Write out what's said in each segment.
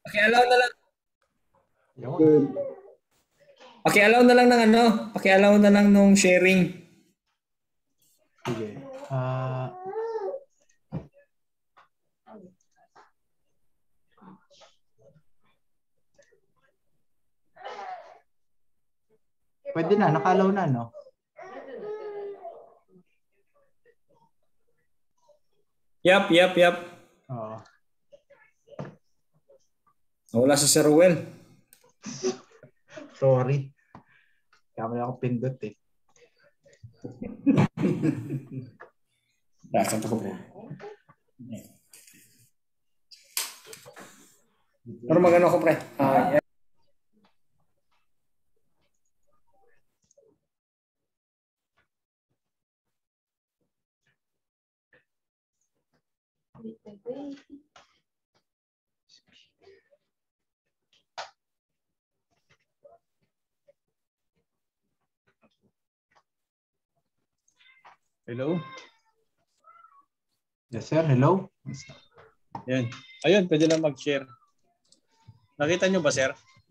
Pakialaw na lang. Yun. Pakialaw na lang ng ano. Pakialaw na lang nung sharing. Sige. Pwede na, nakalaw na, no? Yap. Oo. Wala si Sir Ruel. Sorry. Kaya ako pindot eh. Saan ko po? Pero magano ko pre. Hello? Yes, sir. Hello? Yan. Ayun, pwede na mag-share. Nakita nyo ba, sir?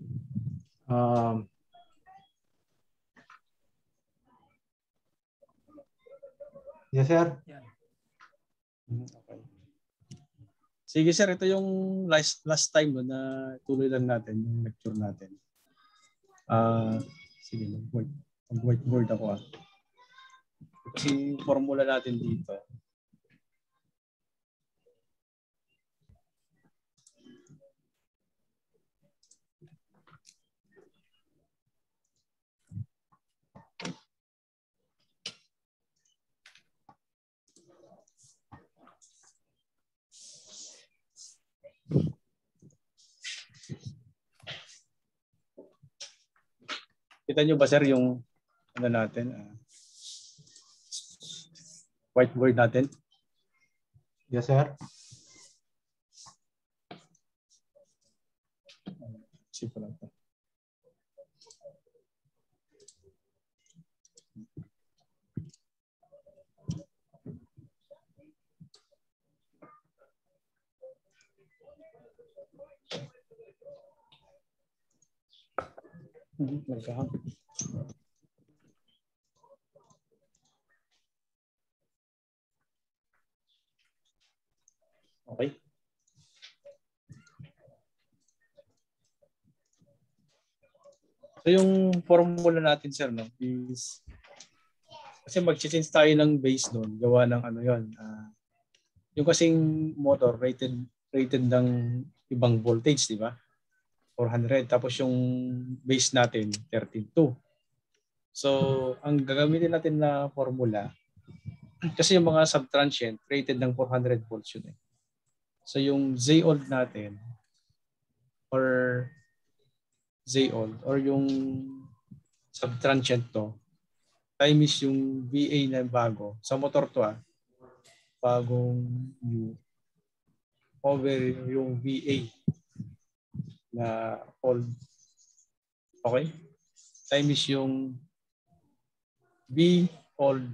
Yes, sir. Okay. Sige, sir. Ito yung last time na tuloy lang natin, yung lecture natin. Sige, mag-whiteboard ako. Kasi yung formula natin dito. Kita nyo ba, sir, yung ano natin? Whiteboard natin? Yes, sir. Sipo lang ito. Magkahang. Okay. So yung formula natin, sir, no, is kasi mag-change tayo ng base doon, gawa ng ano yon. Yung kasing motor rated ng ibang voltage, di ba? 400. Tapos yung base natin 13.2. So, ang gagamitin natin na formula, kasi yung mga subtransient rated ng 400 volts yun eh. So yung Z-old natin or Z-old or yung subtransient to times yung VA na bago. Sa motor to bagong U over yung VA na old. Okay? Times yung V old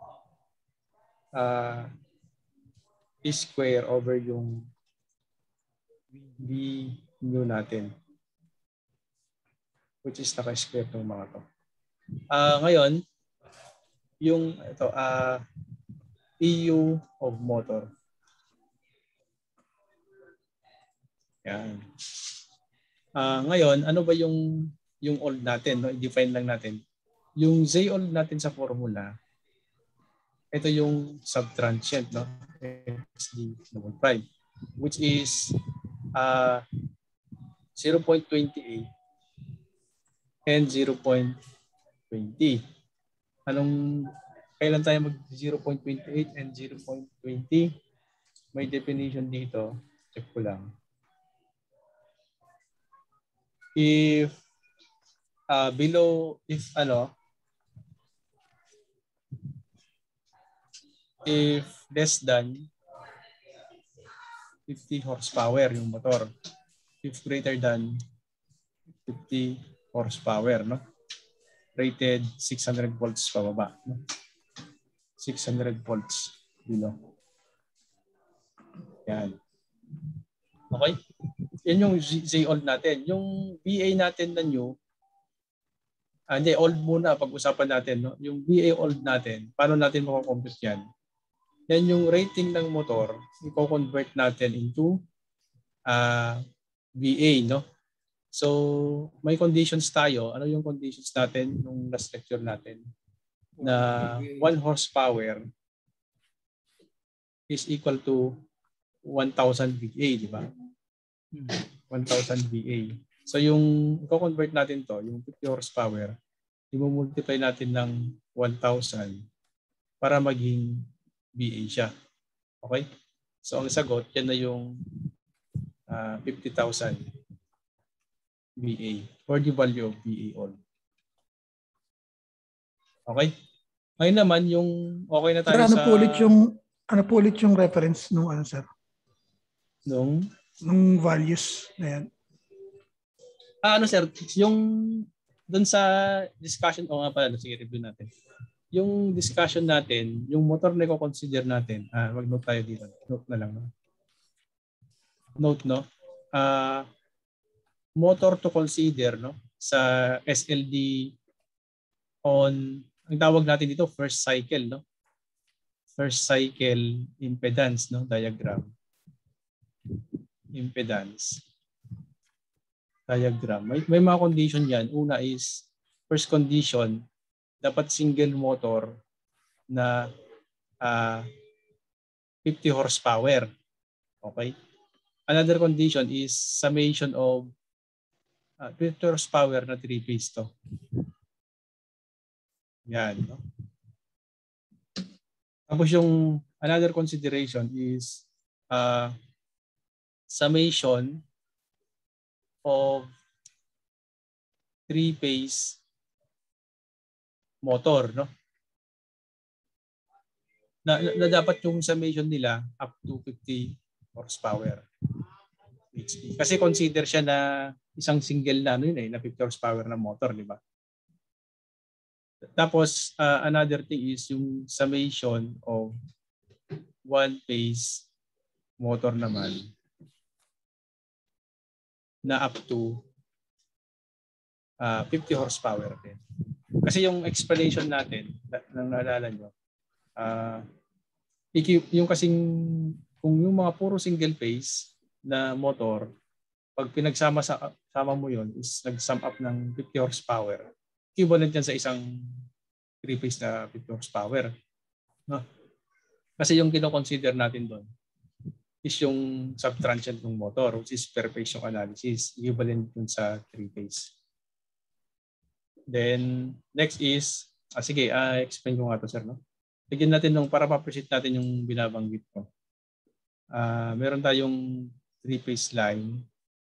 square over yung V new natin. Which is naka-square ng mga to. Ngayon, yung ito, EU of motor. Yan. Ngayon, ano ba yung old natin? No? I-define lang natin. Yung Z-old natin sa formula, ito yung subtransient, no? SD-5, which is 0.28 and 0.20. Kailan tayo mag 0.28 and 0.20? May definition dito. Check ko lang. If below, if less than 50 horsepower yung motor. If greater than 50 horsepower, no? Rated 600 volts pababa, no? 600 volts below. Yan. Okay? Yan yung Z-old natin. Yung VA natin na new, hindi, old muna pag-usapan natin. No? Yung VA old natin, paano natin makakompute yan? Yan yung rating ng motor, i-convert natin into VA. No? So, may conditions tayo. Ano yung conditions natin nung last lecture natin? Na 1 horsepower is equal to 1,000 VA, di ba? 1,000 VA. So yung i-convert natin to, yung 50 horsepower, i-multiply natin ng 1,000 para maging VA siya. Okay? So ang sagot, yan na yung 50,000 VA or the value of VA all. Okay? Ngayon naman, yung okay na tayo Sir, sa... ano po ulit yung reference nung ano, sir? Nung Values na yan. ano sir, yung doon sa discussion, o nga pala, sige, review natin. Yung discussion natin, yung motor na i-consider natin, mag-note tayo dito. Note na lang. No? Note, no? Motor to consider, no? Sa SLD on, ang tawag natin dito, first cycle, no? First cycle impedance, no? Diagram. Impedance diagram. May mga condition yan. Una is, first condition, dapat single motor na 50 horsepower. Okay? Another condition is summation of 50 horsepower na 3-phase to. Yan. No? Tapos yung another consideration is summation of 3-phase motor, no? Na dapat yung summation nila up to 50 horsepower. Kasi consider siya na isang single na ano yun na 50 horsepower na motor, di ba? Tapos another thing is yung summation of 1-phase motor naman na up to 50 horsepower din. Kasi yung explanation natin, nang naalala nyo, yung kasing, kung yung mga puro single phase na motor, pag pinagsama mo yun, is nag-sum up ng 50 horsepower. Equivalent yan sa isang 3-phase na 50 horsepower. No? Kasi yung kino-consider natin doon, is yung subtransient ng motor, which is per phase yung analysis, equivalent dun sa 3-phase. Then, next is, sige, explain ko nga to, sir. No? Bigyan natin para ma-appreciate natin yung binabanggit ko. Meron tayong 3-phase line.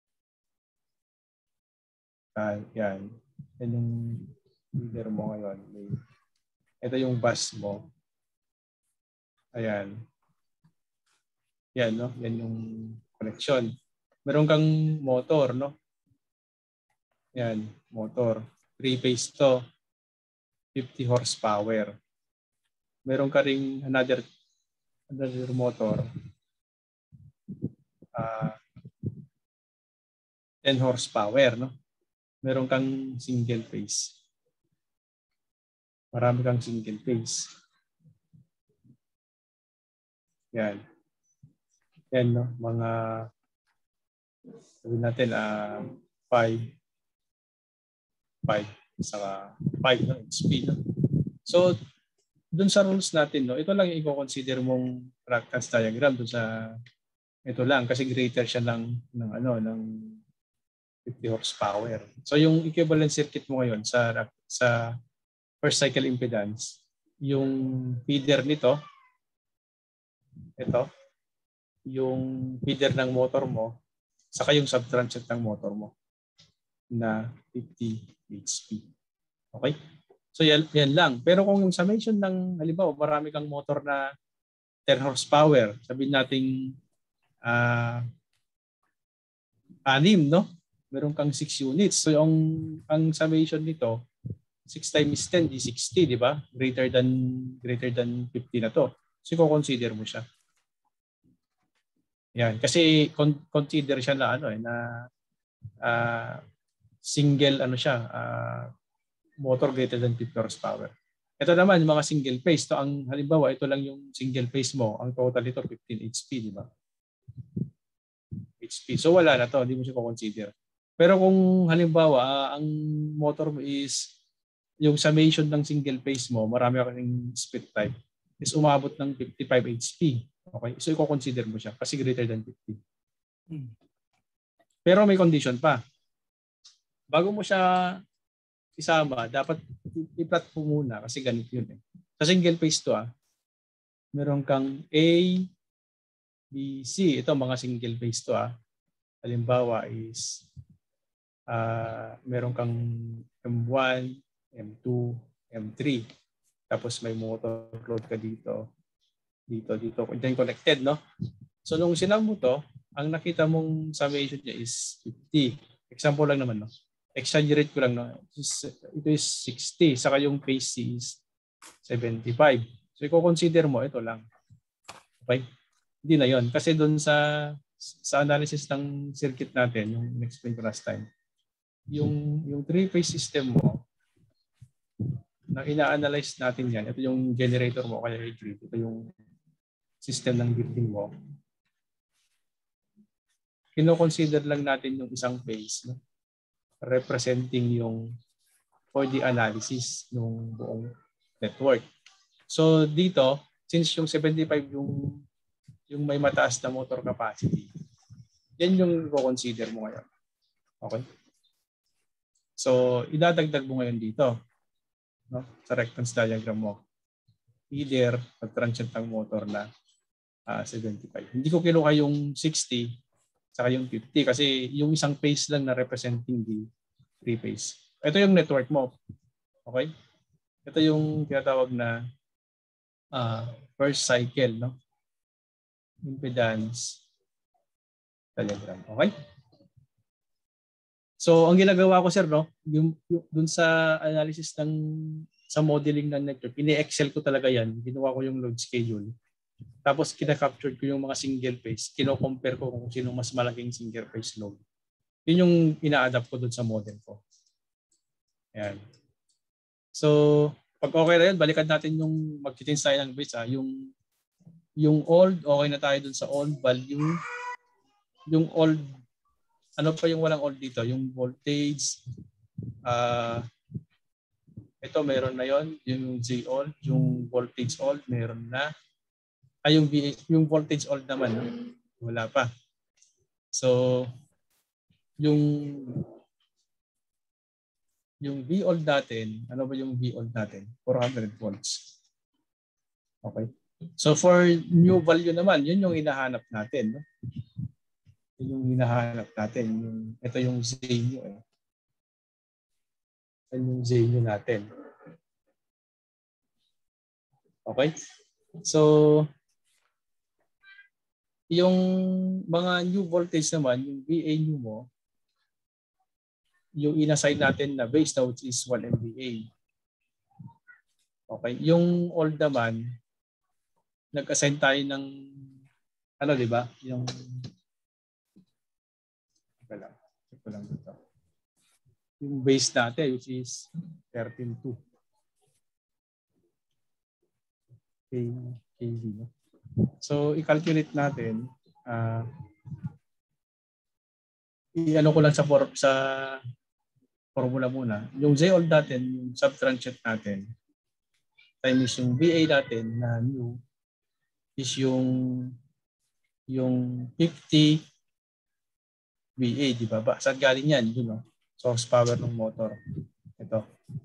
Yan. Yan yung leader mo ngayon. Ito yung bus mo. Ayan. Yan, no? Yan yung connection. Meron kang motor, no? Yan, motor. 3-phase to. 50 horsepower. Meron ka ring another motor. 10 horsepower, no? Meron kang single phase. Marami kang single phase. Yan. Yan, no? Mga, sabihin natin, 5 no? HP, no? So, dun sa rules natin, no? Ito lang yung i-consider mong reactance diagram dun sa ito lang kasi greater siya ng 50 horsepower. So, yung equivalent circuit mo ngayon sa first cycle impedance, yung feeder nito, ito, yung feeder ng motor mo, saka yung subtransient ng motor mo na 50 HP. Okay? So yan lang. Pero kung yung summation ng, halimbawa, marami kang motor na 10 horsepower, sabihin nating 6, no? Meron kang 6 units. So ang summation nito, 6 times 10 is 60, di ba? Greater than 50 na to. So, i-consider mo siya. Yan. Kasi consider siya na ano na single ano siya, motor greater than 50 horsepower. Ito naman yung mga single phase. To ang halimbawa, ito lang yung single phase mo. Ang total nito 15 HP, di ba? HP. So wala na to, hindi mo siya consider. Pero kung halimbawa, ang motor mo is yung summation ng single phase mo, marami kang split type, is umabot ng 55 HP. Okay? So i-consider mo siya kasi greater than 50. Pero may condition pa. Bago mo siya isama, dapat i-plot mo muna kasi ganito yun. Sa single phase to, meron kang A, B, C. Ito mga single phase to. Halimbawa is meron kang M1, M2, M3. Tapos may motor load ka dito. Dito. Diyan connected, no? So nung sinam mo to, ang nakita mong summation niya is 50. Example lang naman, no? Exaggerate ko lang, no? Ito is 60. Saka yung phase C is 75. So i-consider mo, ito lang. Okay? Hindi na yon. Kasi doon sa analysis ng circuit natin, yung in-explain ko last time, yung three-phase system mo, na ina-analyze natin yan, ito yung generator mo, kaya i-grid, ito yung system ng griding mo. Kino-consider lang natin yung isang phase, no? Representing yung for the analysis ng buong network. So dito, since yung 75 yung may mataas na motor capacity, yan yung i-consider mo ngayon. Okay? So idadagdag mo ngayon dito, no? Sa rectance diagram mo. Either pag-transient ng motor na 75. Hindi ko kinuha yung 60 saka yung 50 kasi yung isang phase lang na representing the three phase. Ito yung network mo. Okay? Ito yung tinatawag na first cycle, no? Impedance diagram. Okay? So, ang ginagawa ko, sir, no? Yung dun sa analysis sa modeling ng network, ini-excel ko talaga yan. Ginawa ko yung load schedule. Tapos, kina-capture ko yung mga single phase. Kino-compare ko kung sino mas malaking single phase load. Yun yung ina-adapt ko dun sa model ko. Ayan. So, pag okay na yun, balikan natin yung mag-change tayo ng base. Yung old, okay na tayo dun sa old value. Yung old, ano pa yung walang old dito? Yung voltage. Ito, meron na yon. Yung Z old, yung voltage old, meron na. Yung voltage old naman, wala pa. So, yung V old natin, ano ba yung V old natin? 400 volts. Okay. So, for new value naman, yun yung hinahanap natin. No? Yun yung hinahanap natin. Ito yung Z nyo. Ito yung Z nyo natin. Okay. So, yung mga new voltage naman, yung VA new mo, yung inassign natin na base na which is 1 MVA. Okay. Yung old naman, nag-assign tayo ng ano, di ba? Yung check ko lang dito. Yung base natin which is 13.2 kV, no? So, i-calculate natin, i-ano ko lang sa formula muna. Yung Z old natin, yung subtransient natin, times yung VA natin na new is yung 50 VA, di ba? Saan galing yan? Yun, no? Source power ng motor. Ito.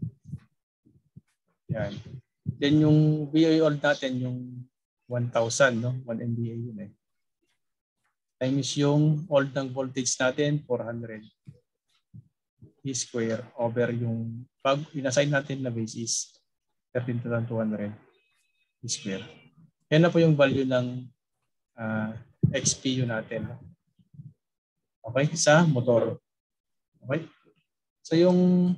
Yan. Then yung VA old natin, yung 1,000, no? 1 MVA yun eh. Times yung old ng voltage natin, 400 E square over yung pag inassign natin na base is 13,200 E square. Yan na po yung value ng XPU natin. Okay? Sa motor. Okay? So yung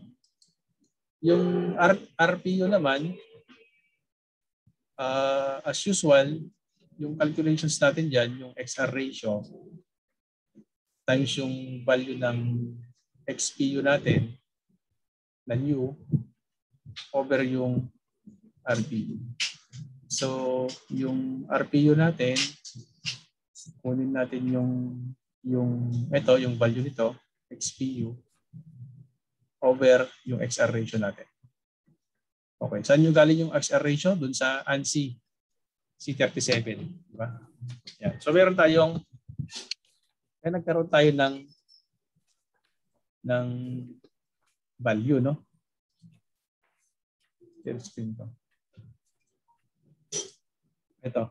RPU naman, as usual, yung calculations natin dyan, yung XR ratio times yung value ng XPU natin na new over yung RPU. So, yung RPU natin, kunin natin yung value nito, XPU, over yung XR ratio natin. Okay, saan yung galing yung XR ratio? Dun sa ANSI C37, di ba? Yan. So meron tayong nagkaroon tayo ng value, no? Share screen ko. Ito.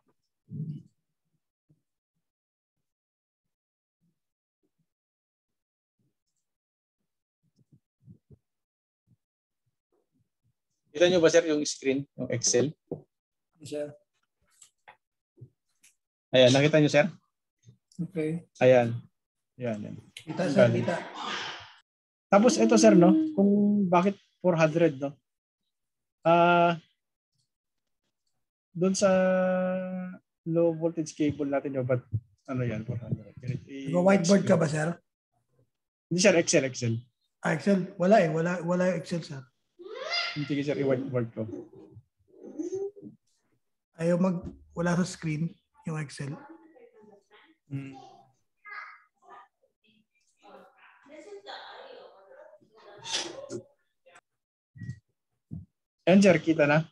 Kita nyo ba, sir, yung screen, yung Excel? Yes, sir. Ayan, nakita nyo, sir? Okay. Ayan. Ayan. Kita, sir, kita. Tapos ito, sir, no? Kung bakit 400, no? Doon sa low voltage cable natin, no? But ano yan, 400? Nag-whiteboard ka ba, sir? Hindi, sir, Excel. Excel? Wala eh. Wala yung Excel, sir. Hindi, sir, i-whiteboard ko. Wala sa screen yung Excel. Yan, sir, kita na?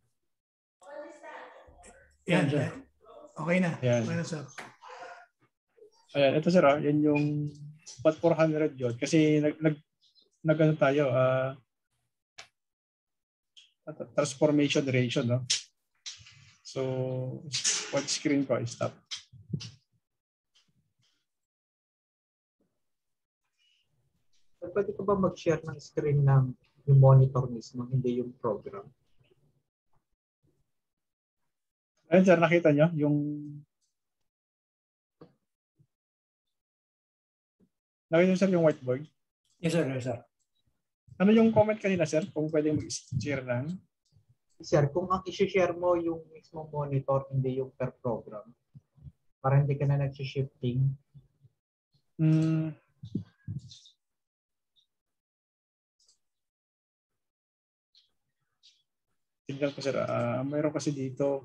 Yan. Okay na. Yan. Okay na, sir. Ayan, ito, sir, yan yung ba't 400 yun? Kasi nag-ano tayo, transformation ratio, no? So, what screen ko, stop. Pwede ka ba mag-share ng screen ng yung monitor mismo, hindi yung program? Ayan, sir, nakita nyo yung nakita nyo, sir, yung whiteboard? Yes, sir. Yes, sir. Ano yung comment kanina, sir? Kung pwede mag-share ng? Sir, kung ang isi-share mo yung mismo monitor, hindi yung per program, para hindi ka na nag-shifting. Tignan ko, sir. Mayroon kasi dito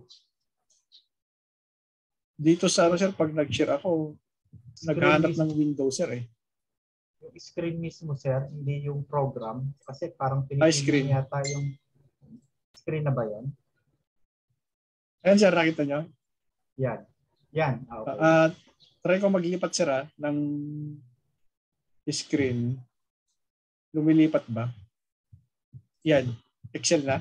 sa ano, sir, pag nag-share ako, naghahanap ng window, sir, eh. Yung screen mismo, sir, hindi yung program. Kasi parang Screen. pinipili yata yung screen na ba yan? Ayan, sir, nakita nyo? Yan. Okay. Try ko maglipat, sir, ng screen. Lumilipat ba? Yan. Excel na?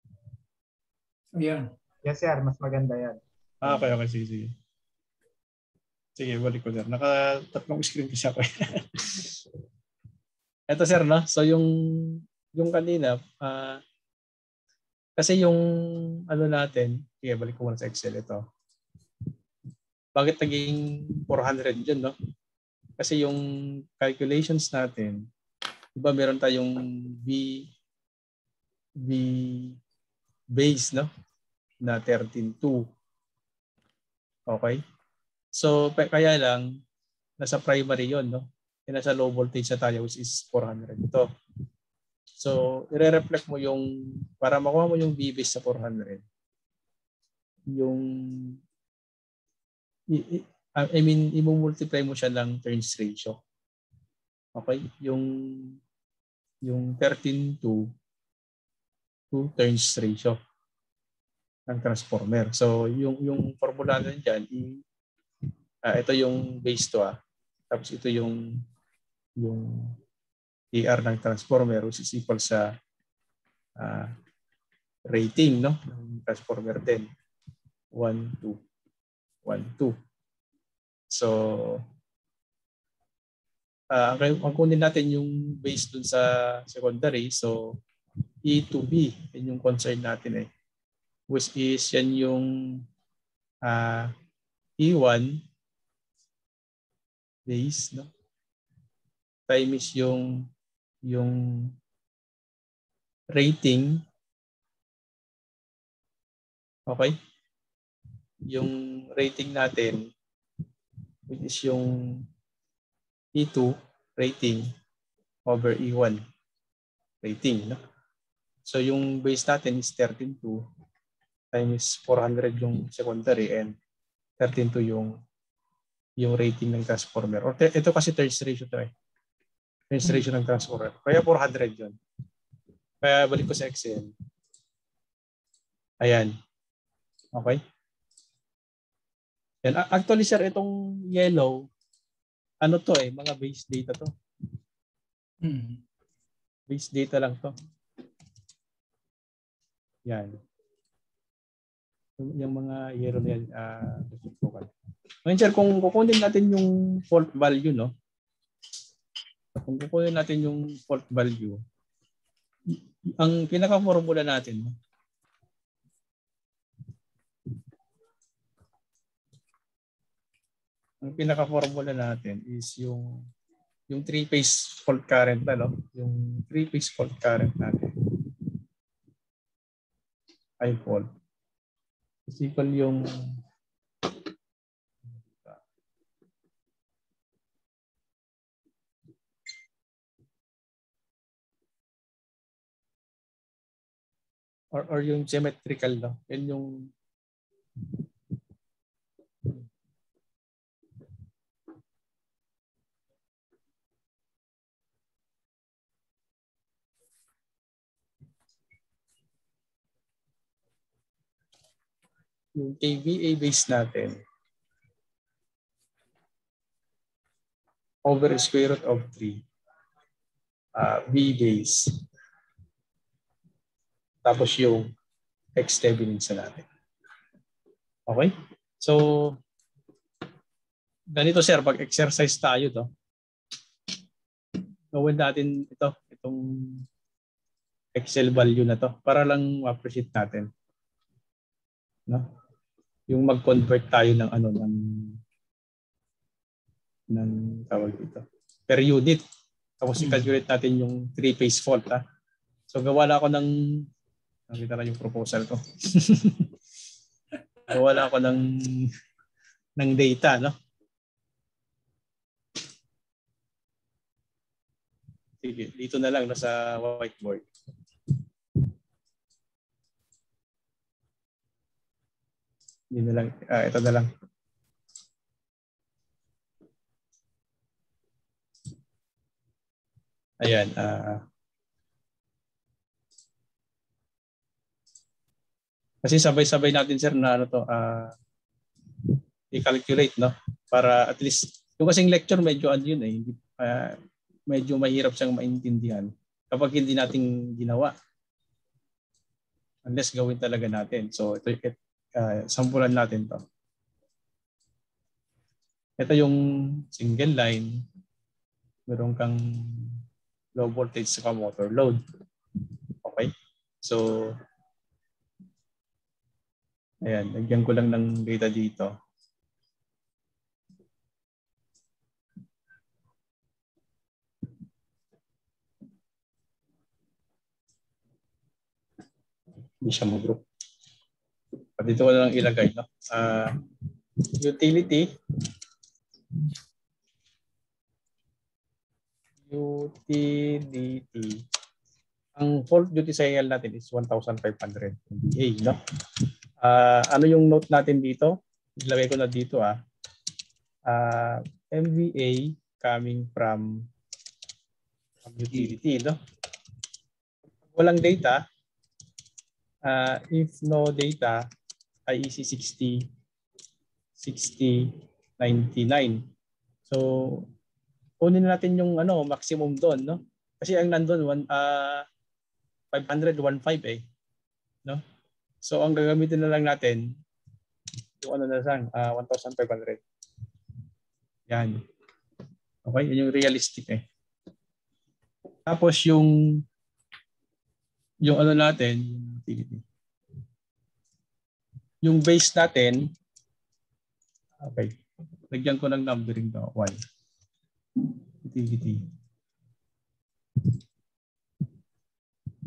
Yan. Yes, sir. Mas maganda yan. Okay. Sige. Sige, balik ko, sir. Naka-tatlong screen kasi ako. Ito, sir, no? So, yung kanina, kasi yung ano natin, sige, balik ko muna sa Excel ito. Bakit naging 400 yun, no? Kasi yung calculations natin, di ba meron tayong V base, no? Na 13.2. Okay? So, kaya lang, nasa primary yon, no? Nasa low voltage na tayo, which is 400 ito. So, i-reflect mo yung, para makuha mo yung V-base sa 400, i-multiply mo siya ng turns ratio. Okay? Yung 13.2 to turns ratio ng transformer. So, yung formula na dyan, ito yung base to, tapos ito yung ER ng transformer, which is equal sa rating, no, ng transformer 10. 1, 2. So, ang kunin natin yung base dun sa secondary. So, E to B, yun yung concern natin, which is yan yung E1 base, no? Times yung rating. Okay? yung rating natin, which is yung E2 rating over E1 rating. No? So yung base natin is 13.2 times 400 yung secondary and 13.2 yung rating ng transformer. Or ito kasi turns ratio to eh. Turns ratio ng transformer. Kaya 400 yun. Kaya balik ko sa Excel. Ayan. Okay. And actually sir, itong yellow, ano to eh, mga base data to. Base data lang to. Yan. Yung mga yellow na yan, ngayon sir, kung kukunin natin yung fault value, no? Kung kukunin natin yung fault value, ang pinaka-formula natin, no? Ang pinaka-formula natin is yung three-phase fault current, ano? Yung three-phase fault current natin. High fault. Is equal yung or yung symmetrical, no? Yan yung KVA base natin over square root of 3 V base tapos yung X Thevenin sa natin. Okay? So ganito sir, pag exercise tayo to, gawin natin itong Excel value na to para lang ma-appreciate natin. No? Yung mag-convert tayo ng ng tawag dito per unit. Tapos i-calculate natin yung three-phase fault. Ha? So gawa na ako nakita na yung proposal ko. Gawa na ako ng data, no? Sige, dito na lang sa whiteboard. Hindi na lang, ito na lang. Ayan. Kasi sabay-sabay natin sir na i-calculate, no? Para at least, yung kasing lecture medyo yun eh. Medyo mahirap siyang maintindihan kapag hindi natin ginawa. Unless gawin talaga natin. So ito sampulan natin to. Ito yung single line. Meron kang low voltage sa motor load. Okay? So ayan, lagyan ko lang ng data dito. Hindi siya mag-group. Dito ko na lang ilagay, no? Utility. Ang fault duty cycle natin is 1,500 MVA, no? Ano yung note natin dito? Ilagay ko na dito, MVA coming from utility, no? Walang data, if no data, IEC 6099. So kunin natin yung maximum doon, no? Kasi ang nandoon 500.15 eh, no? So ang gagamitin na lang natin yung 1,500. Yan. Okay, yun yung realistic eh. Tapos yung natin, yung base natin, okay, lagyan ko ng numbering to, 1. Utility.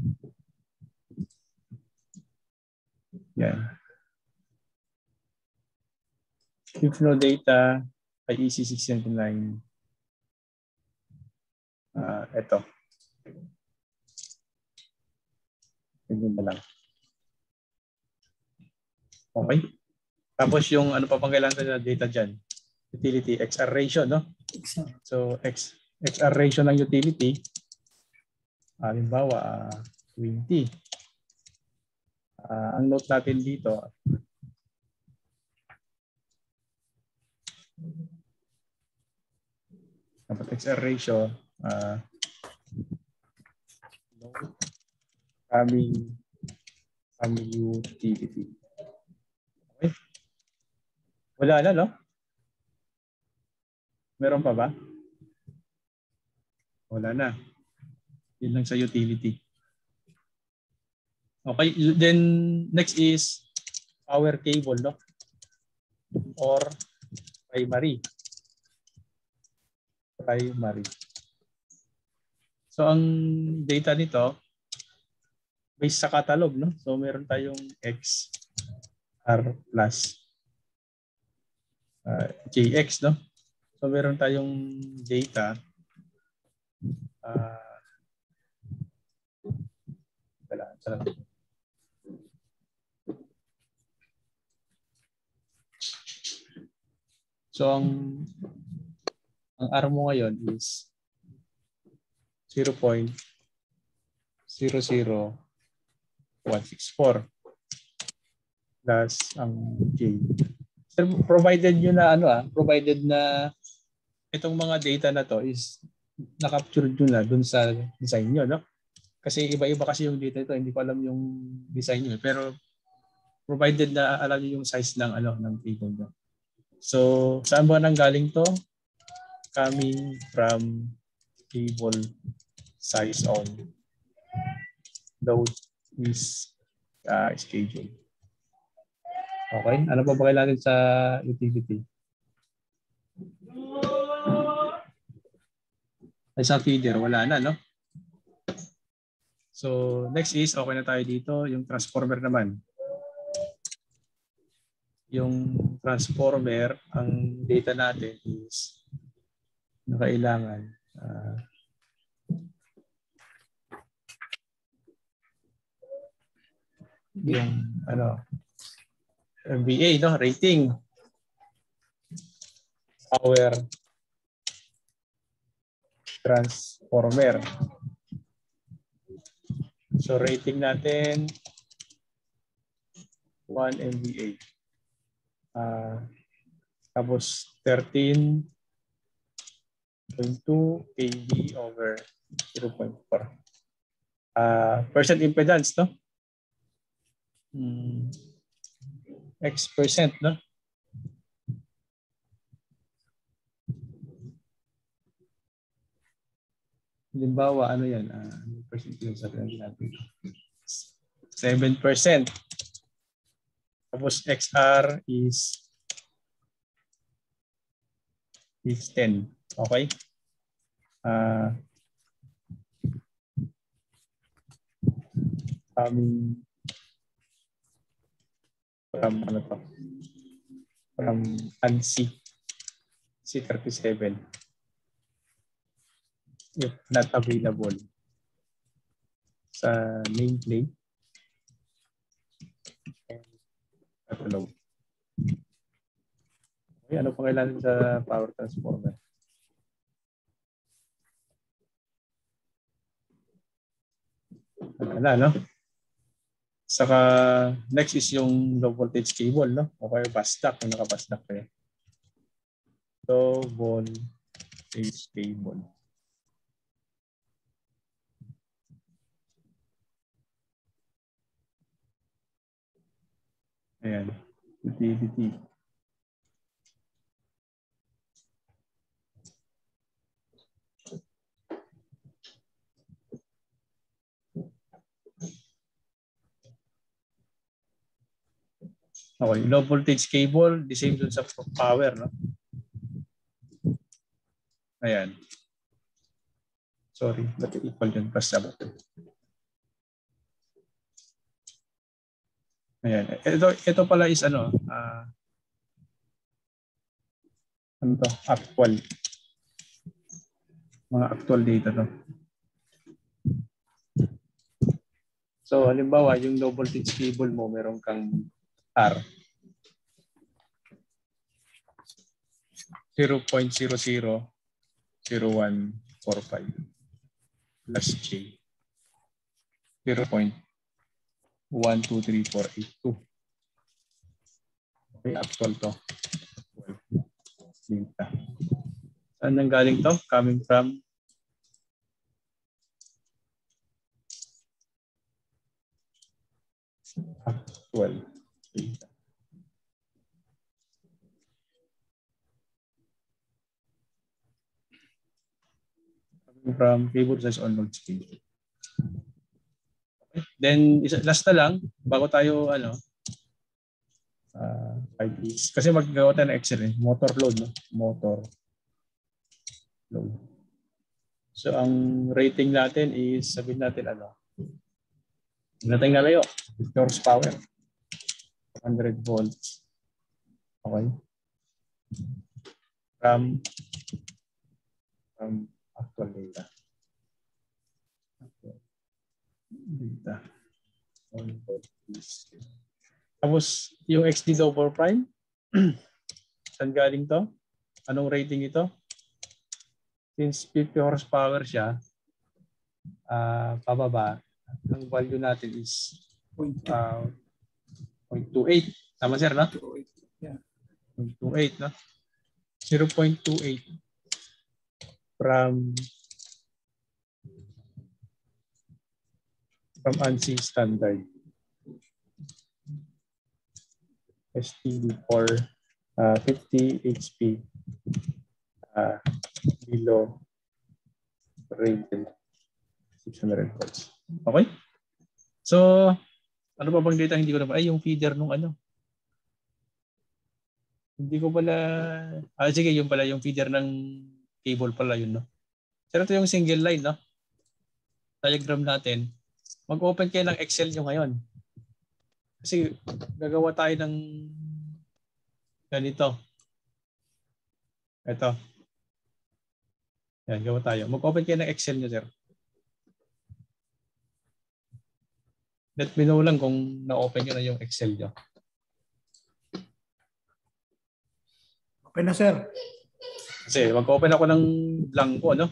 Yan. If no data, IEC 699. Ito. Ganyan na lang. Okay. Tapos yung ano pa pang kailangan na data dyan? Utility XR ratio, no? So XR ratio ng utility, halimbawa 20. Ang note natin dito, dapat XR ratio, coming utility. Okay. Wala na, no? Meron pa ba? Wala na. Yun lang sa utility. Okay, then next is power cable, no? Or primary. So ang data nito based sa catalog, no? So meron tayong XR plus JX, no? So meron tayong data so ang R mo ngayon is 0.00164 plus ang J. So, provided nyo na provided na itong mga data na to is na-capture nyo na dun sa design nyo, no? Kasi iba-iba kasi yung data ito, hindi ko alam yung design nyo, pero provided na alam nyo yung size ng ng table nyo. So, saan ba nanggaling to? Coming from table size on load is schedule. Okay, ano pa ba kailangan sa utility? Ay, sa feeder, wala na, no? So, next is, okay na tayo dito, yung transformer naman. Yung transformer, ang data natin is na kailangan yung MVA, no? Rating. Power transformer. So rating natin 1 MVA. Tapos 13.2 kV over 0.4. Percent impedance, no? X percent, no? Halimbawa, ano yan? Percent yung sabihin natin. 7%. Tapos XR is 10. Okay? From ANSI C37. If not available sa nameplate and catalog. Okay, ano pa kailangan sa power transformer? Wala, no? Saka next is yung low voltage cable, no? Okay, bus-duct, kung naka-bus-duct kayo. Low voltage cable. Ayan, utility. Okay, low voltage cable, the same dun sa power, no? Ayan. Sorry, ba't equal yun? Basta ba? Ayan. Ito pala is Ano to? Actual. Mga actual data to. So, halimbawa, yung low voltage cable mo, meron kang R. 0.000145 plus J. 0.123482. Okay, actual to. Data. Saan nang galing to? Coming from actual data. Coming from cable size on load scale. Okay. Then last na lang bago tayo kasi maggawa tayo ng Excel motor load, no? Motor load. So ang rating natin is sabihin natin natin ngalayo 50 horsepower 100 volts. Okay. From actual data. Data. Tapos yung XD double prime, saan galing to? Anong rating ito? Since 50 horsepower siya, pababa, ang value natin is 0.28. Tama sir, no? 0.28, no? 0.28 from ANSI standard. STD for 50 HP below rated 600 volts. Okay? So, ano pa bang data hindi ko na ba? Ay, yung feeder nung Hindi ko pala... sige, yung pala yung feeder ng cable pala yun, no? Pero ito yung single line, no? Diagram natin. Mag-open kayo ng Excel nyo ngayon. Kasi gagawa tayo ng ganito. Ito. Yan, gawa tayo. Mag-open kayo ng Excel nyo, sir. Let me know lang kung na-open nyo na yung Excel nyo. Okay na, sir. Kasi mag-open ako ng blanco, ano?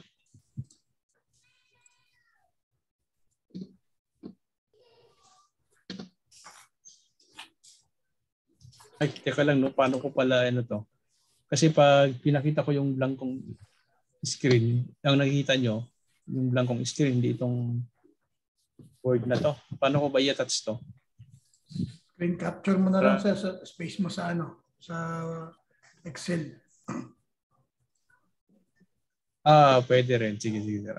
Ay, teka lang, no? Paano ko pala to? Kasi pag pinakita ko yung blankong screen, ang nakikita nyo, yung blankong screen, hindi itong word na to. Paano ko ba i-attach to? Screen capture mo na lang, sir, sa space mo sa sa Excel. Pwede rin. Sige, sir.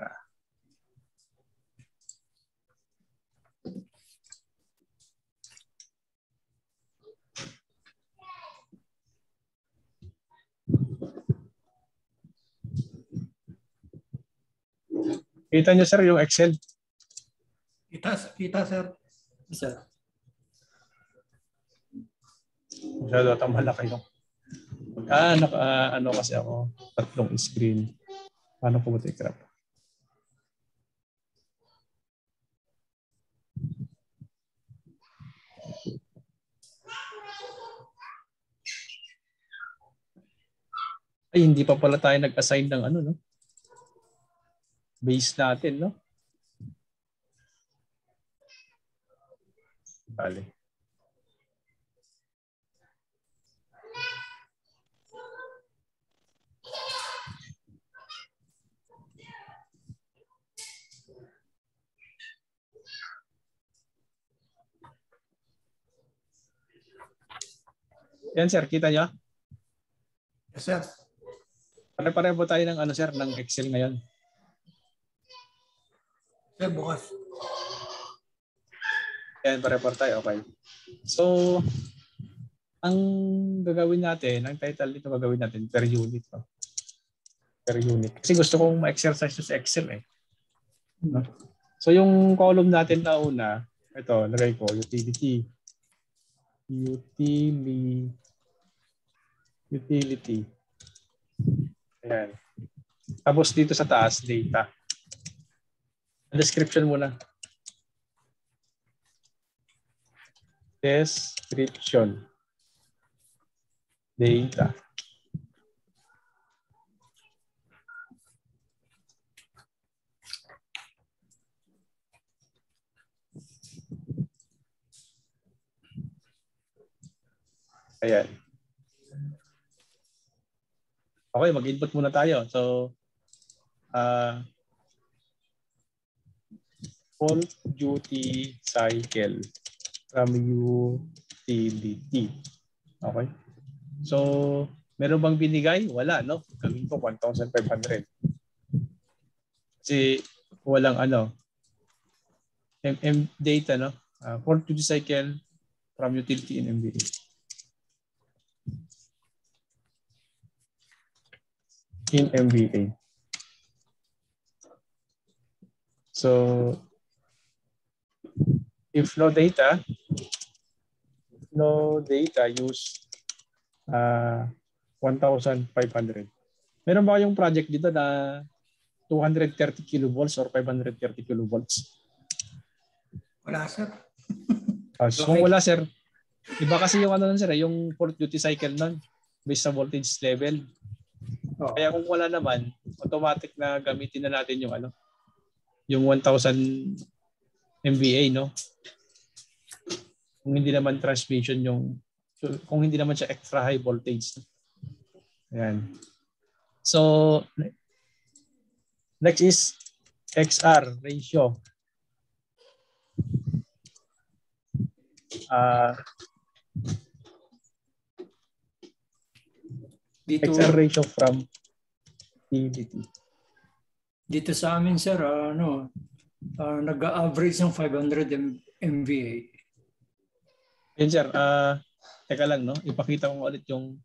Kita niyo, sir, yung Excel? Kita, sir. Sir. Masyado atang malaki yung. Kasi ako, 3 screen. Paano ko ito i-crop? Ay, hindi pa pala tayo nag-assign ng no? Base natin, no? Bale. Yan, sir. Kita niyo? Yes, sir. Pare-pareho tayo ng sir, ng Excel ngayon. Sir, bukas. Yan, pare-pareho tayo. Okay. So, ang gagawin natin, ang title dito gagawin natin, per unit. No? Per unit. Kasi gusto kong ma-exercise sa Excel No? So, yung column natin na una, ito, lagay ko, utility. Utility. Ayan. Tapos dito sa taas, data. Description muna. Description. Data. Ayan. Okay, mag-input muna tayo. So, fault duty cycle from utility. Okay. So, meron bang binigay? Wala, no? Gawin ko 1,500. Kasi walang data, no? Fault duty cycle from utility in MBA. In MBA. So, if no data, use 1,500. Meron ba kayong project dito na 230 kilovolts or 530 kilovolts? Wala, sir. So, kung wala, sir, iba kasi yung sir, yung fault duty cycle nun based sa voltage level. Oh. Kaya kung wala naman, automatic na gamitin na natin yung yung 1,000 MVA, no? Kung hindi naman transmission kung hindi naman siya extra high voltage. Ayan. So, next is XR ratio. XR ratio from utility. Dito sa amin, sir, nag-average ng 500 MVA. Yan, sir. Teka lang, no? Ipakita ko ulit yung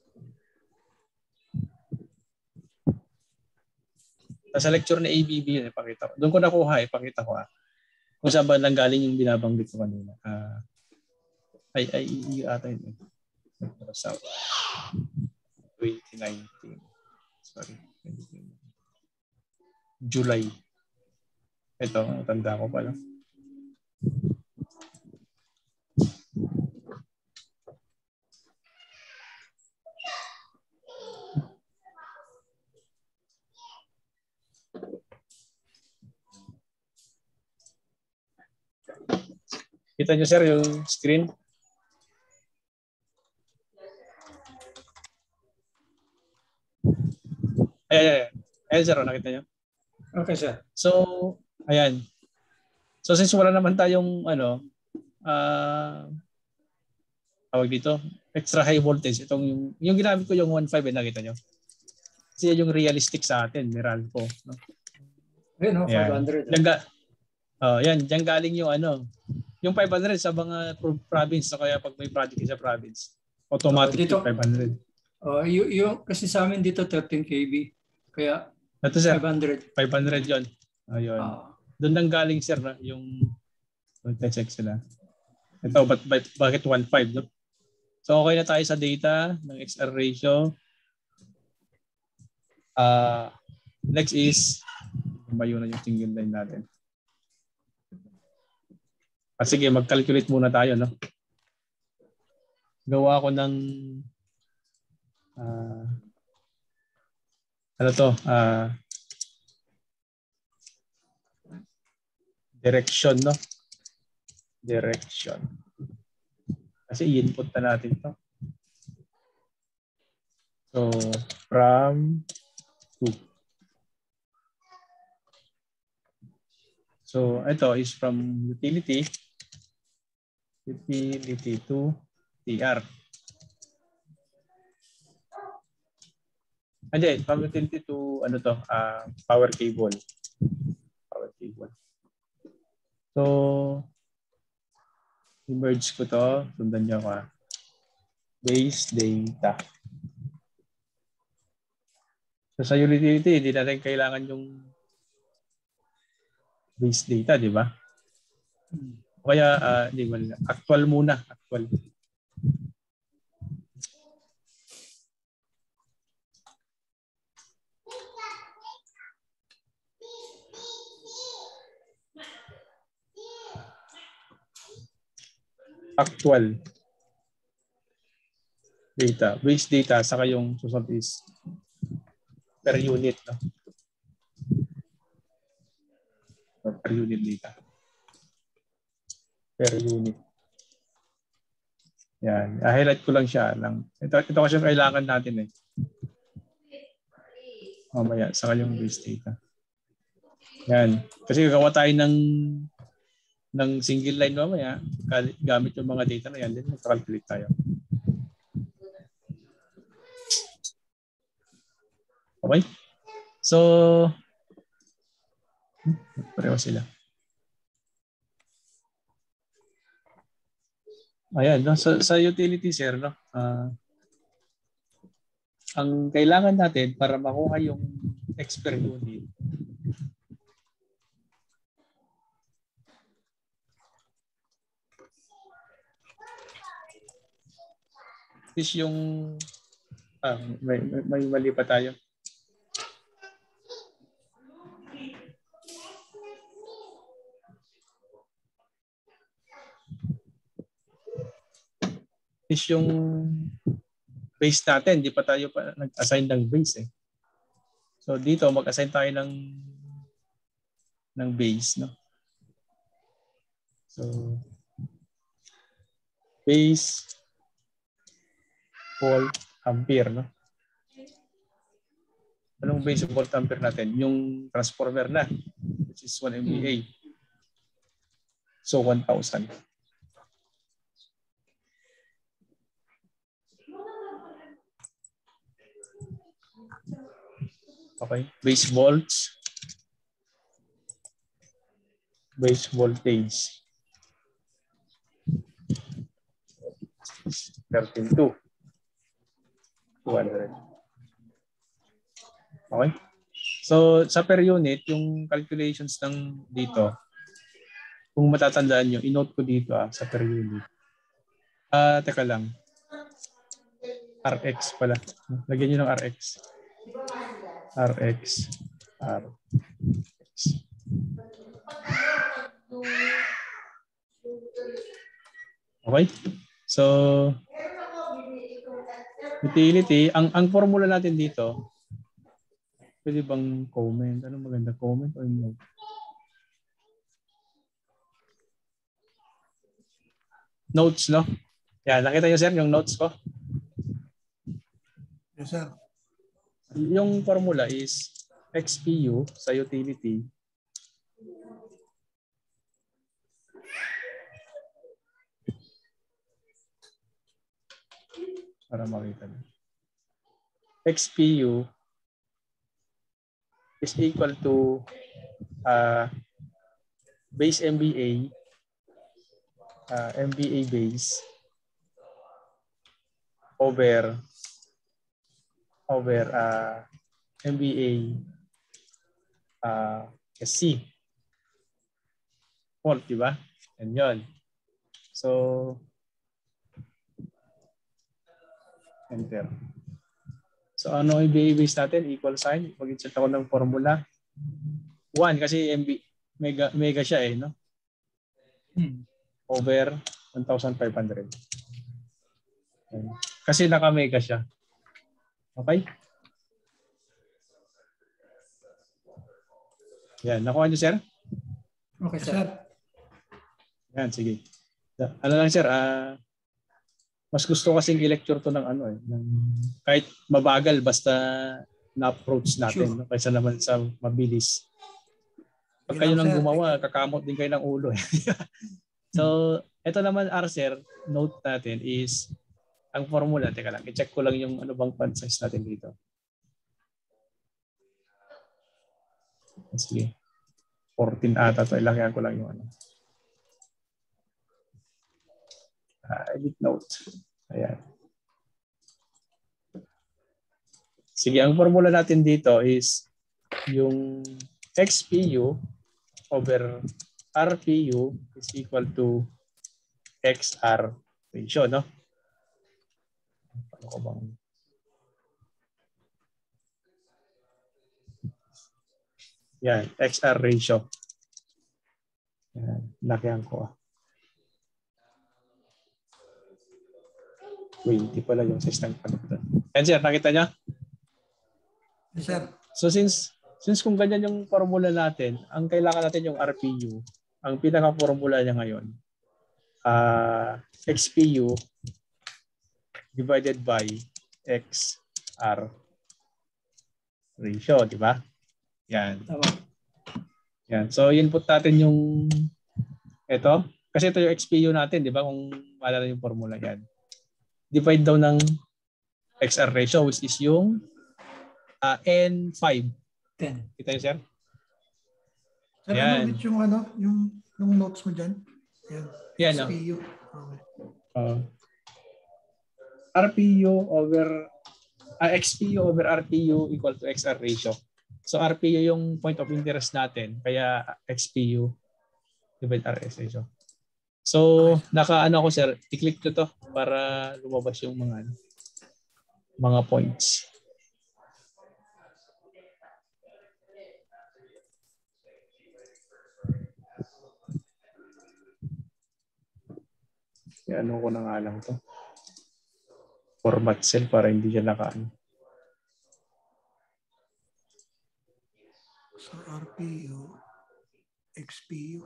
sa lecture na ABB, ipakita ko. Doon ko nakuha, ipakita ko. Kung saan ba nanggaling yung binabanggit ko kanina. IEE ata yun. Sa 2019. Sorry. 2019. July. Ito, tanda ko pala. Kita nyo, sir, yung screen? Ayan, sir, nakita nyo? Okay, sir. So, ayan. So, since wala naman tayong, tawag dito, extra high voltage, itong yung ginamit ko yung 1.5, nakita nyo? Kasi yung realistic sa atin, Meralco. No? Ayun, 500. Yan, diyan galing yung yung 500 sa mga province, so kaya pag may project sa province, automatic dito, 500. Yung kasi sa amin dito 13 kV. Kaya ito, sir, 500. 500 yon. Ayun. Doon nang galing, sir, na yung check sila. Ito, bakit 1.5, no? So okay na tayo sa data ng XR ratio. Next is mayo na yung single line natin. Sige, mag-calculate muna tayo, no? Gawa ko ng direction, no? Direction. Kasi i-input na natin to. So, from to. So, ito is from utility to TR. Hindi, from utility to power cable. Power cable. So, i-merge ko to. Sundan niyo ako. Base data. So, sa utility, hindi natin kailangan yung base data, di ba? Kaya, hindi, actual muna. Actual. actual data, base data, saka yung susunod is per unit. No? Per unit data. Per unit. Yan. I-highlight ko lang siya. Ito kasi yung kailangan natin eh. Mamaya, saka yung base data. Yan. Kasi gagawa tayo ng single line mamaya. Gamit yung mga data na yan. Then mag-calculate tayo. Okay? So, pareho sila. Ayan, no? Sa utility, sir, no? Ang kailangan natin para makuha yung X per unit is yung may mali pa tayo. Is yung base natin, di pa tayo pa nag-assign ng base eh. So dito mag-assign tayo ng base, no? So base volt ampere, no? Anong base volt ampere natin? Yung transformer na, which is 1 MVA. So 1,000. Okay, base volts, base voltage 13.2 200. Okay, so sa per unit yung calculations ng dito, kung matatandaan nyo, inote ko dito sa per unit. Teka lang, RX pala, lagyan nyo ng RX. RX. Okay? So, utility, ang formula natin dito, pwede bang comment? Anong maganda? Comment or no? Notes, no? Yan, nakita nyo sir yung notes ko? Yes, sir. Yung formula is XPU sa utility para makita nyo. XPU is equal to base MVA MVA base over MVA SC volt, di ba? And yun. So, enter. So, ano MVA base natin? Equal sign. Mag-insert ako ng formula. 1 kasi mega siya eh, no? Over 1,500. Kasi naka-mega siya. Okay? Yan. Nakuha niyo, sir? Okay, Yes, sir. sir. Yan, sige. Ano lang, sir? Mas gusto kasing i-lecture to ng kahit mabagal basta na-approach natin. Sure. No? Kaysa naman sa mabilis. Pag kayo nang gumawa, kakamot din kayo ng ulo. So, ito naman, sir, note natin is ang formula. Teka lang, i-check ko lang yung ano bang font size natin dito. Sige. 14 ata to. Ilagyan ko lang yung edit note. Ayan. Sige, ang formula natin dito is yung XPU over RPU is equal to XR ratio, no? Ano ko bang? Yan, XR ratio. Yan, lakihan ko. 20 pala yung size ng connector. Yan sir, nakita niya? Yes, sir. So since kung ganyan yung formula natin, ang kailangan natin yung RPU. Ang pinaka-formula niya ngayon, XPU divided by XR ratio, di ba? Yan. Tama. Yan. So input natin yung ito. Kasi ito yung XPU natin, di ba? Kung maalala yung formula yan. Divide daw ng XR ratio, which is yung N5. 10. Kita niyo, sir? Sir, Yan. ano ulit yung ano, yung notes mo dyan? Yan. Yan, no? SPU. Okay. RPU over XPU over RPU equal to XR ratio. So RPU yung point of interest natin, kaya XPU divide RS ratio. So naka-ano ako sir, i-click ko to para lumabas yung mga points. Ano ko na nga lang to. Format cell para hindi siya naka-ano. So, RPU, XPU.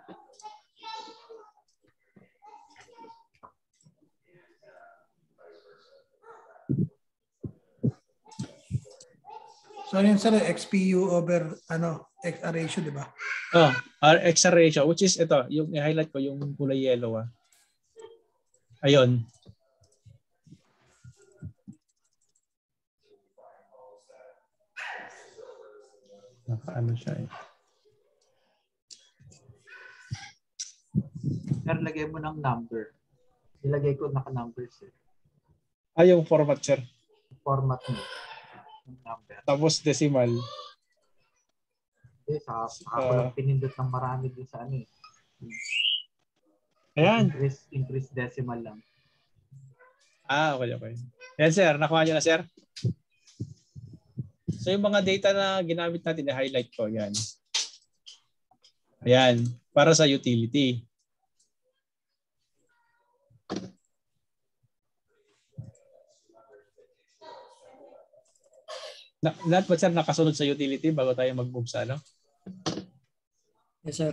So, yun sir, XPU over, XR ratio, di ba? Oh, XR ratio, which is ito, yung i-highlight ko yung kulay yellow. Ayun. Naka-ano siya eh. Sir, lagay mo ng number. Ilagay ko naka-number, sir. Yung format, sir. Format mo. Yung number. Tapos decimal. Hindi, saka ko lang pinindot ng marami din sa ano eh. Ayan. Increase decimal lang. Okay. Yan, sir. Nakuha niyo na, sir? So, yung mga data na ginamit natin, i-highlight ko. Yan. Ayan. Para sa utility. Lahat ba, sir, nakasunod sa utility bago tayo mag-move sa ano? Yes, sir.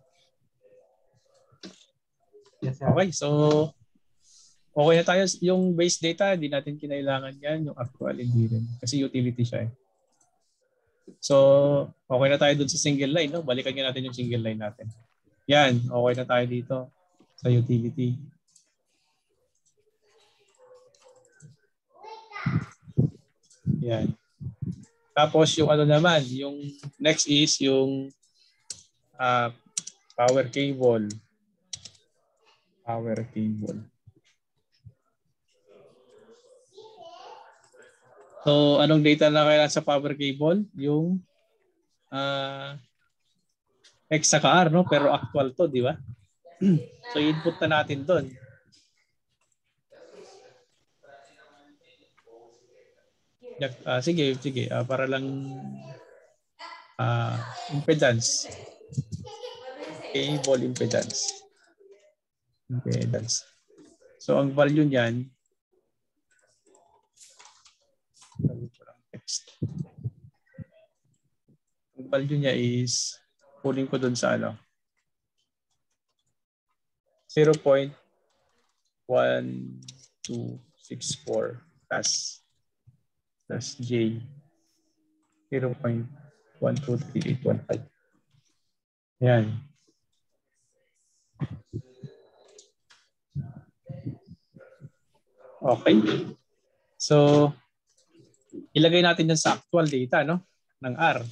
Yes, sir. Okay, so okay na tayo. Yung base data, hindi natin kinailangan yan. Yung actual, hindi rin. Kasi utility siya eh. So, okay na tayo dun sa single line. No? Balikan nga natin yung single line natin. Yan, okay na tayo dito sa utility. Yan. Tapos yung ano naman, yung next is yung power cable. Power cable. So, anong data na kailangan sa power cable? Yung X saka R, no? Pero actual to, di ba? So, input na natin doon. Sige. Para lang impedance. Cable impedance. So, ang value niyan, ang value niya is, kunin ko dun sa ano, 0.1264 plus J 0.123815. Yan. Okay. So, ilagay natin yan sa actual data, no? Ng R.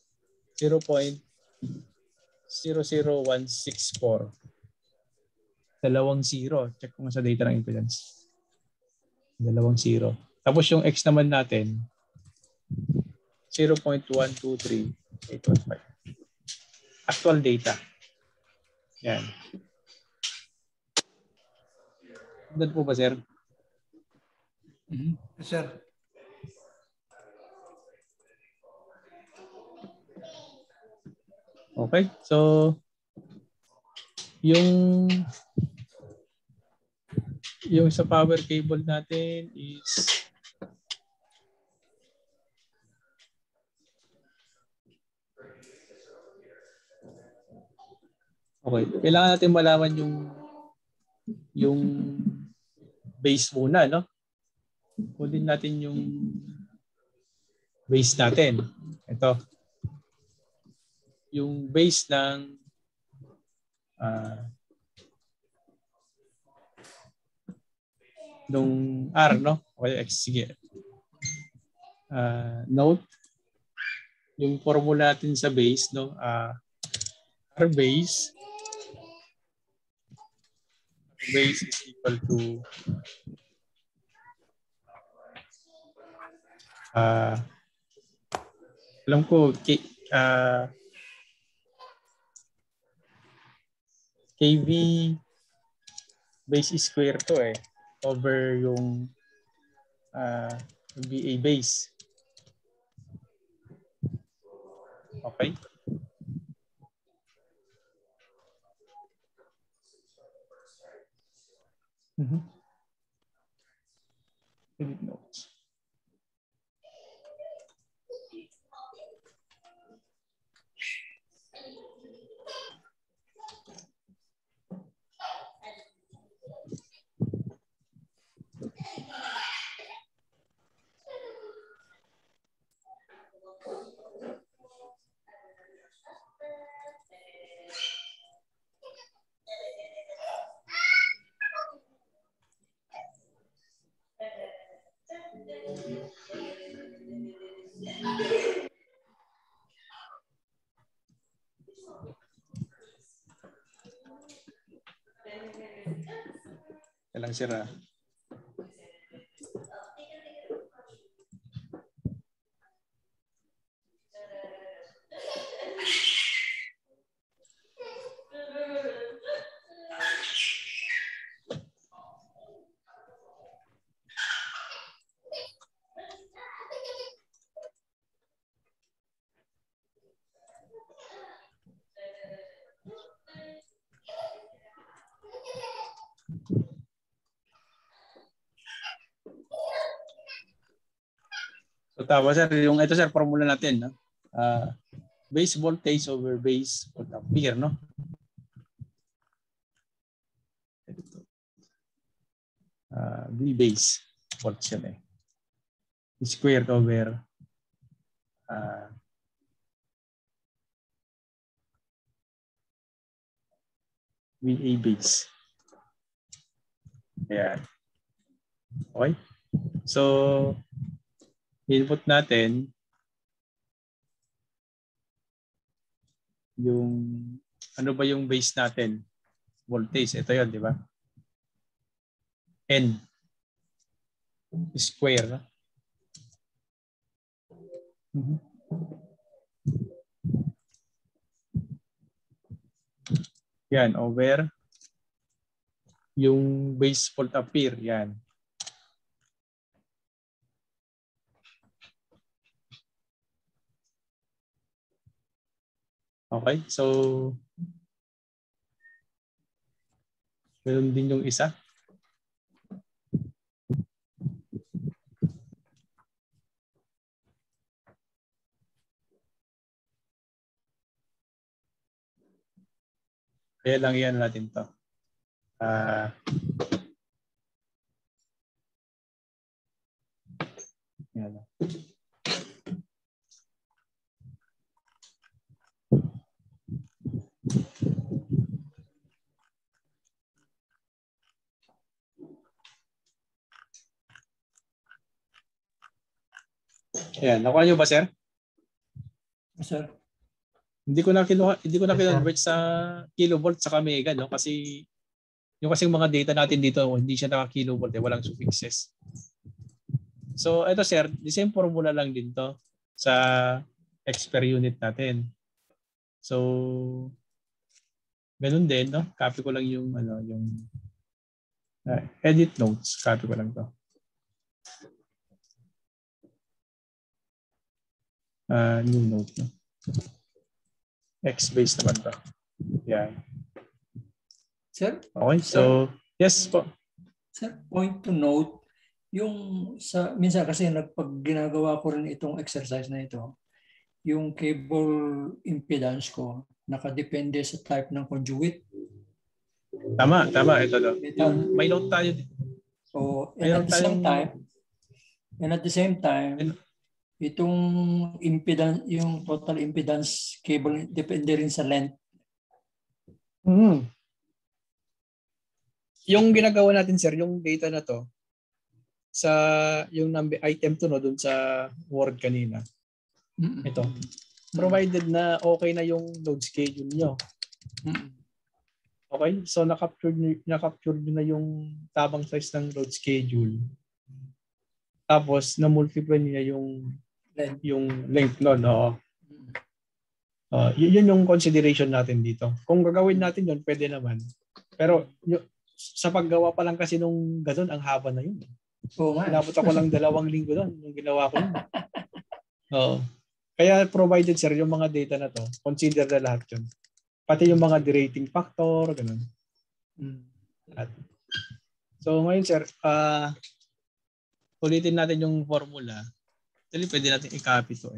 0.00164. Dalawang zero. Check ko nga sa data ng impedance. Dalawang zero. Tapos yung X naman natin, 0.123815. Actual data. Yan. Doon po ba, sir? Yes, sir. Okay. So, yung Yung sa power cable natin is okay. Kailangan natin malaman yung base muna, no? Kunin natin yung base natin. Ito. Yung base ng nung R, no? Okay, sige. Note yung formula natin sa base, no? R base is equal to alam ko KB base square to over yung BA base. Okay? Edit notes. Kailang sira. So tama sir, yung ito sir formula natin, no? Base voltage over base volt ampere, no? V base volts yun squared over VA base. Ayan. Okay. So input natin yung ano ba yung base natin? Voltage. Ito yun, di ba? N square. Yan, over yung base volt ampere. Yan. Okay, so meron din yung isa. Kaya lang yan natin to. Yan. Ayan, nakuha niyo ba, sir? Sir. Hindi ko na convert sa kilovolt sa mega, no? Kasi yung kasing mga data natin dito, hindi siya naka-kilovolt, walang suffixes. So, ito sir, the same formula lang din to sa X per unit natin. So, ganun din, no? Copy ko lang yung edit notes, copy ko lang to. New note, no? X-base naman to. Yan. Sir? Okay, so, yes po. Sir, point to note, yung minsan kasi pag ginagawa ko rin itong exercise na ito, yung cable impedance ko nakadepende sa type ng conduit. Tama. Ito daw. Metal. May note tayo. So, Mayroon and at the same time, itong impedance, yung total impedance cable depende rin sa length. Yung ginagawa natin, sir, yung data na to, sa yung item to, no, dun sa Word kanina. Ito. Provided na okay na yung load schedule nyo. Okay? So, na-capture nyo na yung tamang size ng load schedule. Tapos, na-multiply nyo yung length nun. No? Yun yung consideration natin dito. Kung gagawin natin yun, pwede naman. Pero, sa paggawa pa lang kasi nung gano'n, ang haba na yun. Inabot ako lang 2 linggo doon yung ginawa ko yun. Kaya provided, sir, yung mga data na to, consider na lahat yun. Pati yung mga derating factor, gano'n. So ngayon, sir, ulitin natin yung formula. Actually, pwede natin i-copy to.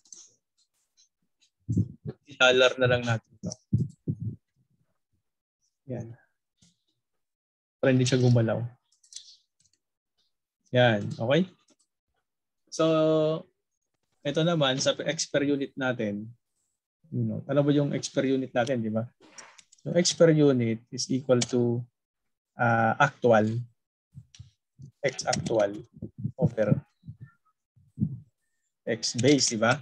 I-dollar na lang natin to. Yan. Para hindi siya gumalaw. Yan. Okay? So, ito naman, sa X per unit natin, ano ba yung X per unit natin, di ba? Yung X per unit is equal to actual, X actual over X base, di ba?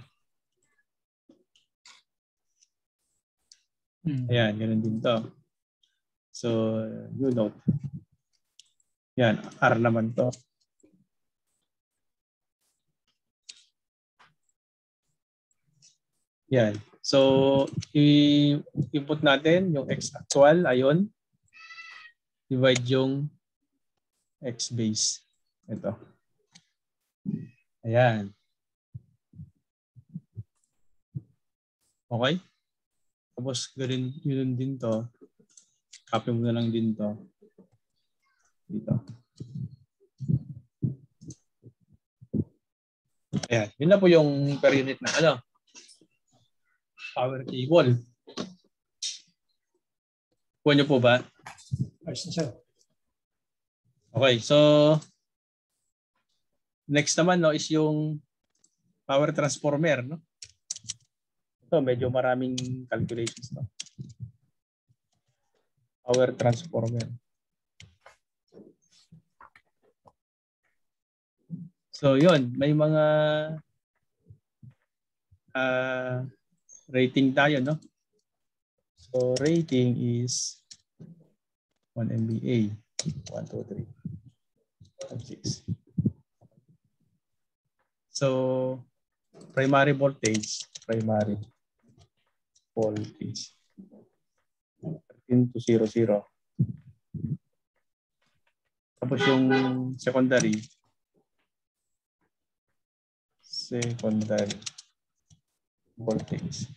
Ayan, ganun din to. So, you note. Yan, R naman to. Yan. So, i-input natin yung X actual, ayon. Divide yung X base. Ito. Ayan. Okay? Tapos, yun din to. Copy mo na lang din to. Dito. Ayan. Yun na po yung per unit na power cable. Kuha nyo po ba? Okay. So, next naman is yung power transformer. No? Ito, medyo maraming calculations. No? Power transformer. So yun, may mga rating tayo, no? So rating is 1 MVA, 1, 2, 3, 5, 6. So primary voltage 13 to 00. Tapos yung secondary voltage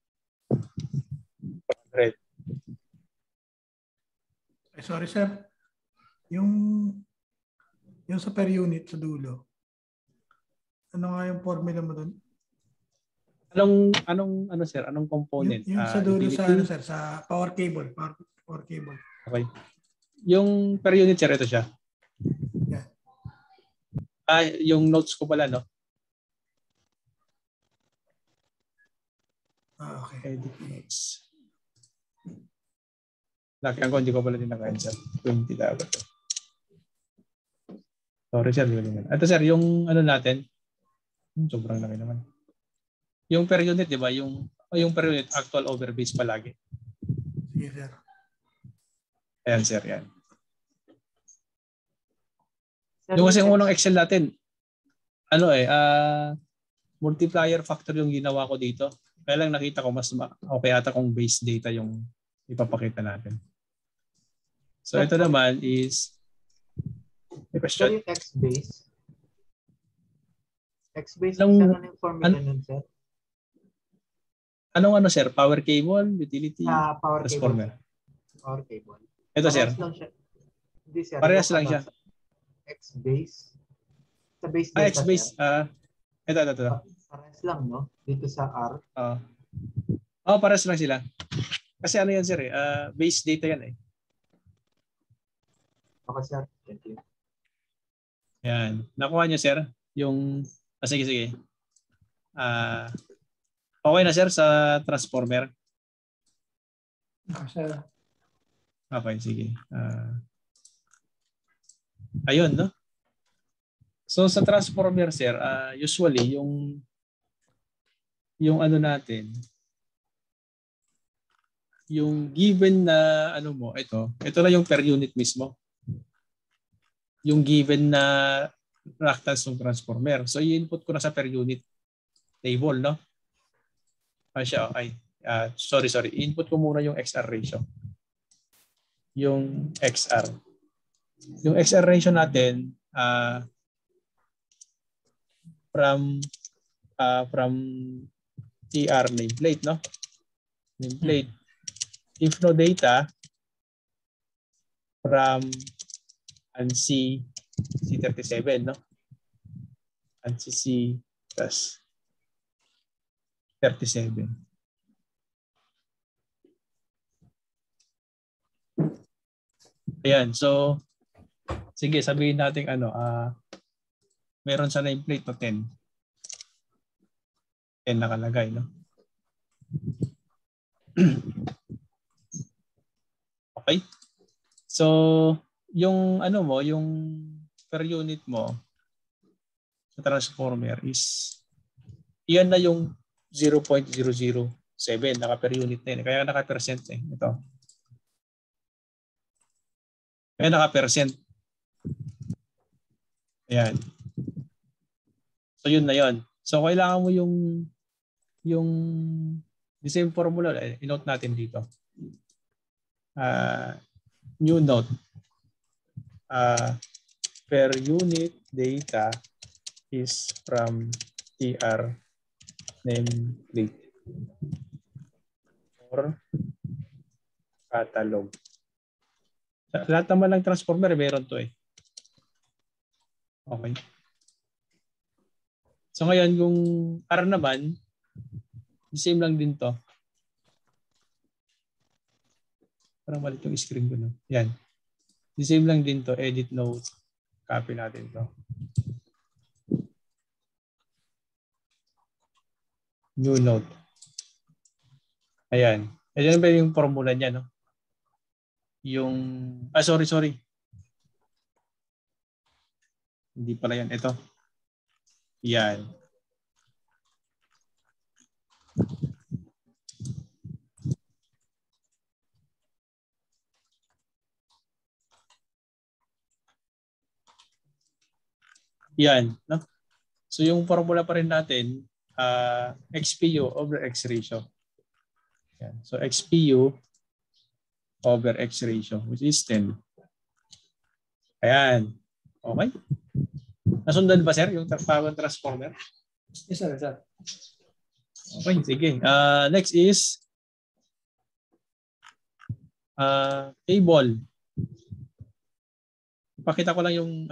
100. Sorry sir, yung sa per unit sa dulo, ano nga yung formula mo doon? Anong sir? Anong component? Yung sa dulo sa sir, sa power cable. Okay. Yung per unit sir, ito siya. Yeah. Yung notes ko pala, no? Okay. Edit notes. Lakihan ko, hindi ko pala din naka-answer. 20 dapat. Sorry sir. Ito sir, yung natin, sobrang laki naman. Yung per unit, di ba? Yung per unit, actual over base palagi. Sige, sir. Ayan, sir. Yan. Yung kasi unang Excel natin, multiplier factor yung ginawa ko dito. Kaya lang nakita ko mas okay ata kung base data yung ipapakita natin. So, ito naman is may question? Yung X-base. X-base ano yung formula nun, sir? Anong sir? Power cable, utility, Power transformer? Cable. Power cable. Ito, sir. Hindi, sir. Parehas Yung lang siya. X-base. Sa base Ah, delta, X-base. sir. Ito. Parehas lang, no? Dito sa R. Parehas lang sila. Kasi ano yan, sir, base data yan eh. Okay, sir. Thank you. Yan. Nakuha niyo, sir, yung... sige. Okay na, sir, sa transformer. Sir, Okay, sige. Ayun, no? So, sa transformer, sir, usually, yung ano natin, yung given na ano mo, ito na yung per unit mismo. Yung given na reactance ng transformer. So, i-input ko na sa per unit table, no? Sorry. Input ko muna yung XR ratio. Yung XR. Yung XR ratio natin, from TR nameplate, no? Nameplate. If no data, from ANSI C37, no? ANSI C plus 37. Ayan, so sige, sabihin natin meron sa nameplate to 10. 10 nakalagay, no? Okay? So, yung yung per unit mo sa transformer is iyan na yung 0.007 naka per unit na yun. Kaya naka percent eh. Ito. Kaya naka percent. Ayan. So yun na yun. So kailangan mo yung the same formula, i-note natin dito. New note. Per unit data is from TR nameplate or catalog. Lahat naman ng transformer meron to eh. Okay. So ngayon yung R naman, the same lang din to. Parang malit yung screen ko, no? Yan. The same lang din to. Edit note. Copy natin to. New note. Ayan. Ayan ba yung formula niya, no? Yung... sorry. Hindi pala yan. Ito. Yan. Yan. No? So yung formula pa rin natin, XPU over X ratio. Yan. So XPU over X ratio, which is 10. Ayan. Okay? Nasundan ba, sir, yung power transformer? yes, sir. Okay, sige. Next is cable. Pakita ko lang yung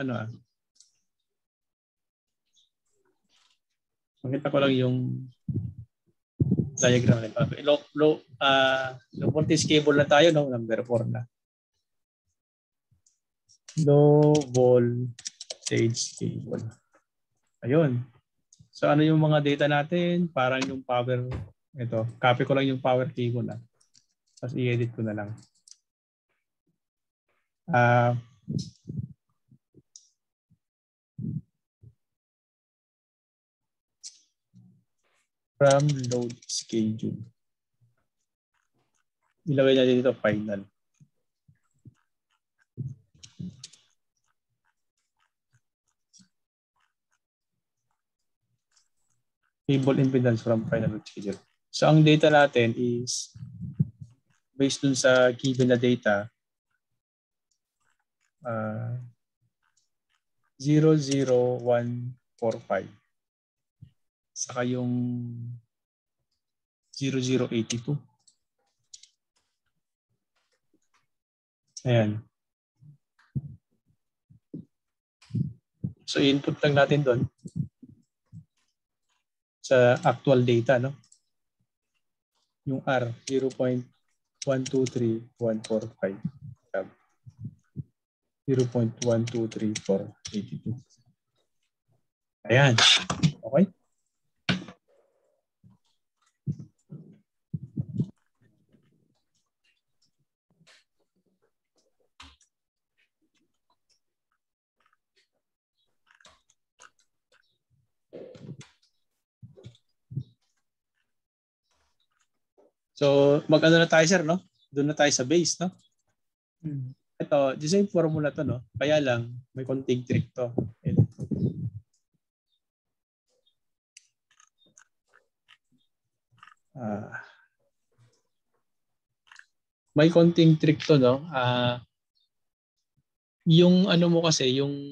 pakita ko lang yung diagram nito. Low voltage cable na tayo, no? Number 4 na. Low voltage cable. Ayun. So ano yung mga data natin? Parang yung power, ito. Copy ko lang yung power cable na. Tapos i-edit ko na lang. From load schedule. Ilagay natin dito final. Cable impedance from final load schedule. So ang data natin is based dun sa given na data 00145. Saka yung 0082. Ayan. So input lang natin doon sa actual data, no? Yung R 0.123145. 0.123482. Ayan. Okay? So, mag-ano na tayo, sir, no? Doon na tayo sa base, no? Ito, the same formula to, no? Kaya lang, may konting trick to. May konting trick to, no? Yung ano mo kasi, yung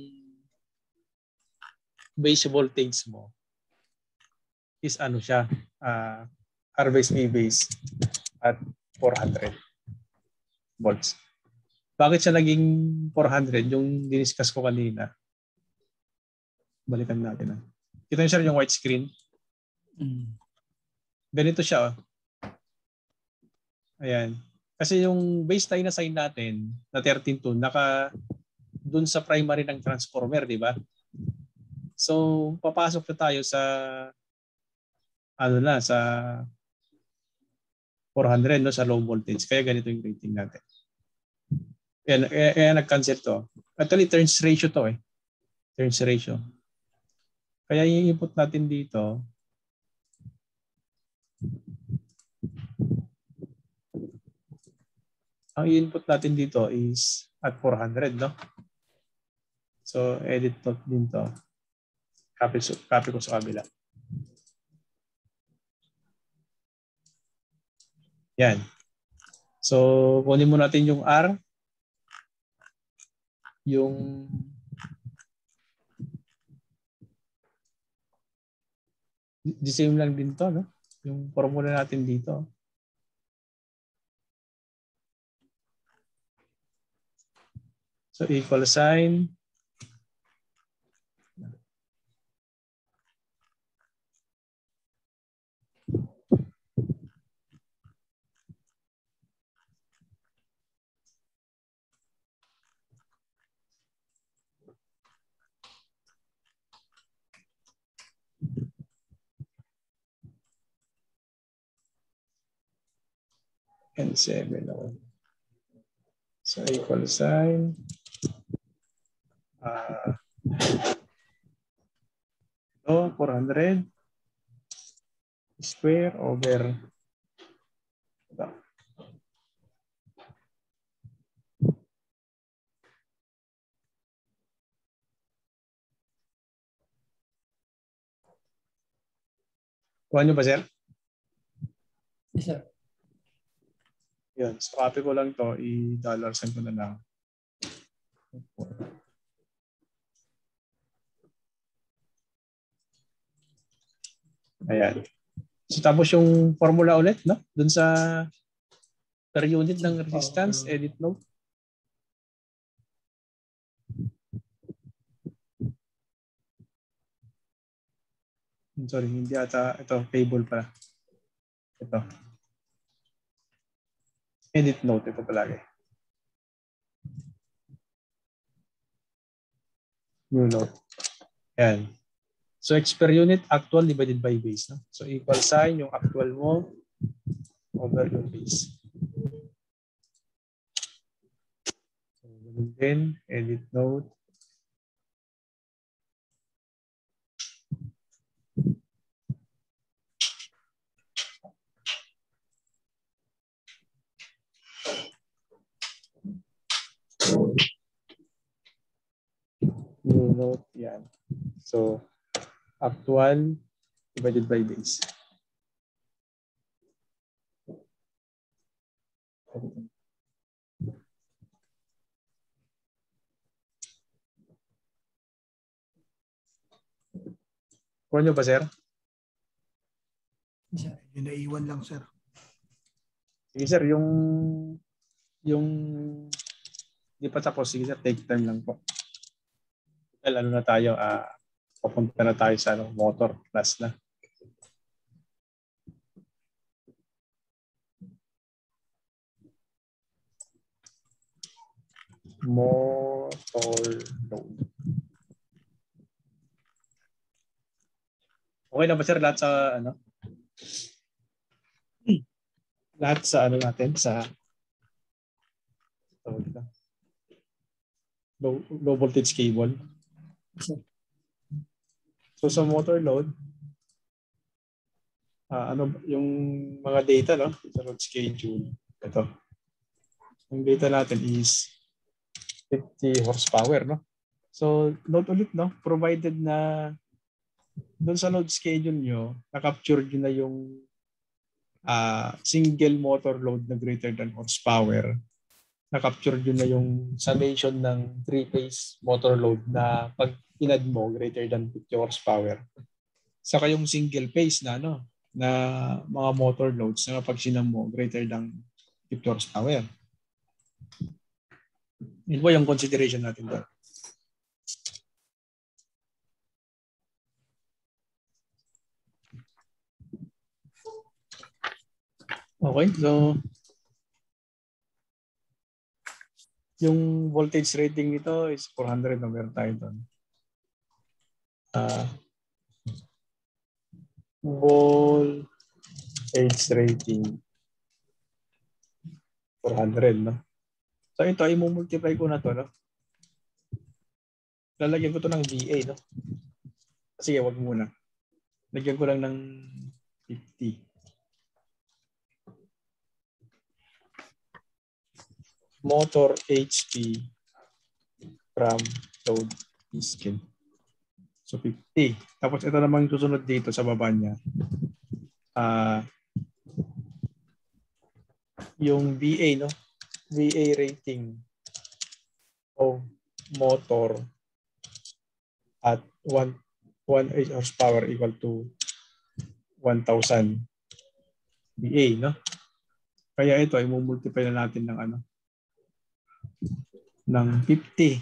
base voltage mo is ano siya, R base A base at 400 volts. Bakit siya naging 400? Yung diniscuss ko kanina. Balikan natin. Kita niyo, sir, yung white screen. Ganito siya. Ayan. Kasi yung base tayo na sign natin na 13.2 naka dun sa primary ng transformer, di ba? So, papasok na tayo sa sa 400, no, sa low voltage. Kaya ganito yung rating natin. Kaya nag-cancel to. Actually, turns ratio to eh. Turns ratio. Kaya yung input natin dito, ang input natin dito is at 400, no? So, edit note din to. Copy ko sa kabila. Yan. So, kunin mo natin yung R. Yung the same lang din to, no? Yung formula natin dito. So, equal sign. And 7. So, equal sign. So, 400 square over ito. Kuha nyo ba, sir? Yes, sir. Yun. So, copy ko lang to. I-dollar sign ko na lang. Ayan. So, tapos yung formula ulit, no? Dun sa per unit ng resistance, edit note. Sorry, hindi ata. Ito, table pa. Ito. Edit note, ito palagi. New note. Ayan. So, X per unit, actual divided by base. No? So, equal sign yung actual mo over yung base. So, ganun din, edit note. New note, yan. So, actual divided by base. Kuha nyo ba, sir? Yes, sir. Yung naiwan lang, sir. Sige, sir, yung di pa tapos. Sige, sir, take time lang po. Well, ano na tayo, papunta na tayo sa motor class na. Motor load. Okay na ba sir lahat sa lahat sa natin sa low voltage cable. So sa motor load, yung mga data sa load schedule. Ito. Yung data natin is 50 horsepower, no? So note ulit, provided na doon sa load schedule nyo, na-capture nyo na yung single motor load na greater than horsepower. Na-capture nyo na yung summation ng 3-phase motor load na pag inad mo greater than 50 horsepower. Saka yung single phase na na mga motor loads na pag sinam mo greater than 50 horsepower. Yun po yung consideration natin doon. Okay, so yung voltage rating nito is 400 na meron tayo doon. Voltage rating 400, no? So ito ay multiply ko na to, no? Lalagyan ko to ng VA, no? Sige, wag muna. Lagyan ko lang ng 50. Motor HP from load skill. So 50. Tapos ito namang susunod dito sa baba niya. Yung VA, no? VA rating of motor at 1 horsepower equal to 1,000 VA, no? Kaya ito ay multiply na natin ng ng 50.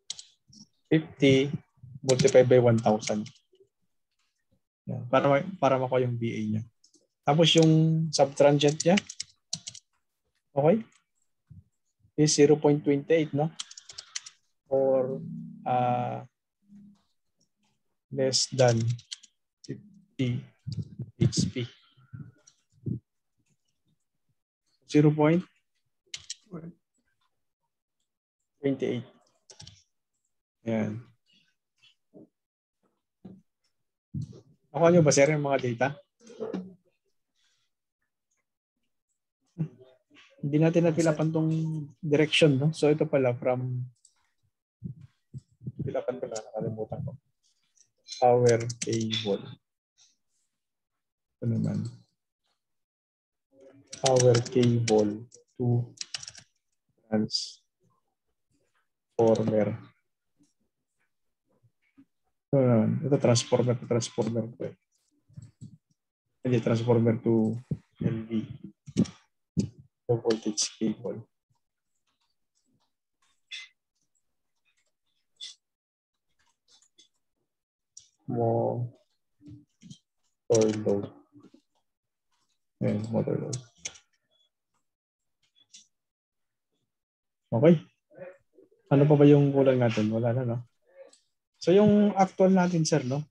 50 multiply by 1,000. Yan, para makuha yung VA niya. Tapos yung subtransient niya, okay, is 0.28, no? Or less than 50 HP. 0.28. Yan. Nakuha nyo ba, sir, yung mga data? Hindi natin napilapan tong direction, no? So ito pala from pilapan ko na, nakalimutan ko. Power cable. Ito naman. Power cable to transformer. Ito naman. Ito transformer to transformer. Hindi, transformer to LV. Low voltage cable. Motor load. Ayan, motor load. Okay. Ano pa ba yung kulang natin? Wala na, no? So yung actual natin, sir, no?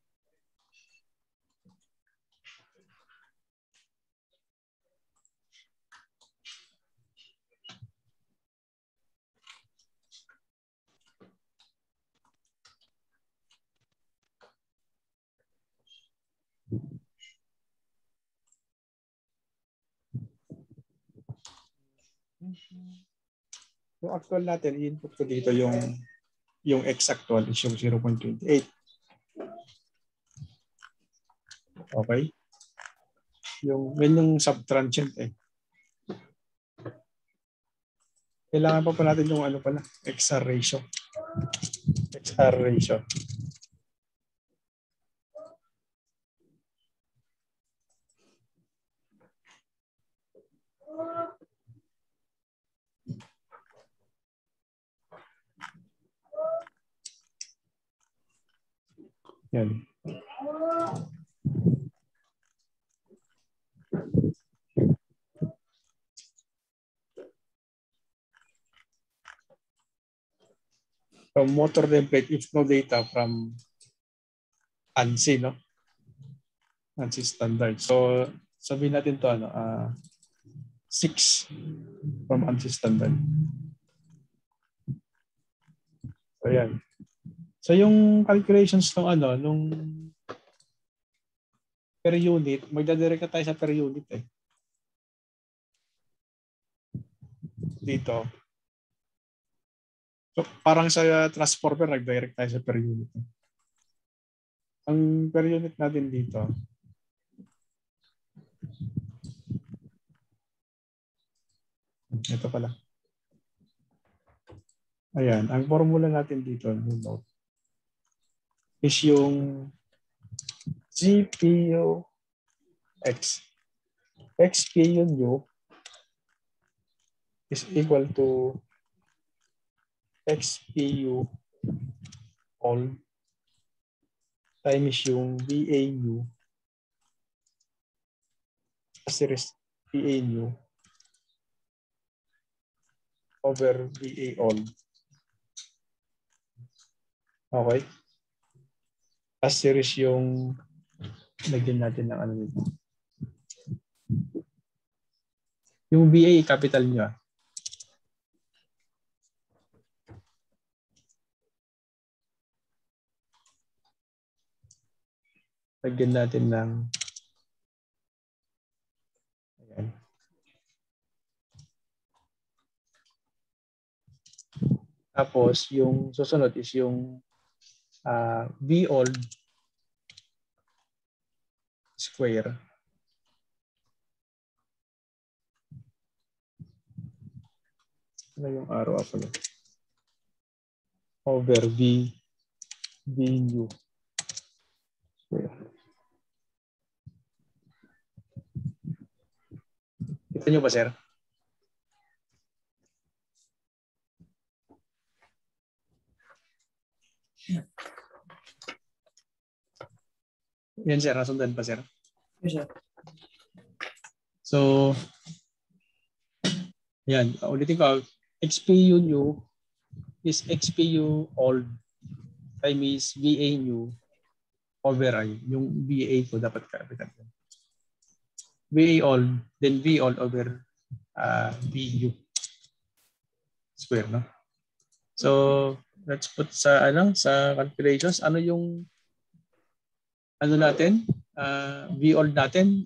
Yung actual natin, i-input ko dito yung X actual is yung 0.28. Okay? Yung subtransient eh. Kailangan pa natin yung pala, XR ratio. XR ratio. Yan. From motor template, if no data from ANSI, no? ANSI standard. So, sabihin natin to 6 from ANSI standard. So, yan. So, yung calculations nung per unit, magdadirect na tayo sa per unit eh. Dito. So, parang sa transformer, nag-direct tayo sa per unit. Ang per unit natin dito, ito pala. Ayan, ang formula natin dito, note, is yung GPU X. XPU new is equal to XPU all times yung VA new series VA new over VA all. Okay? As series yung lagyan natin ng ano dito. Yung VA capital nyo. Lagyan natin ng ayan. Tapos yung susunod is yung V all square ano yung arrow pala over V new square. Kita nyo ba, sir? Yan, sir. Nasundan pa, sir. Yes, sir. So, yan. Ulitin ko. XPU new is XPU old times VA new over I. Yung VA ko dapat capital. VA old, then V old over VU square, no? So, let's put sa calculations. Ano yung natin? V old natin.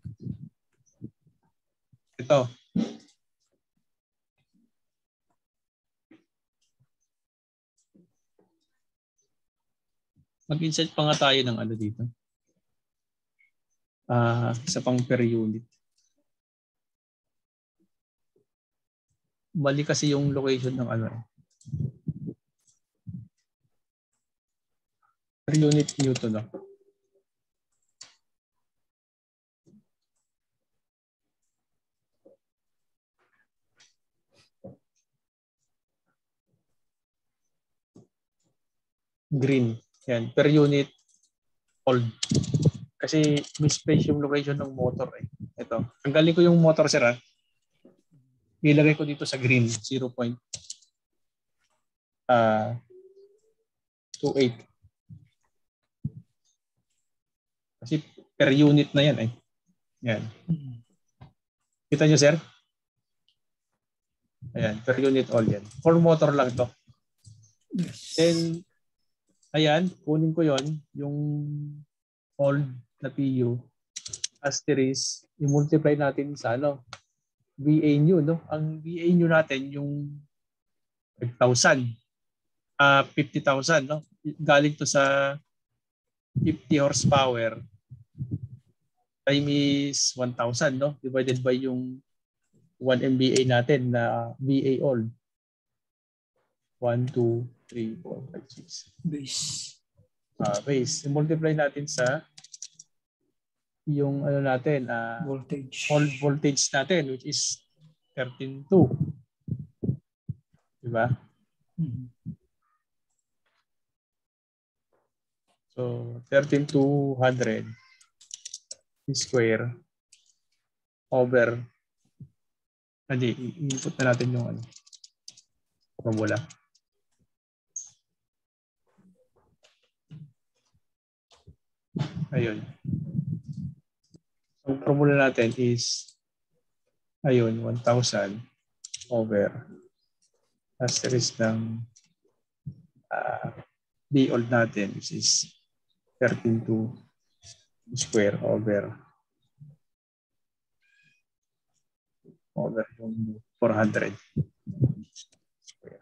Ito. Mag-insert pa nga tayo ng ano dito. Isa pang per unit. Bali kasi yung location ng ano. Per unit Newton, no? Green. Yan. Per unit old. Kasi misplace yung location ng motor eh. Ito. Tanggalin ko yung motor, sir, ha? Ilagay ko dito sa green. 0.28. Kasi per unit na yan eh. Yan. Kita nyo, sir? Ayan. Per unit all yan. For motor lang to. Then, ayan. Kunin ko yon yung old na PU. Asterisk. I-multiply natin sa ano. VA new, no? Ang VA new natin yung 5,000. 50,000, no? Galing to sa 50 horsepower time is 1,000, no? Divided by yung 1 MVA natin na VA all. 1, 2, 3, 4, 5, 6. Base. Base. I-multiply natin sa yung ano natin, Voltage. all voltage natin, which is 13.2. Diba? Mhm. So 13,200 square over, hindi, i-input na natin yung formula. Ayun. Ang formula natin is, ayun, 1,000 over asterisk ng B old natin, which is 13,2 square over yung 400 square.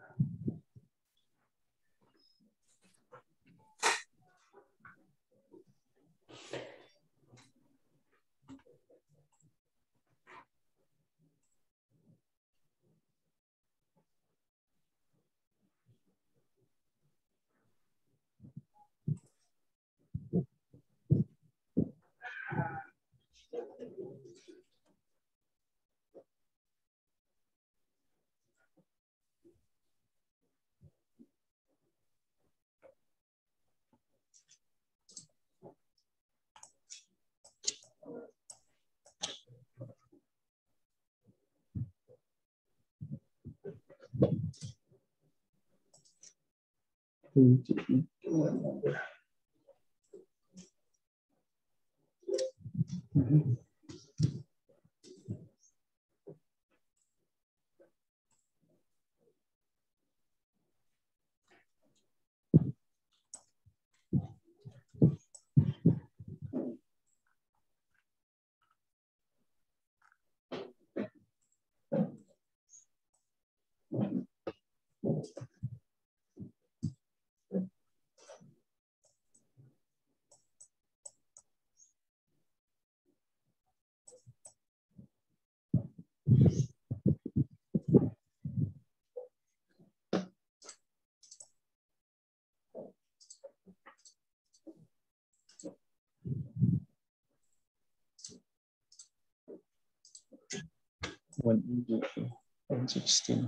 One 16.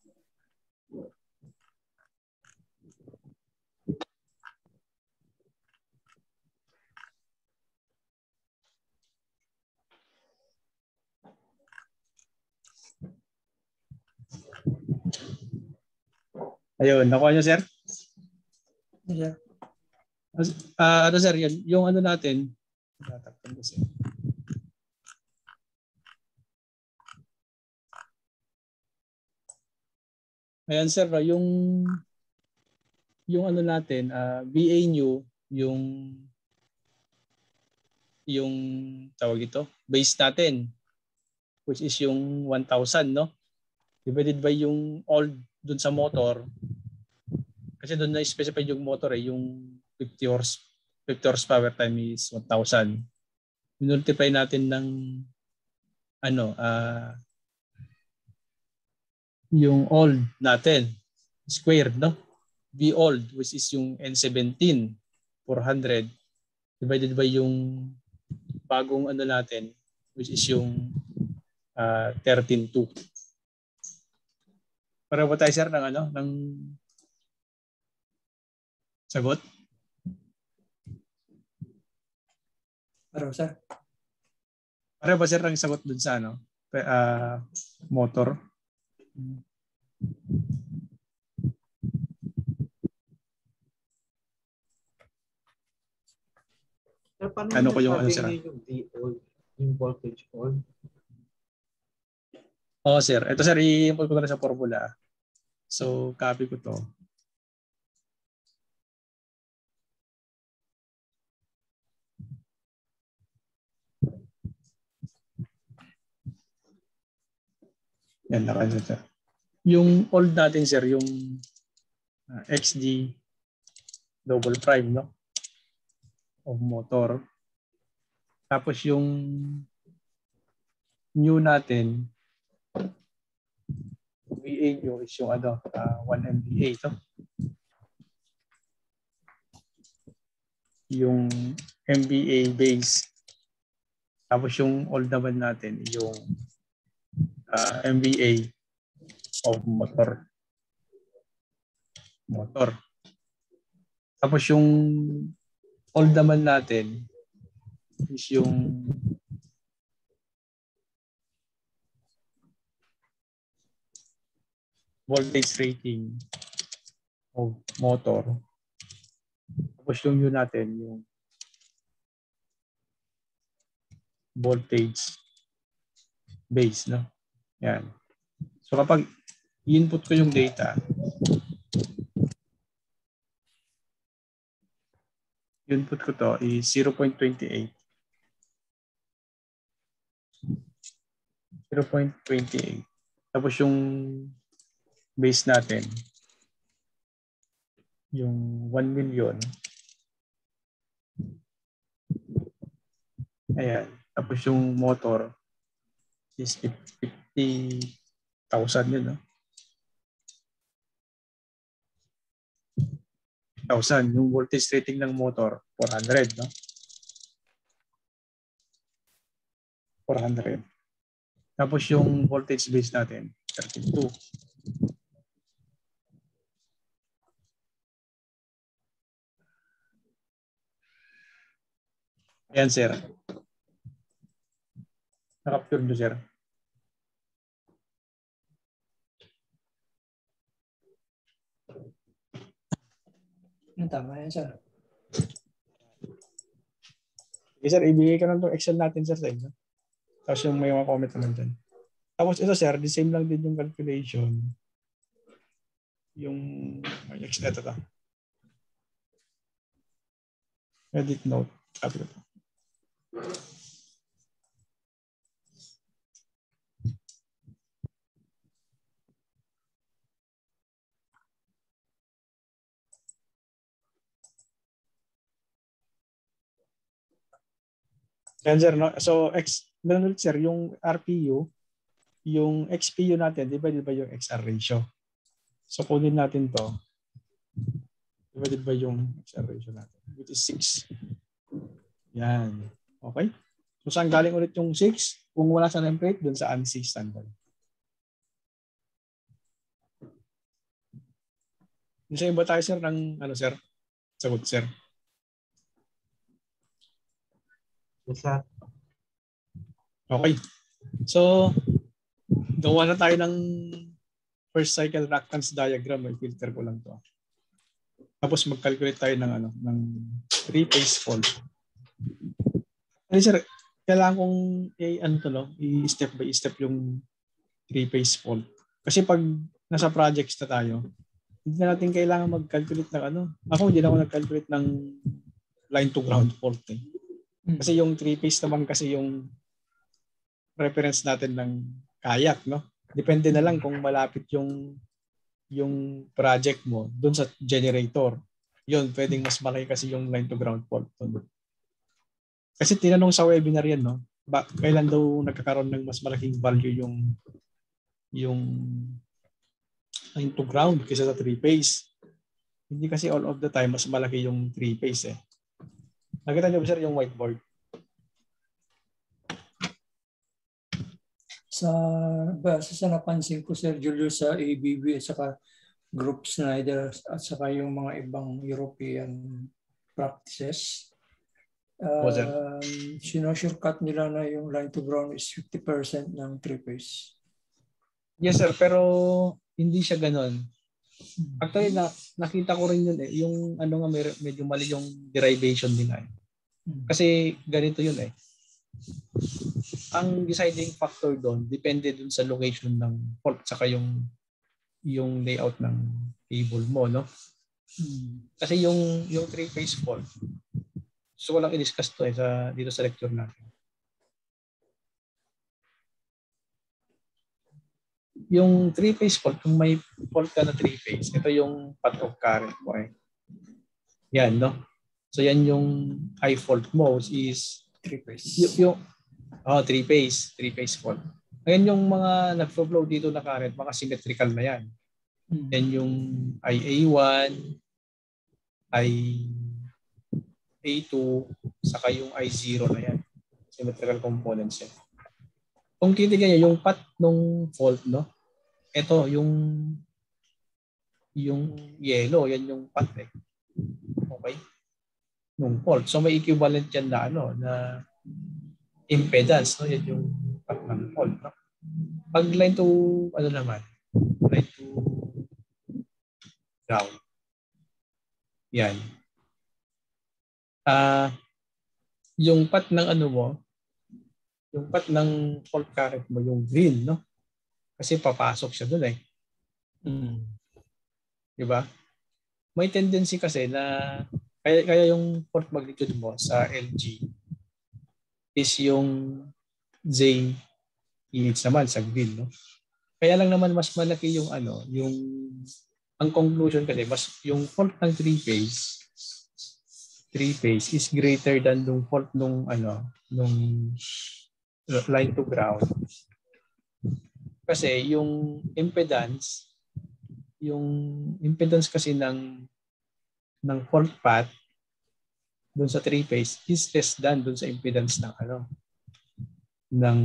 Ayun, nakuha niyo, sir? Yeah. Sir, yun, yung natin, tatakpan ko, sir. Ayan, sir, yung natin, BA new, yung tawag ito, base natin, which is yung 1,000, no? Divided by yung old dun sa motor. Kasi doon na-specify yung motor yung 50 horsepower time is 1,000. Multiply natin ng yung old natin squared, no? B old, which is yung N17 400 divided by yung bagong natin, which is yung 13.2. Para ba tayo, sir, ng sagot? Para sir. Para ba, sir, ng sagot dun sa motor? Pero paano Ko yung sir? Yung V-old, yung voltage old? Oo, sir. Ito, sir, i-import ko na sa formula. So, copy ko to. Yan, sir. Yung old natin, sir, yung XG double prime, no? Of motor. Tapos yung new natin, VA new is yung 1 MVA ito. Yung MVA base. Tapos yung old naman natin, yung MVA of motor. Tapos yung all naman natin is yung voltage rating of motor. Tapos yung U natin, yung voltage base, no? Yan. So kapag input ko yung data, input ko to is 0.28. 0.28. Tapos yung base natin, yung 1 million. Ayan. Tapos yung motor is 50,000 yun, no? 1,000. Yung voltage rating ng motor, 400, no? 400. Tapos yung voltage base natin, 32. Ayan, sir. Nakapture nyo, sir. Tama yan, sir. Okay, sir, ibigay ka lang itong Excel natin, sir, sa inyo. Tapos yung may mga comment naman dyan. Tapos ito, sir, the same lang din yung calculation. Yung Excel ito. Edit note. Copy ko ito. Yan, sir, no? So, sir, yung RPU, yung XPU natin, divided by yung XR ratio. So, kunin natin to. Divided by yung XR ratio natin, which is 6. Yan. Okay? So, saan galing ulit yung 6? Kung wala sa template, dun sa ANSI standard. Gusto ba tayo, sir, ng ano, sir? Sagot, sir. Yes, sir. Okay. So, gawa na tayo ng first cycle reactance diagram. May filter ko lang to. Tapos mag-calculate tayo ng ano, ng 3-phase fault. Ay, sir, kailangan kong i-step by step yung 3-phase fault. Kasi pag nasa projects na tayo, hindi na natin kailangan mag-calculate ng ano. Ako hindi na ako nag-calculate ng line to ground fault. Kasi yung 3-phase naman kasi yung reference natin ng kayak, no? Depende na lang kung malapit yung project mo doon sa generator. Yun, pwedeng mas malaki kasi yung line to ground fault. Kasi tinanong sa webinar yan, no? Kailan daw nagkakaroon ng mas malaking value yung line to ground kaysa sa 3-phase. Hindi kasi all of the time mas malaki yung 3-phase eh. Nakita niyo ba, sir, yung whiteboard? Base sa napansin ko, Sir Julius, sa ABB at saka Group Schneider at saka yung mga ibang European practices, sino-shortcut nila na yung line to ground is 50% ng 3-phase. Yes, sir, pero hindi siya ganon. Actually, nakita ko rin yun eh. Yung ano nga, medyo mali yung derivation nila eh. Kasi ganito yun eh. Ang deciding factor doon, depende dun sa location ng fault saka yung layout ng cable mo, no? Kasi yung 3-phase fault, gusto ko lang i-discuss to eh, dito sa lecture natin. Yung 3-phase fault, kung may fault ka na 3-phase, ito yung path of current mo eh. Yan, no? So yan yung high fault mo is 3-phase. Yung 3-phase fault. Ngayon yung mga nag-flow dito na current, mga symmetrical na yan. Yan yung IA1, IA2, saka yung I0 na yan. Symmetrical components yan. Kung titignan nyo, yung path ng fault, no? Ito, yung yellow, yan yung path eh. Okay? nung fault. So may equivalent yan na na impedance, no? Yan yung path ng fault, no? Pag line to naman, line to ground. Yan. Yung path ng mo, yung path ng fault current mo, yung green, no? Kasi papasok siya doon eh. Di ba? May tendency kasi na kaya yung fault magnitude mo sa LG is yung JEH naman sa green, no? Kaya lang naman mas malaki yung yung ang conclusion kasi mas yung fault ng three phase is greater than yung fault nung nung line to ground. Kasi yung impedance kasi ng fault path doon sa three phase is less than doon sa impedance ng ng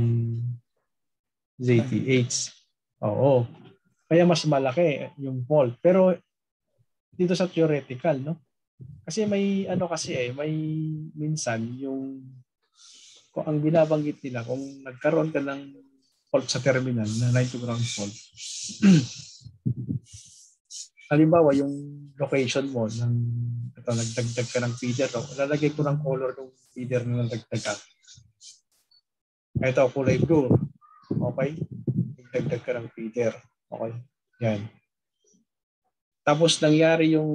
ZTH. Oo. Kaya mas malaki yung fault. Pero dito sa theoretical, no? Kasi may may minsan yung kung ang binabanggit nila kung nagkaroon ka ng fault sa terminal na line to ground fault. Halimbawa, yung location mo ng nagdagdag ka ng feeder, lalagay ko ng color ng feeder na nagdagdag ka. Ito, kulay blue. Okay? Nagdagdag ka ng feeder. Okay? Yan. Tapos nangyari yung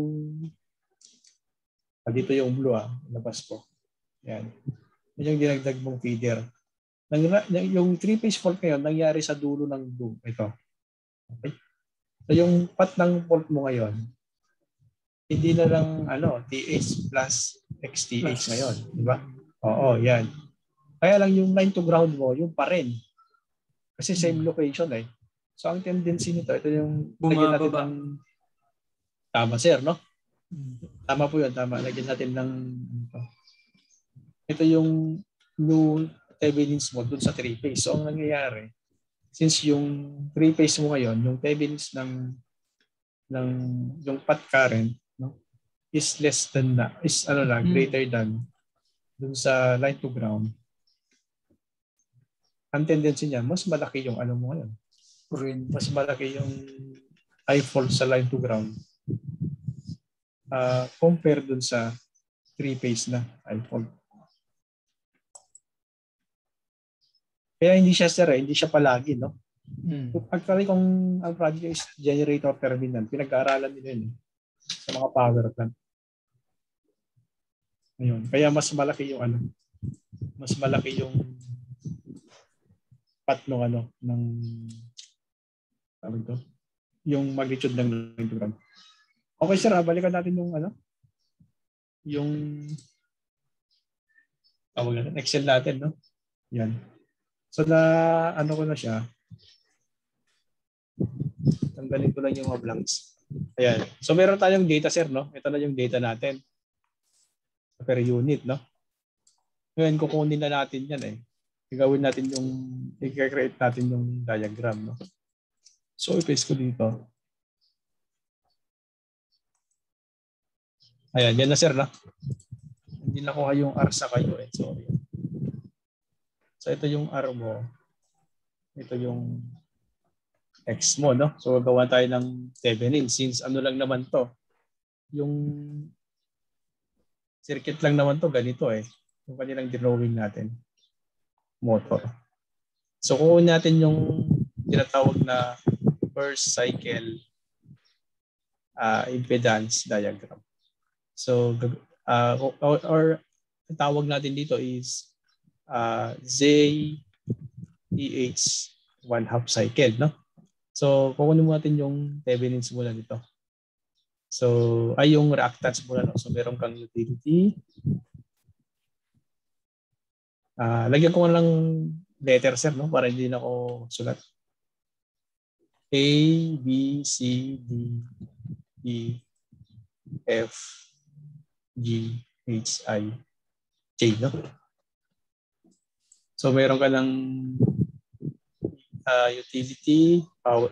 dito yung blue labas ko. Yan. Yan yung dinagdag mong feeder. Yung three-phase fault ngayon, nangyari sa dulo ng blue. Ito. Okay? So yung path ng fault mo ngayon, hindi na lang TH plus XTH ngayon. Di ba? Oo, yan. Kaya lang yung line to ground mo, yung pa rin. Kasi same location eh. So ang tendency nito, ito yung lagyan natin ng tama sir, no? Tama po yun, tama. Lagyan natin ng ito yung new Thevenin's mo dun sa three-phase. So ang nangyayari, since yung three-phase mo ngayon, yung Thevenin's ng yung path current, no, is less than greater than dun sa line to ground. Ang tendency niya, mas malaki yung mo ngayon. Mas malaki yung high fault sa line to ground compare dun sa three-phase na high fault. Kaya hindi siya palagi, no? Actually, kung ang project is generator terminal, pinag-aaralan nila yun sa mga power plant. Ayun. Kaya mas malaki yung path ng yung magnitude ng line to ground. Okay sir, balikan natin yung Excel natin, no? Yan. So na ko na siya. Tanggalin ko lang yung mga blanks. Ayan. So meron tayong data sir, no? Ito na yung data natin. Per unit, no? Ngayon kukunin na natin yan eh. I-create natin yung diagram, no? So i-paste ko dito. Ayan, yan na sir, no? Hindi nakuha yung R sa kayo eh. Sorry. So ito yung R mo. Ito yung X mo, no? So gawa tayo ng Thevenin since lang naman to. Yung circuit lang naman to, ganito eh. Yung kanilang drawing natin. Motor. So kukunin natin yung tinatawag na first cycle impedance diagram. So or tawag natin dito is ZEH 1/2 cycle, no? So kukunin natin yung Thevenin's muna dito. So ay yung reactance muna, no? So meron kang utility. Lagyan ko lang letter sir, no? Para hindi na ako sulat. A, B, C, D, E, F, G, H, I, J, no? So meron ka ng utility, power.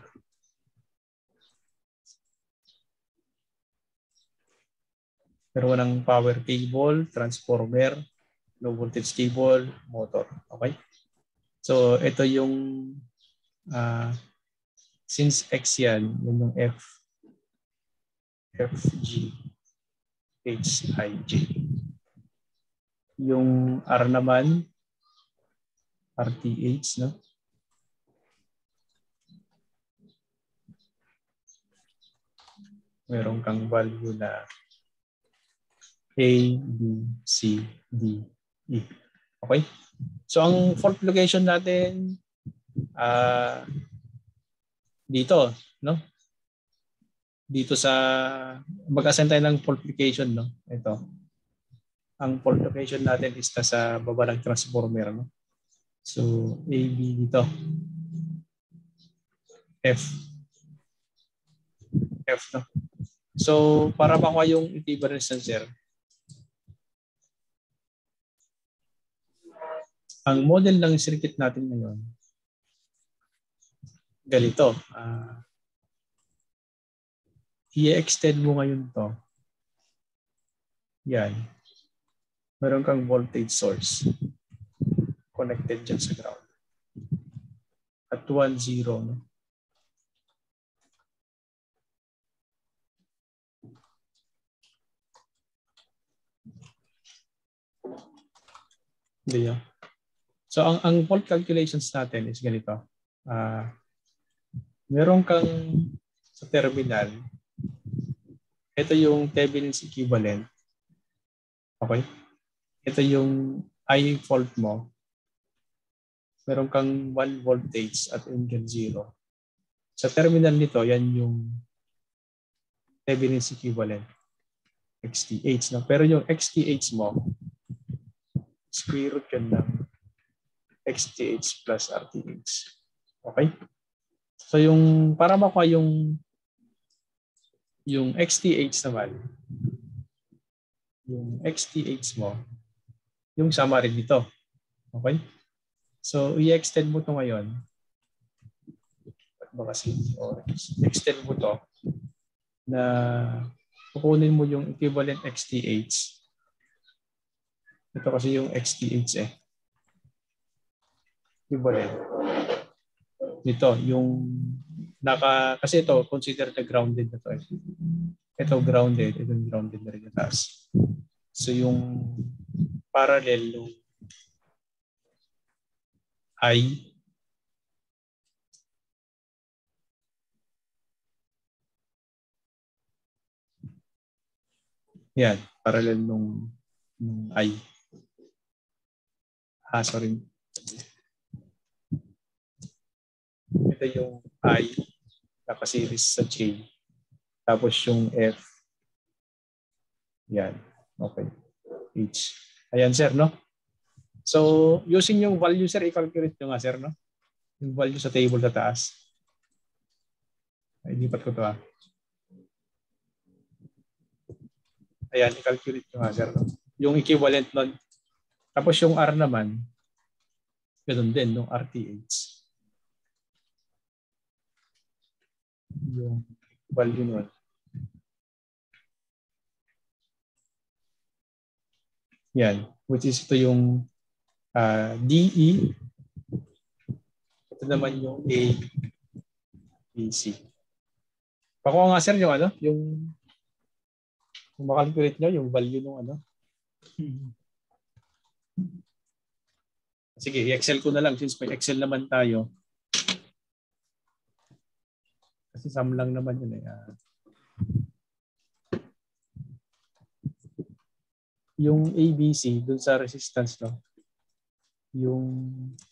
Meron ng power cable, transformer, low voltage cable, motor. Okay? So, ito yung since X yan, yun yung F, G, H, I, J. Yung R naman, RTH, no? Meron kang value na A, B, C, D, E. Okay? So, ang fault location natin, dito, no? Dito sa, mag-assign tayo ng fault location, no? Ito. Ang fault location natin is nasa baba ng transformer, no? So, A, B dito. F, no? So, para makuha yung equivalence sensor, ang model ng circuit natin ngayon, ganito. I-extend mo ngayon to. Yan. Meron kang voltage source connected dyan sa ground. At 1, 0. No? Hindi yan. So, ang fault calculations natin is ganito. Meron kang sa terminal, ito yung Thevenin's equivalent. Okay? Ito yung I fault mo. Meron kang 1 voltage at angle 0. Sa terminal nito, yan yung Thevenin's equivalent. XTH. No? Pero yung XTH mo, square root yan ng XTH plus RTH. Okay? So yung, para makuha yung XTH naman, yung XTH mo, yung summary dito. Okay? So, i-extend mo to ngayon. Extend mo to na kukunin mo yung equivalent XTH. Ito kasi yung XTH eh. Equivalent. Ito, yung kasi ito, consider the grounded na to eh. Ito grounded, ito grounded na rin yung taas. So yung parallel yung I yan, parallel nung I. Sorry. Ito yung I naka-series sa J. Tapos yung F. Yan. Okay. H. Ayan, sir, no? So, using yung value, sir, i-calculate nyo nga, sir, no? Yung value sa table sa taas. Ay, lipat ko to, Ayan, i-calculate nyo nga, sir, no? Yung equivalent nun. Tapos yung R naman, ganun din, no? RTH. Yung value nun. Yan. Which is ito yung DE. Ito naman yung A, B, C. Pakuha nga sir yung yung makalculate nyo yung value ng Sige, i-Excel ko na lang since may Excel naman tayo. Kasi sum lang naman yun eh. Yung ABC dun sa resistance, no? Yung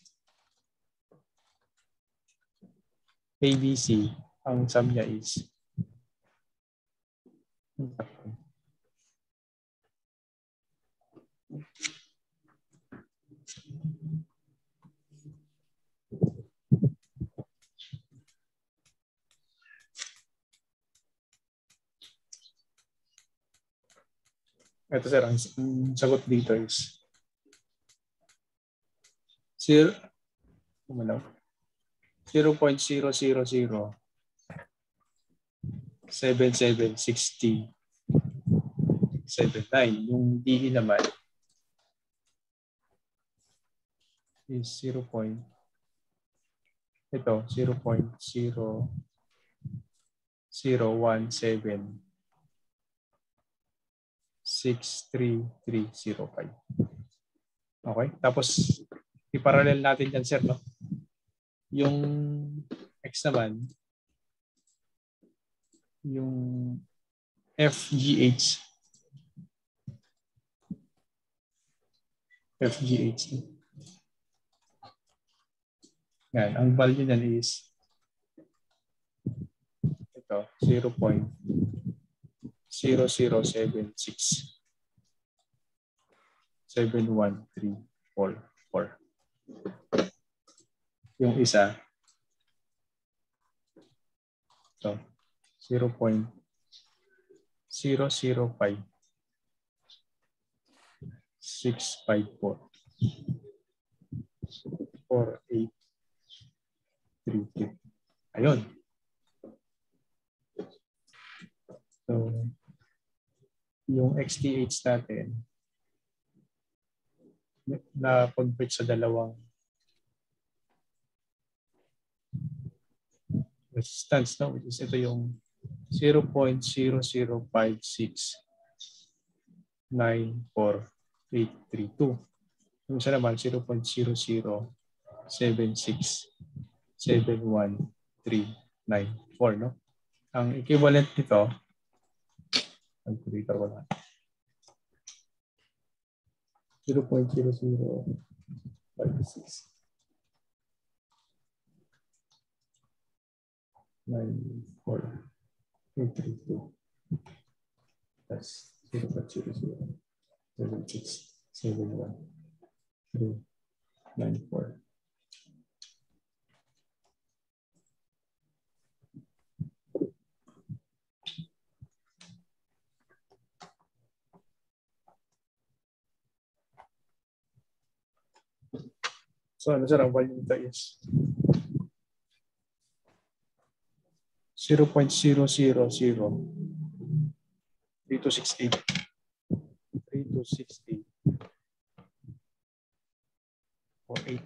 ABC, ang sum niya is ito sir, ang sagot dito is 0.0007760 0.0179. Yung DE naman is 0.00176335. Okay? Tapos, i-parallel natin dyan, sir, no? Yung X naman, yung FGH. Yan, ang value niyan is ito, 0.007671344. Yung isa, ito, 0.005654. 4832. Ayun. So, yung XTH natin na pag-break sa dalawang resistance, no? Which is ito yung 0.005694832. Yung isa naman 0.007671394, no? Ang equivalent nito, calculator ko na. 0.0056 94832 plus 0.07671 So, ano sir, ang value nito is 0.0003268 48.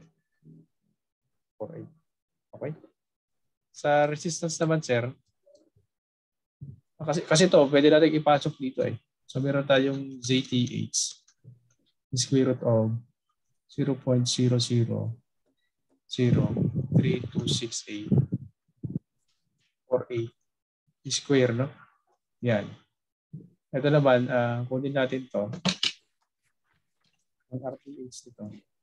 Okay? Sa resistance naman, sir, kasi ito, pwede natin ipasok dito eh. So, meron tayong ZTH, square root of 0.0003268 48 square, no? Yan. Ito naman, kunin natin to. Ang RTH nito.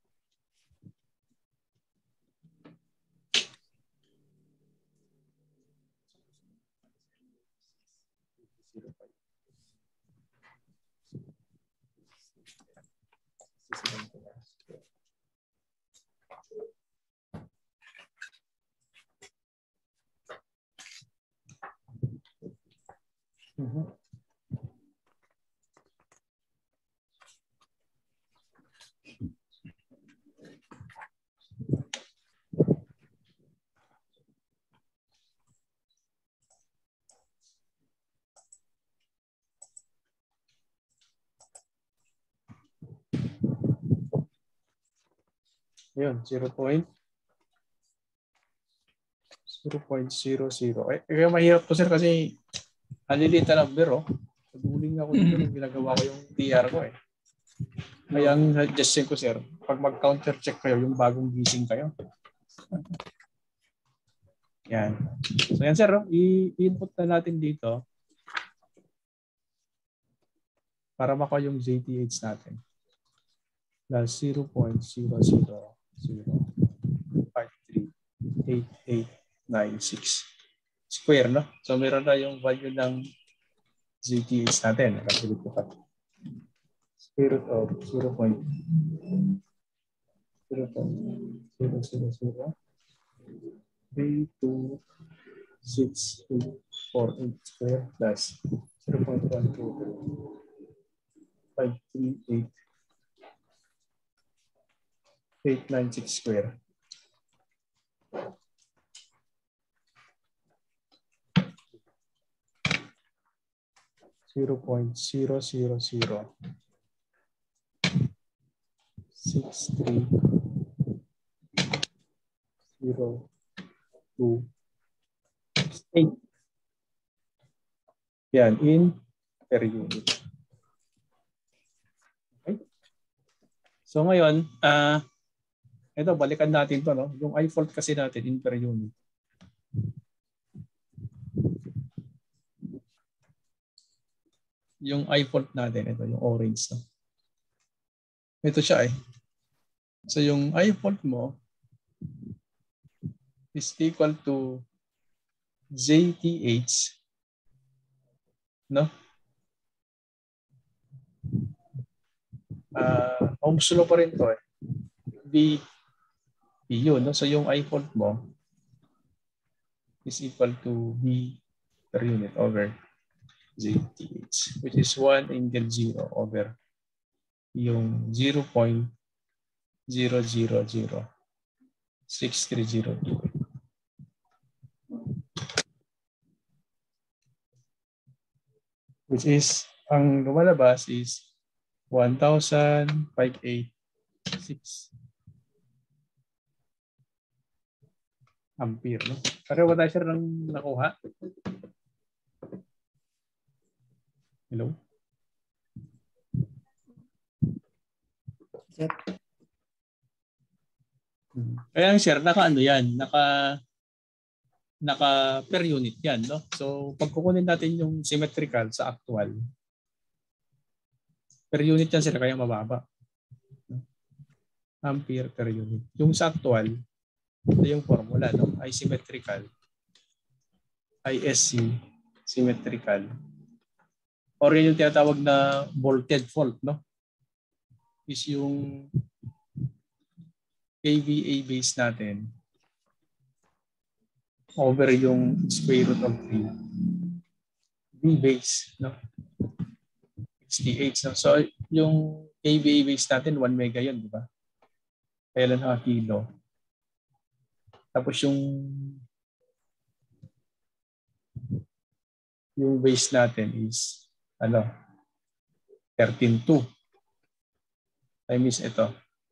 Yun, 0.00. Kaya mahirap to sir kasi halilita ng biro. Naguling ako dito nung ginagawa ko yung TR ko eh. Kaya ang suggestion ko sir, pag mag-counter check kayo, yung bagong gising kayo. Yan. So yan sir, i-input na natin dito para makuha yung ZTH natin. Plus 0.0053886 square, no? So meron na yung value ng ZTH natin. Calculate ko pa. Square root of 0.000326848 square plus 0.123538896 square. 0.0006302. Yan, in per unit. Okay. So ngayon, ito, balikan natin to, no? Yung I-fault kasi natin in per unit. Yung I-fault natin, ito, yung orange. No? Ito siya eh. So yung I-fault mo is equal to JTH, no? Ohm's law pa rin to eh. B yun, no? So yung I-fault mo is equal to B per unit over JTH, which is 1 angle 0 over yung 0.0006302. Which is, ang lumalabas is 1,586 ampere. No? Pareho ba tayo sir ng nakuha? Hello? Sir, Kaya sir, naka-ano yan? Naka per unit yan. No? So, pag kukunin natin yung symmetrical sa actual, per unit yan sila, kaya mababa. Ampere per unit. Yung sa actual, ito yung formula, no? I symmetrical, ISC symmetrical, or yun yung tinatawag na bolted fault, no? Is yung KVA base natin over yung square root of V base, no? XTH, no? So yung KVA base natin 1 mega yun, di ba? Kaya lang kilo. Tapos yung base natin is 13.2 times ito.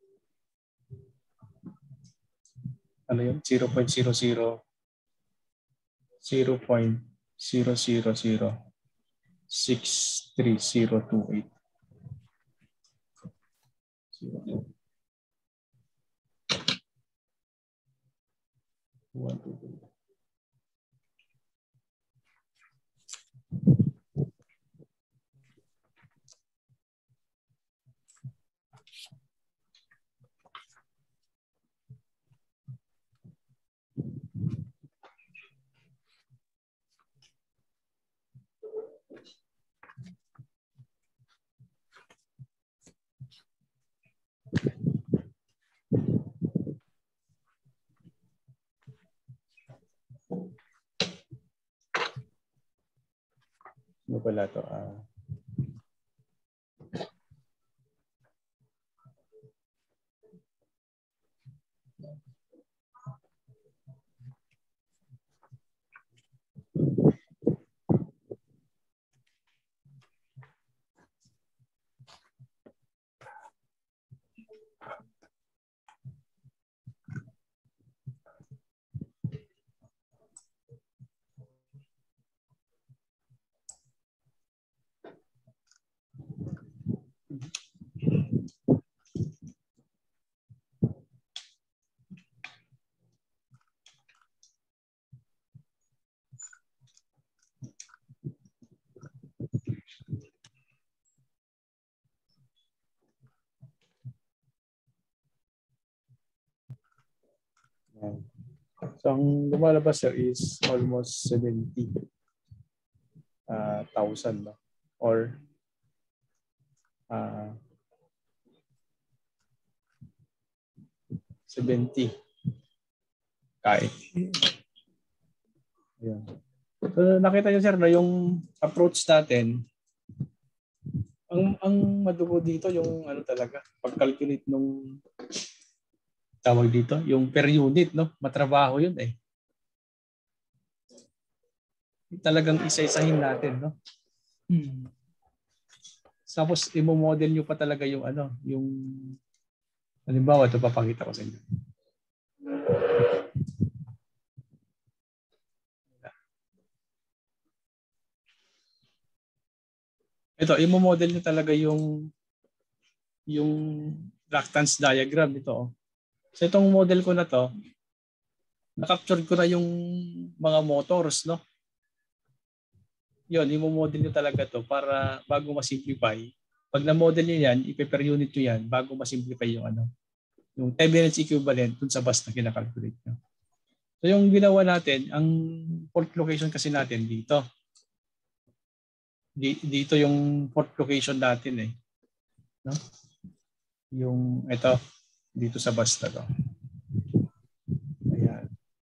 Ano yun? 0.0006302. Ano pala ito? So, ang lumalabas sir is almost 70,000 no? Or 70 kahit. Ayan. So, nakita niyo sir, no, yung approach natin, ang madugo dito yung ano talaga, pag-calculate nung tawag dito, yung per unit, no? Matrabaho yun eh. Talagang isa-isahin natin, no? Tapos i-model nyo pa talaga yung ano, yung halimbawa, ito papakita ko sa inyo. Ito, i-model nyo talaga yung reactance diagram nito. So itong model ko na to, na-capture ko na yung mga motors, no? Yun, i-model nyo talaga to para bago ma-simplify. Pag na-model nyo yan, i-per unit nyo yan bago ma-simplify yung ano, yung 10 minutes equivalent dun sa bus na kinakalculate nyo. So yung ginawa natin, ang fault location kasi natin dito. Dito yung fault location natin eh. No? Yung ito, dito sa bus na to. Ayan.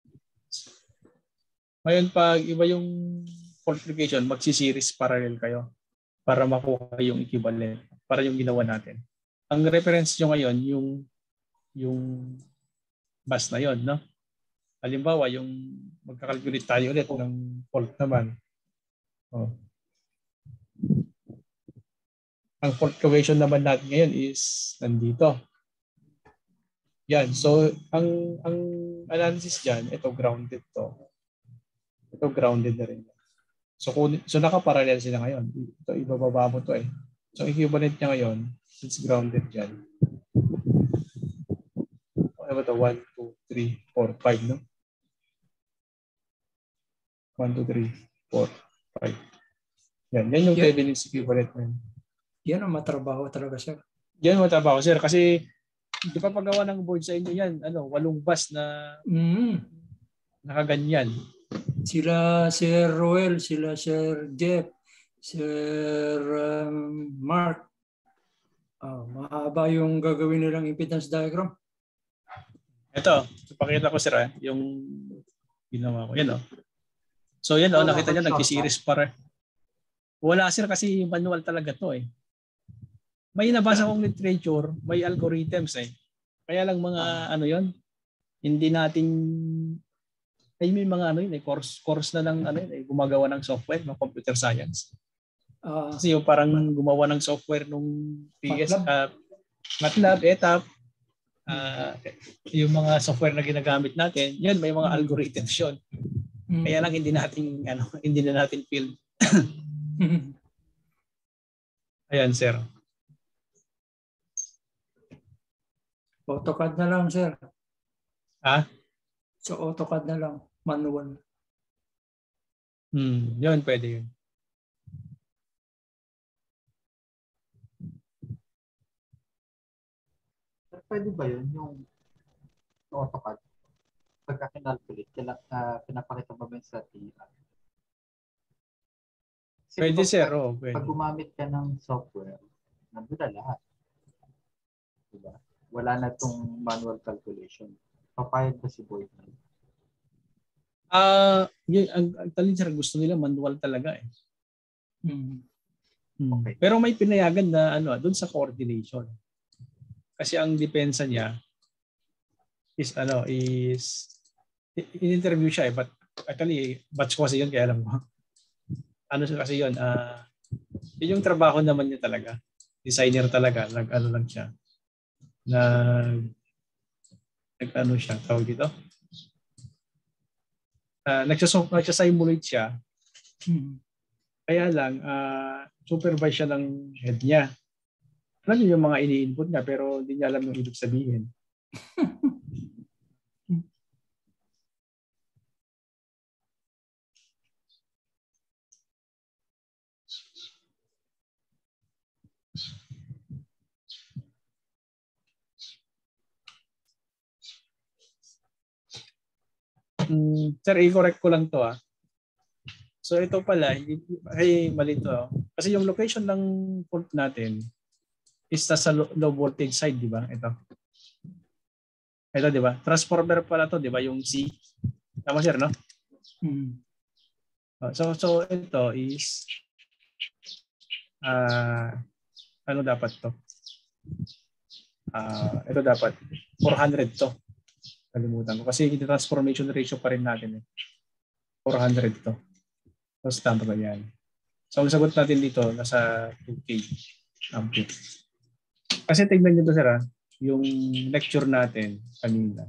Ngayon pag iba yung fault location, magsi-series parallel kayo para makuha yung equivalent, para yung ginawa natin. Ang reference nyo ngayon, yung bus na yon, no? Halimbawa, yung magkakalculate tayo ulit ng fault naman. Oh. Ang fault location naman natin ngayon is nandito. Yan. So, ang analysis dyan, ito grounded to. Ito grounded na rin. So nakaparallel sila ngayon. Ito, ibababa mo to eh. So, equivalent niya ngayon, it's grounded dyan. Ano ba ito? 1, 2, 3, 4, 5, no? 1, 2, 3, 4, 5. Yan yung Thevenin's equivalent na yun. Yan ang matrabaho talaga, sir. Yan ang matrabaho, sir. Kasi di pa pagawa ng board sa inyo yan, 8 bus na nakaganyan. Sila Sir Roel, sila Sir Jeff, Sir Mark. Mahaba yung gagawin nilang impedance diagram. Ito, pakita ko sir yung ginawa ko. Yan o. So yan o, nakita niyo, nag-series para. Wala sir kasi manual talaga to eh. May nabasa kong literature, may algorithms eh. Kaya lang mga ano yon, hindi natin ay may mga ano yun eh, course na ng ano yun eh, gumagawa ng software, ng computer science. Kasi yung parang gumawa ng software nung PS, MATLAB, ETAP, yung mga software na ginagamit natin, yun may mga algorithms yun. Kaya lang hindi na natin field. Ayan, sir. AutoCAD na lang, sir. So AutoCAD na lang, manual. Yun, pwede yun. Pwede ba yun yung AutoCAD? Pagka kinalculate, pinapakita ba ba sa TIA? Pwede sir, pwede. Pag gumamit ka ng software, nandun na lahat. Diba? Wala na itong manual calculation. Papayag ba si Boyd? Ang talin sir, gusto nila manual talaga eh. Okay. Pero may pinayagan na doon sa coordination. Kasi ang depensa niya is in-interview siya eh, but actually batch ko kasi yun kaya alam mo. Kasi yun, yung trabaho naman niya talaga. Designer talaga, lang siya. Siya, tawag dito. Nagsasimulate siya. Kaya lang, supervise siya ng head niya. Alam niyo yung mga ini-input niya pero hindi niya alam yung ibig sabihin. Sir, i-correct ko lang to So ito pala, mali to. Kasi yung location ng fault natin is sa low voltage side, di ba? Ito, di ba? Transformer pala to, di ba? Yung C. Tama sir, no? So ito is ano dapat to? Ito dapat 400 to. Kalimutan ko. Kasi yung transformation ratio pa rin natin eh. 400 to. So tama ba yan? So, ang sagot natin dito, nasa 2K ampere. Kasi tignan nyo to, sir, yung lecture natin kanina.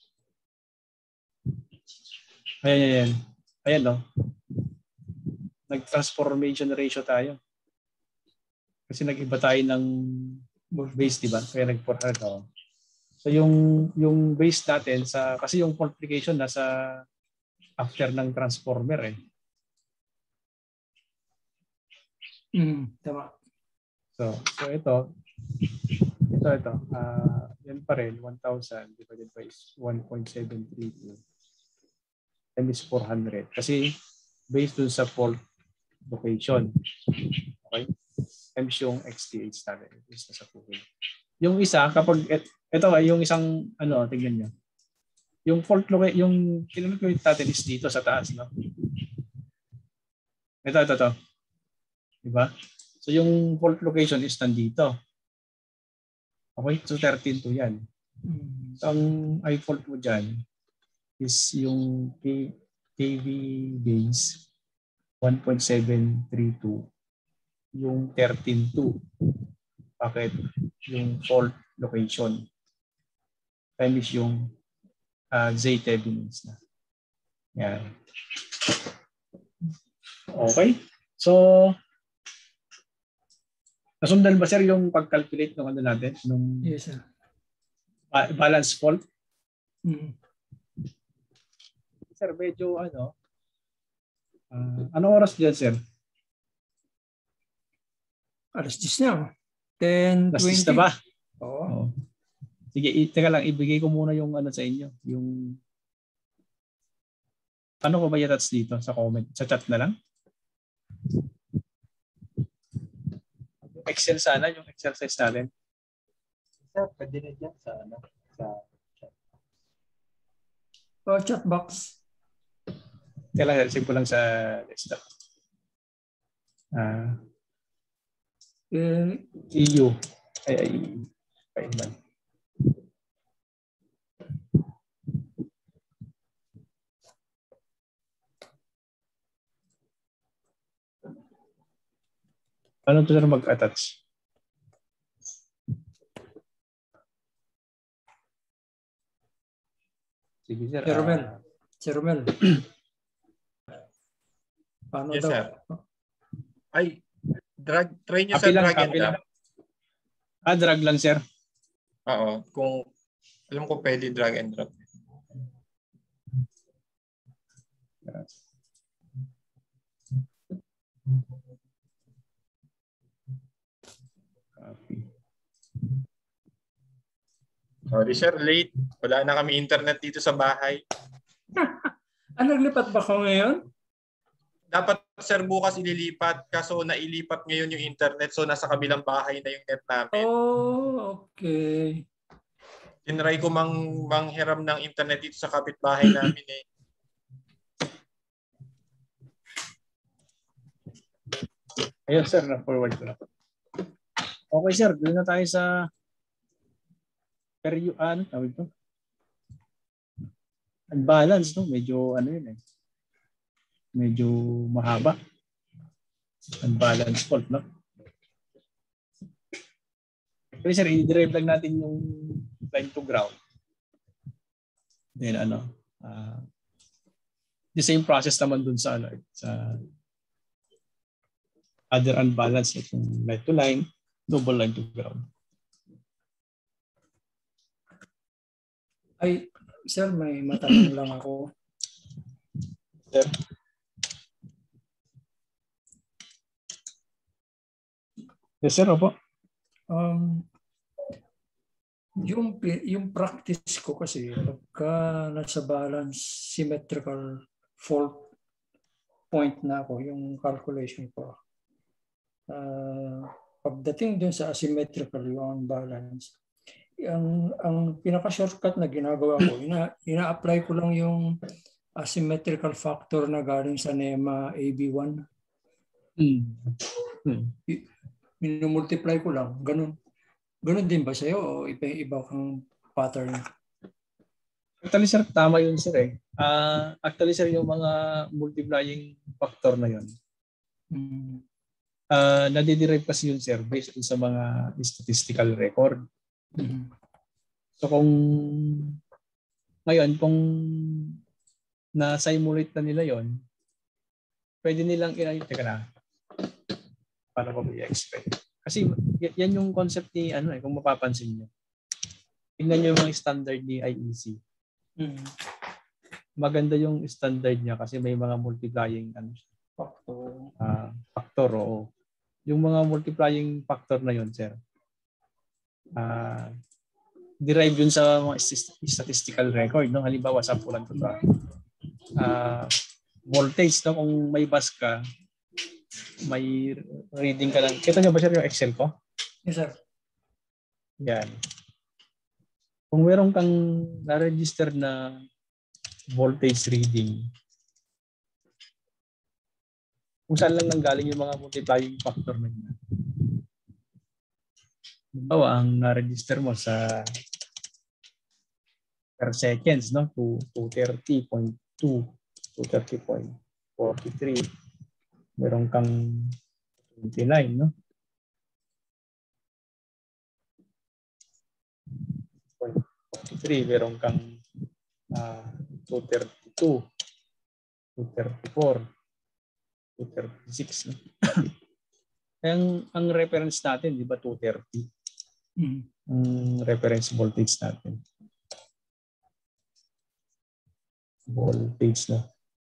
Ayan. Ayan, no? Nag-transformation ratio tayo. Kasi nag-iba tayo ng base, di ba? Kaya nag-400 ako. So, yung base natin, kasi yung multiplication nasa after ng transformer eh. Tama. So ito. Yan pa rin, 1,000 divided by 1.732 times 400. Kasi based dun sa fault location. Okay? Times yung XTH natin. Is nasa 2K. Yung isa, kapag, ito yung isang, tingnan nyo. Yung fault location, yung kinalculate natin is dito sa taas, no? Ito. Diba? So yung fault location is nandito. Okay? So 13 to yan. So ang i-fault mo dyan is yung KV base 1.732 yung 13.2. Bakit? Yung fault location times yung Z-Thevenin's na. Yan. Okay? So, nasundan ba, sir, yung pag-calculate ng natin? Nung Yes, sir. Balance fault? Sir, medyo anong oras dyan, sir? Alas 10 na. 10:20. Last list na ba? Oo. Sige, teka lang, ibigay ko muna yung sa inyo. Yung ano ko ba i-attach dito sa comment? Sa chat na lang? Excel sana, yung exercise natin. Sir, pwede na dyan sa chat. Chat box. Kaya lang, save ko lang sa desktop. EU. Ay, man. Paano ito na mag-attach? Sige, sir. Sir Romel. Paano Yes, daw? sir. Ay, try nyo sa drag and drop. Drag lang, sir. Oo. Kung alam ko pwede drag and drop. Copy. Sorry, sir. Late. Wala na kami internet dito sa bahay. Naglipat ba ka ngayon? Dapat, sir, bukas ililipat. Kaso nailipat ngayon yung internet. So, nasa kabilang bahay na yung net namin. Oh, okay. Tinry ko manghiram ng internet dito sa kapitbahay namin eh. Ayun, sir. Na-forward ko na. Okay, sir. Doon na tayo sa tawag ito? Unbalance, no? Medyo yun eh. Medyo mahaba. Unbalance fault, no? Pero sir, i-derive lang natin yung line to ground. Then the same process naman dun sa other unbalance, like yung line to line, double line to ground. Ay, sir, may matanong lang ako. Sir? Yes, sir, opo. Yung practice ko kasi, pagka nasa balance symmetrical fault point na ako, yung calculation ko, pagdating dun sa asymmetrical, yung balance, ang pinaka-shortcut na ginagawa ko, ina-apply ko lang yung asymmetrical factor na galing sa NEMA AB1. Minumultiply ko lang. Ganun din ba sa'yo o iba kang pattern? Actually, sir, tama yun, sir eh. Actually, sir, yung mga multiplying factor na yun, Mm. Nadiderive kasi yung sir based sa mga statistical record. Mm. So kung na-simulate na nila yon, pwede nilang teka na, paano ko i-explain? Kasi yan yung concept ni kung mapapansin niyo. Tingnan niyo yung mga standard ni IEC. Mm. Maganda yung standard niya kasi may mga multiplying factor. Oo. Yung mga multiplying factor na yon, sir. Derive yun sa mga statistical record, no? Halimbawa, sampulan ko to. Voltage, no? Kung may bus ka, may reading ka lang. Kita niyo ba, sir, yung Excel ko? Yes, sir. Yan. Kung meron kang na-register na voltage reading, kung saan lang nanggaling yung mga multiplying factor na yun. Halimbawa, ang na-register mo sa per seconds, no? 230.2, 230.43. Meron kang 29, no? 43, meron kang 232, 234, 236, no? Kaya ang reference natin, di ba 230? Mm. Ang reference voltage natin. Voltage na.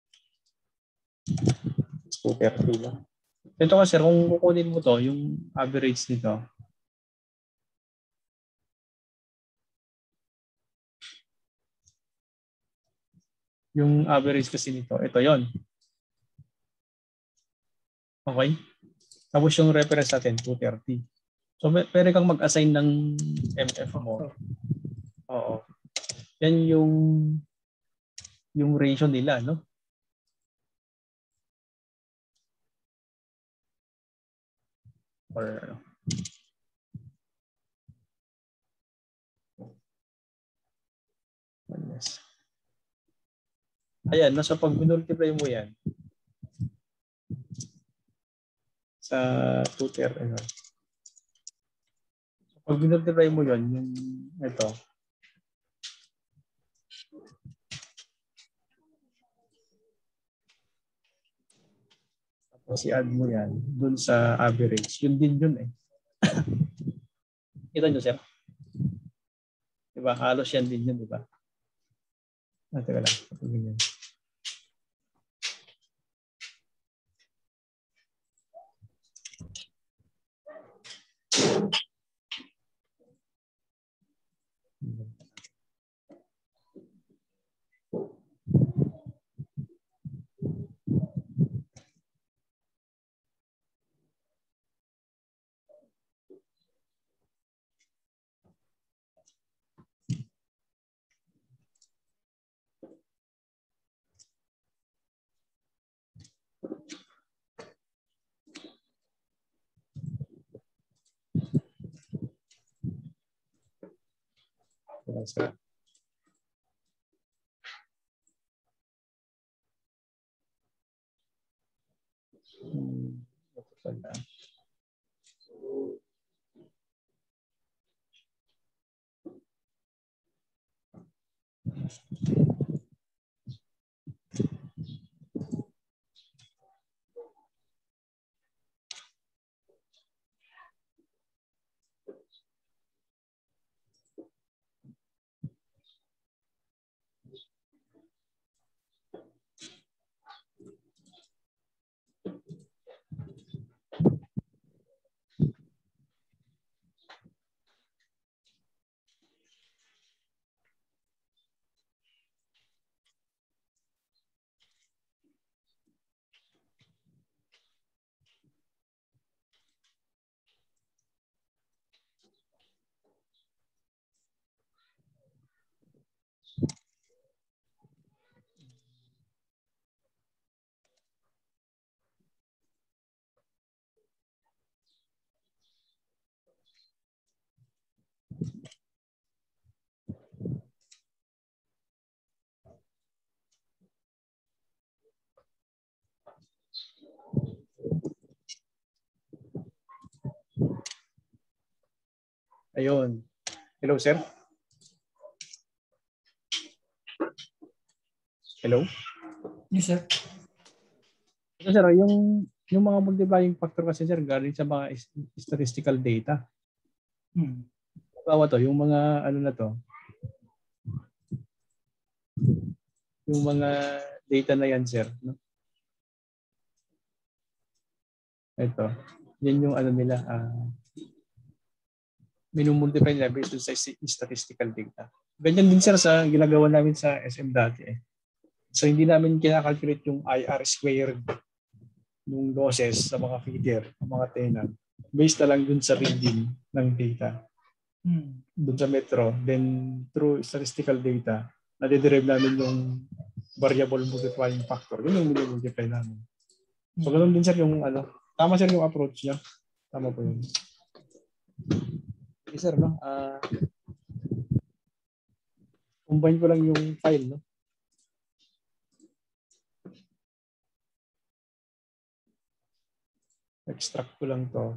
230 na. Ito kasi, kung kukunin mo to, yung average nito, yung average kasi nito, ito yon. Okay? Tapos yung reference natin, 230. So, pwede kang mag-assign ng MF mo. Oo. Yan yung ratio nila, no? Or yes. Ayan, nasa pag multiply mo yan sa 230. Pag multiply mo yon, yung ito. Tapos i-add mo yan dun sa average. Yun din yun eh. Kita nyo, sir? Diba? Halos yan din yun, diba? Teka lang. Patulin yan. Sir. Ayun. Hello, sir? Hello? Yes, sir. So, sir, yung mga multiplying factor kasi, sir, galing sa mga statistical data. Bawa to, yung mga ano na to, yung mga data na yan, sir. No? Ito. Yan yung ano nila, minumultiply nila based sa statistical data. Ganyan din, sir, sa ginagawa namin sa SM dati. So, hindi namin kinakalculate yung IR squared ng losses sa mga feeder, mga tenant. Based na lang dun sa reading ng data. Dun sa metro. Then, through statistical data, nadiderive namin yung variable multiplying factor. Yun yung multiply namin. So, ganun din, sir, yung ano. Tama, sir, yung approach niya. Tama po yun. Okay, sir, no? Combine ko lang yung file, no? Extract ko lang to.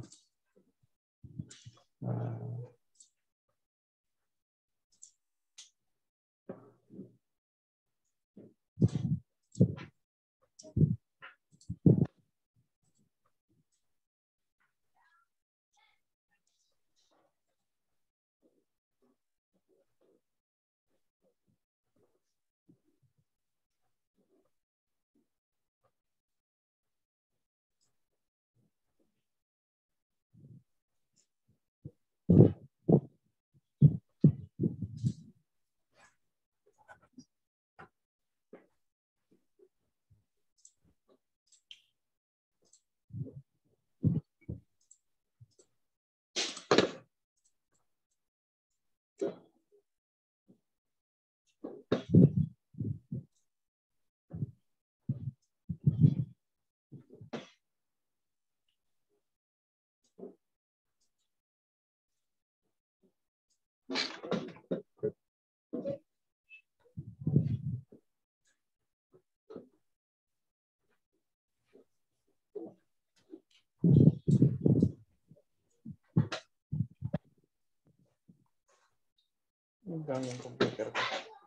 Hanggang yung computer ko.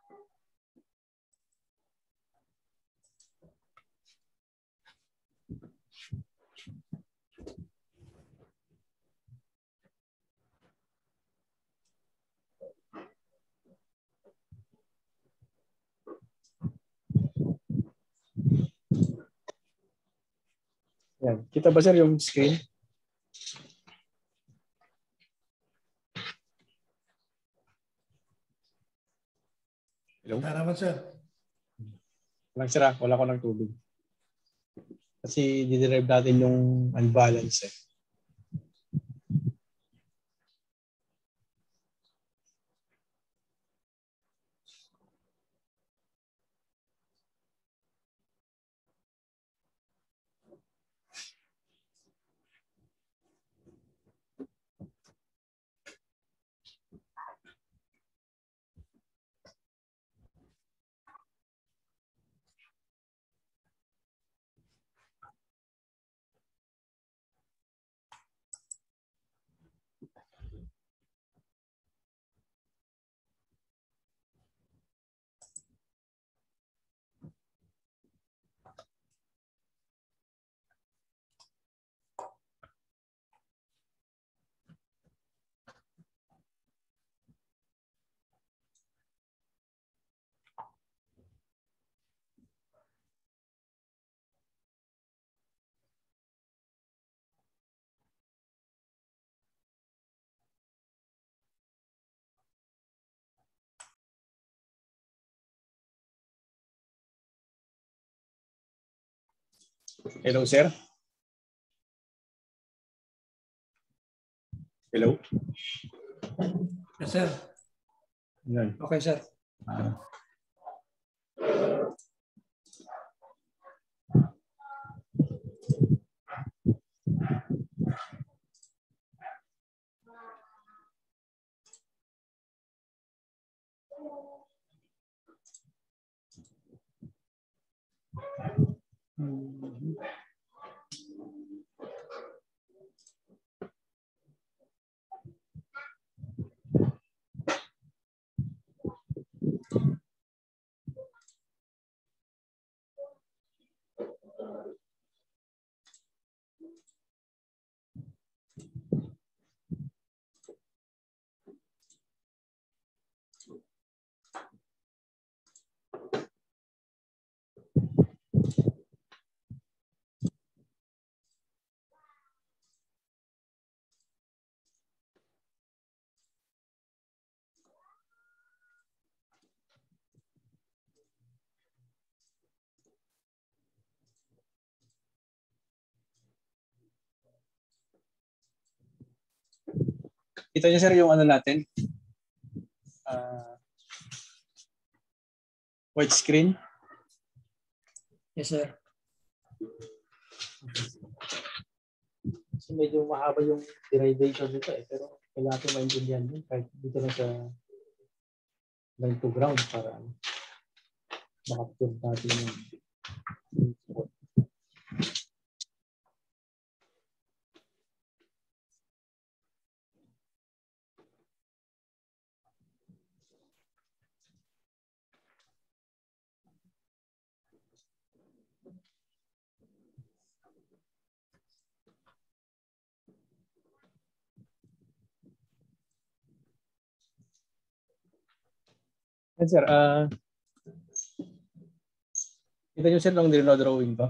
Yan. Kita ba, sir, yung screen? Hello? Salamat, sir. Walang sira. Wala ko ng tubig. Kasi diderive natin yung unbalance, eh. Hello, sir? Hello? Yes, sir. Yan. Okay, sir. Kita niyo sir yung ano natin? White screen. Yes, sir. So medyo mahaba yung derivation dito pero kailangan natin maintindihan din kahit dito lang sa line to ground para makapag natin yung Yes, sir. Kita nyo sir nung drawing ko.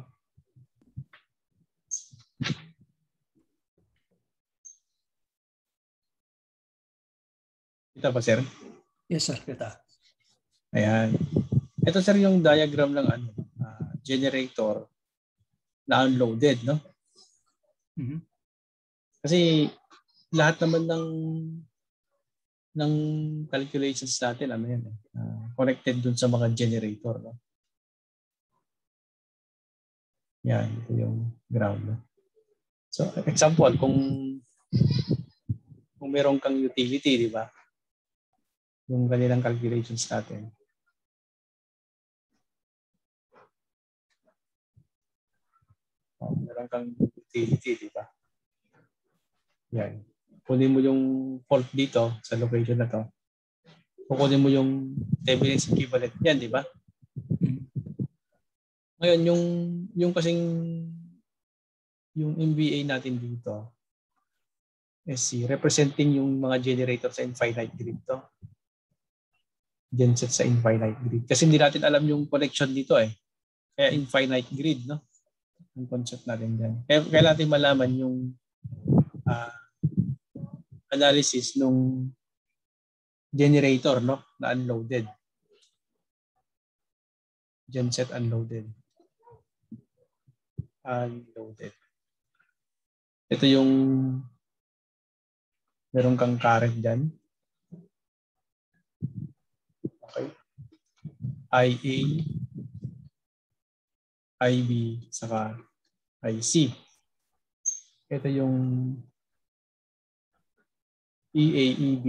Kita ba sir? Yes, sir. Kita. Ayan. Ito sir yung diagram ng generator na unloaded, no? Mhm. Kasi lahat naman ng calculations natin ano yan connected dun sa mga generator, no? Yan, ito yung ground. No? So, example, kung meron kang utility, di ba? Yung kanilang calculations natin. Meron kang utility, di ba? Yan. Kunin mo yung fault dito sa location na to. Kukunin mo yung Thevenin's equivalent yan, di ba? Ngayon, yung kasing yung MVA natin dito is representing yung mga generator sa infinite grid to. Genset sa infinite grid. Kasi hindi natin alam yung connection dito eh. Kaya infinite grid, no? Yung concept natin dyan. Kaya natin malaman yung analysis nung generator, no? Na unloaded. Genset unloaded. Unloaded. Ito yung meron kang current dyan. Okay. IA, IB, saka IC. Ito yung EA, EB,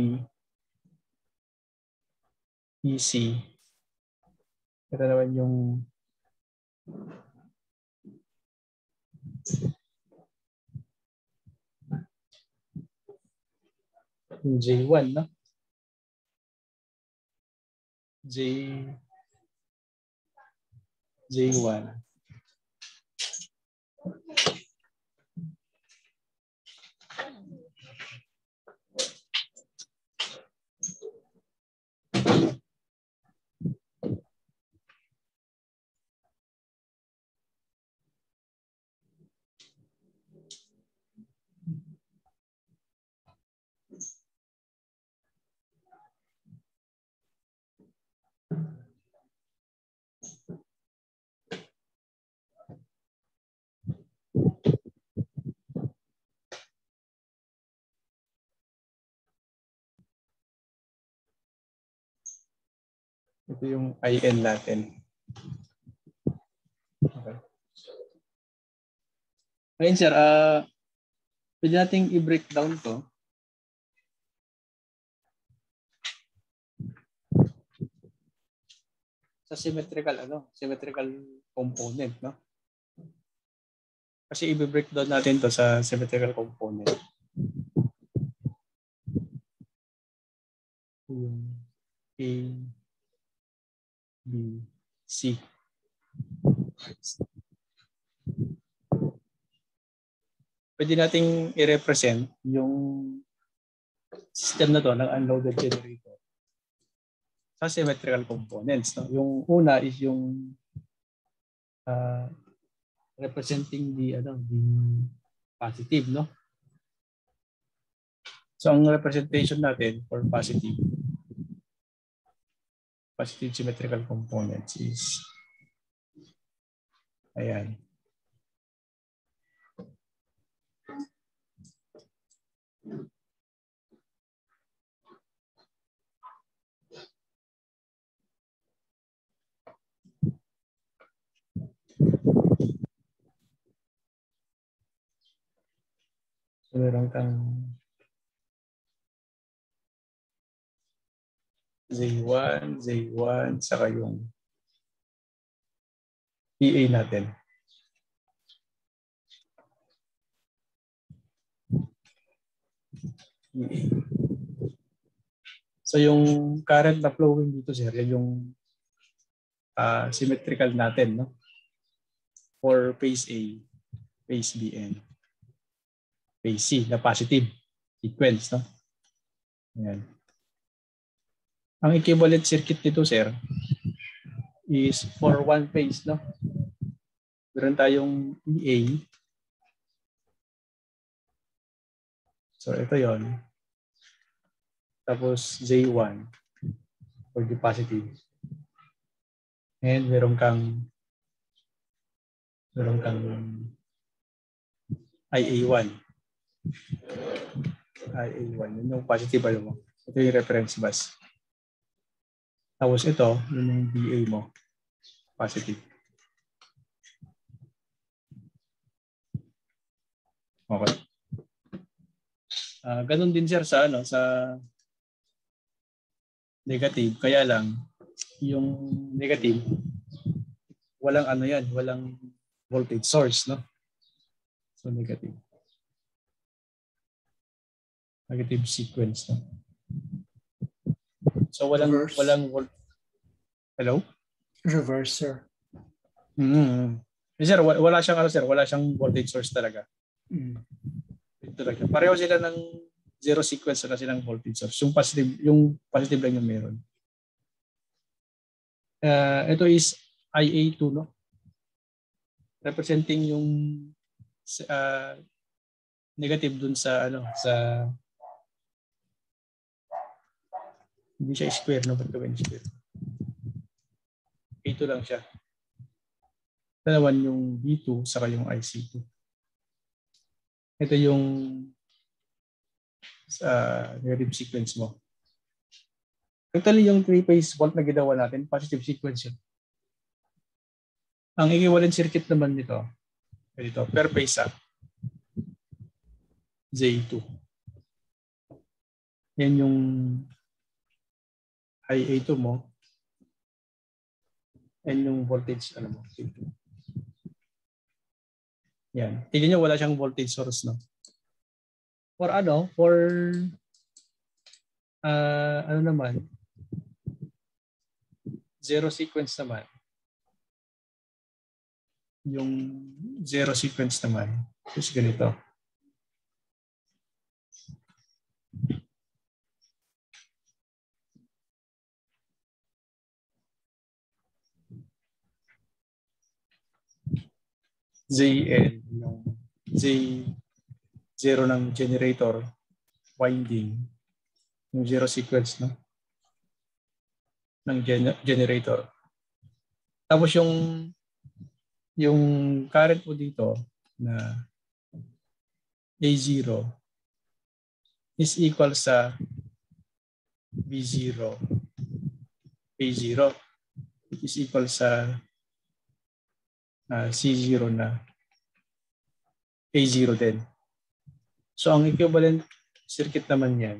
EC. Ito naman yung J1, no? J1. Ito yung IN natin. Okay. Ngayon sir, pwede nating i-breakdown to. Sa symmetrical component, no? Kasi i-breakdown natin to sa symmetrical component. Yung A, B, C. Pwede nating i-represent yung system na to ng unloaded generator sa symmetrical components. No? Yung una is yung representing the positive, no? So ang representation natin for positive symmetrical components is ayan. So, meron kang Z1, saka yung PA natin. PA. So yung current na flowing dito, sir, yan yung symmetrical natin, no? For phase A, phase B, and phase C na positive sequence, no? Ayan. Ang equivalent circuit nito, sir, is for one phase, no? Meron tayong EA. So ito yon. Tapos J1 for the positive. And meron kang IA1. IA1. Yun yung positive ano mo. Ito yung reference bus. Tapos ito, yun yung BA mo. Positive. Okay. Ganun din sir sa negative. Kaya lang, yung negative, walang walang voltage source, no? So negative. Negative sequence, no? So Reverse. Hello? Reverse, sir. Sir, wala siyang voltage source talaga. Talaga. Pareho sila ng zero sequence, wala silang voltage source. Yung positive lang yung meron. Ito is IA2, no? Representing yung negative dun sa hindi siya square, no? Ba't gawin square? A2 lang siya. Dalawan yung B2 saka yung IC2. Ito yung negative sequence mo. Actually, yung 3-phase volt na ginawa natin, positive sequence yun. Ang equivalent circuit naman nito, per phase J2. Yan yung IA2 mo. And yung voltage, mo, J2. Yan. Tignan nyo, wala siyang voltage source, no? For naman, zero sequence naman. Yung zero sequence naman is ganito. ZN, yung Z0 ng generator winding, yung zero sequence, no? Ng generator. Tapos yung current mo dito na A0 is equal sa B0. A0 is equal sa C0 na A0 din. So ang equivalent circuit naman yan,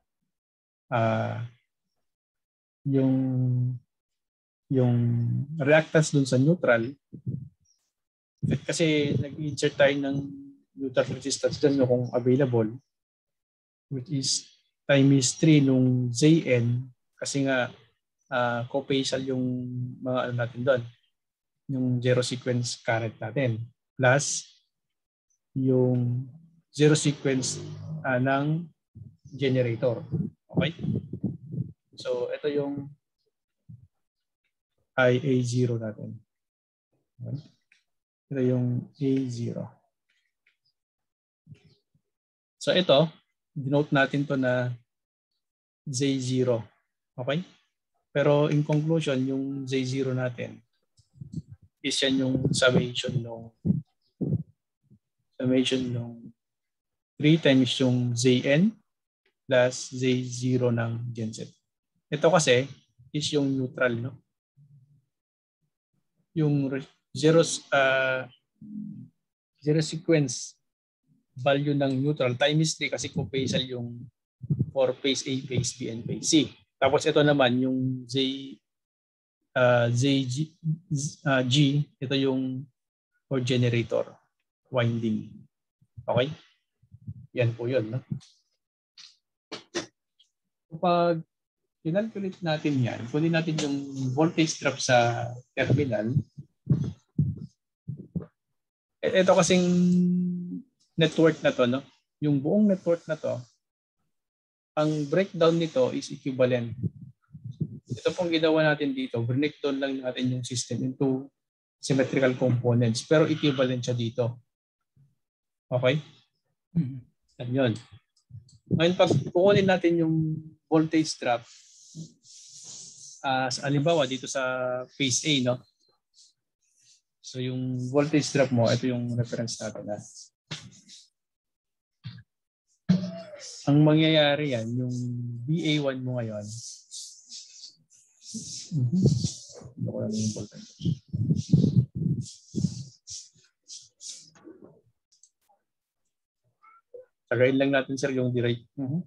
yung reactance dun sa neutral, kasi nag-insert tayo ng neutral resistance dun kung available, which is times 3 nung Zn, kasi nga cofacial yung mga natin doon, yung zero sequence current natin, plus yung zero sequence ng generator. Okay? So, ito yung IA0 natin. Okay? Ito yung A0. So, ito, denote natin to na Z0. Okay? Pero in conclusion, yung Z0 natin is yan yung summation nung 3 times yung Zn plus Z0 ng genset. Ito kasi is yung neutral, no? Yung zero sequence value ng neutral. Time is 3 kasi cofacial yung for phase A, phase B, and phase C. Tapos ito naman yung G, ito yung for generator winding. Okay? Yan po yun. No? Kapag kinalculate natin yan, kunin natin yung voltage drop sa terminal. Ito kasing network na to, no? Yung buong network na to, ang breakdown nito is equivalent. Ito pong ginawa natin dito, breakdown lang natin yung system into symmetrical components, pero equivalent siya dito. Okay? Yan yun. Ngayon, pag kukunin natin yung voltage drop, halimbawa dito sa phase A, no? So yung voltage drop mo, ito yung reference natin. Ang mangyayari yan, yung BA1 mo ngayon, ito ko lang yung voltage. Tagayin lang natin, sir, yung direct.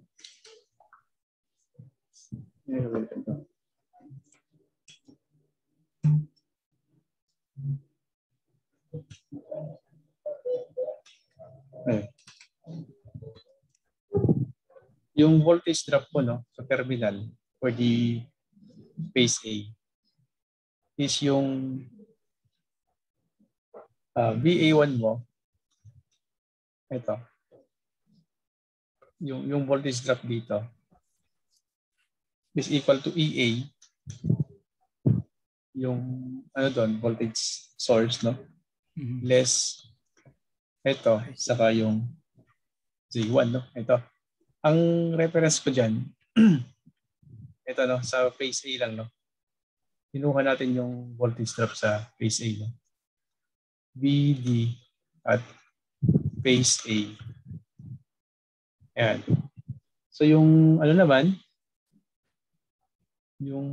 Yung voltage drop po, no, sa terminal for the phase A is yung VA1 mo. Ito. Yung voltage drop dito is equal to EA. Yung ano doon, voltage source, no? Less ito, saka yung J1, no? Ito. Ang reference ko dyan, ito, no? Sa phase A lang, no? Kinuha natin yung voltage drop sa phase A, no? VD at phase A. Ayan. So yung ano naman, yung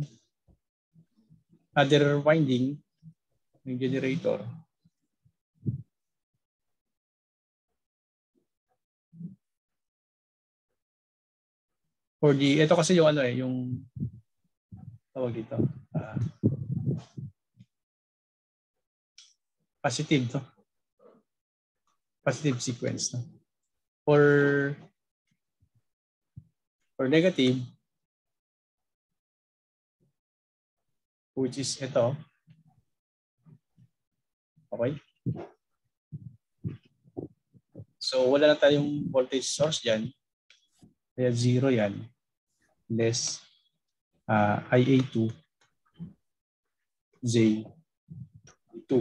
other winding ng generator, for the, ito kasi yung ano yung tawag dito, positive sequence, no? For negative, which is ito, okay? So wala na tayong voltage source dyan, kaya 0 yan, less IA2 J2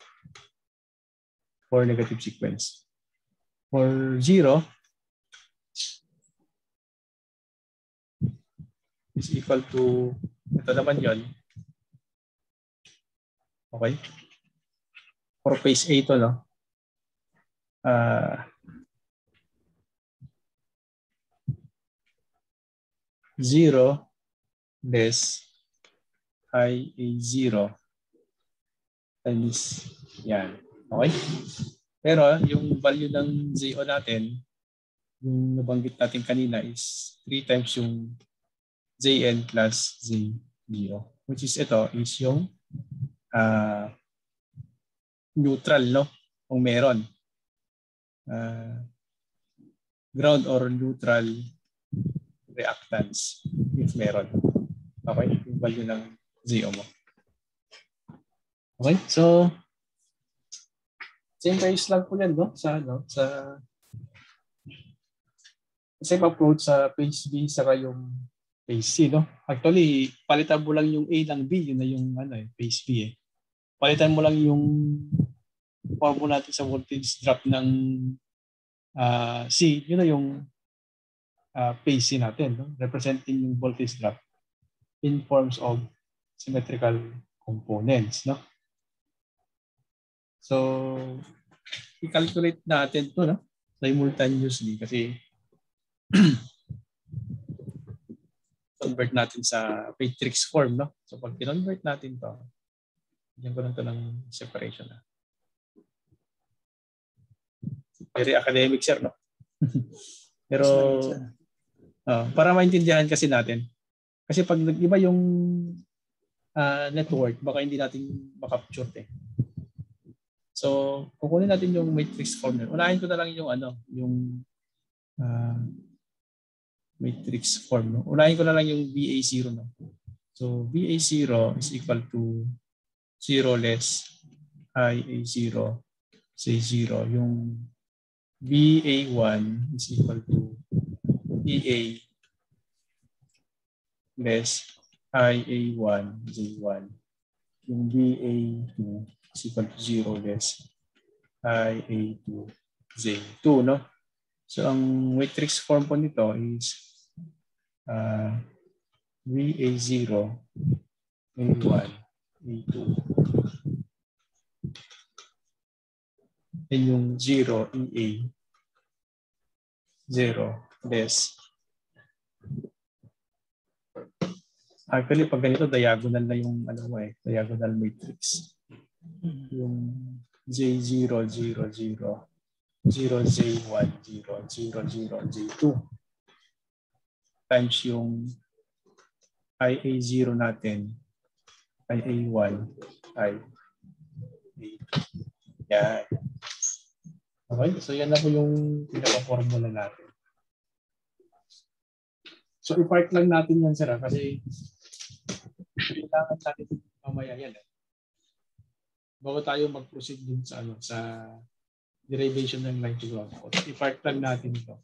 for negative sequence. For 0 is equal to, ito naman yun. Okay? For phase A ito, no? Zero less IA0 times yan. Okay? Pero yung value ng ZO natin, yung nabanggit natin kanina is 3 times yung Zn plus Z0. Which is ito, is yung neutral, no? Kung meron. Ground or neutral reactance if meron. Okay? Yung value ng ZO mo. Okay? So, same price lang po yan, no? Sa same approach sa phase B saka yung phase C, no? Actually, palitan mo lang yung A ng B, yun na yung phase B eh. Palitan mo lang yung formula natin sa voltage drop ng C, yun na yung phase C natin, no? Representing yung voltage drop in forms of symmetrical components, no? So, i-calculate natin to, no? Simultaneously kasi convert natin sa matrix form, no? So, pag convert natin to, bigyan ko lang to ng separation, na. Very academic, sir, no? Pero para maintindihan kasi natin. Kasi pag nag-iba yung network, baka hindi natin makapture eh. So, kukunin natin yung matrix form. Unahin ko na lang yung yung matrix form. No? Unahin ko na lang yung BA0. No? So, BA0 is equal to 0 less IA0 say 0. Yung BA1 is equal to EA less IA1 J1. Yung BA2 is equal to 0 less IA2 J2, no? So, ang matrix form po nito is BA0 A1 A2 and yung 0 EA 0 less. Actually, pag ganito, diagonal na yung diagonal matrix. Yung J0, 0, 0, 0, J1, 0, 0, 0, J2 times yung IA0 natin, IA1, IA2. Yan. Okay, so yan na po yung pinaka-formula natin. So, i-part lang natin yan, sir, kasi kailangan natin mamaya yan. Bago tayo mag-proceed dun sa derivation ng line to ground. I-part lang natin ito.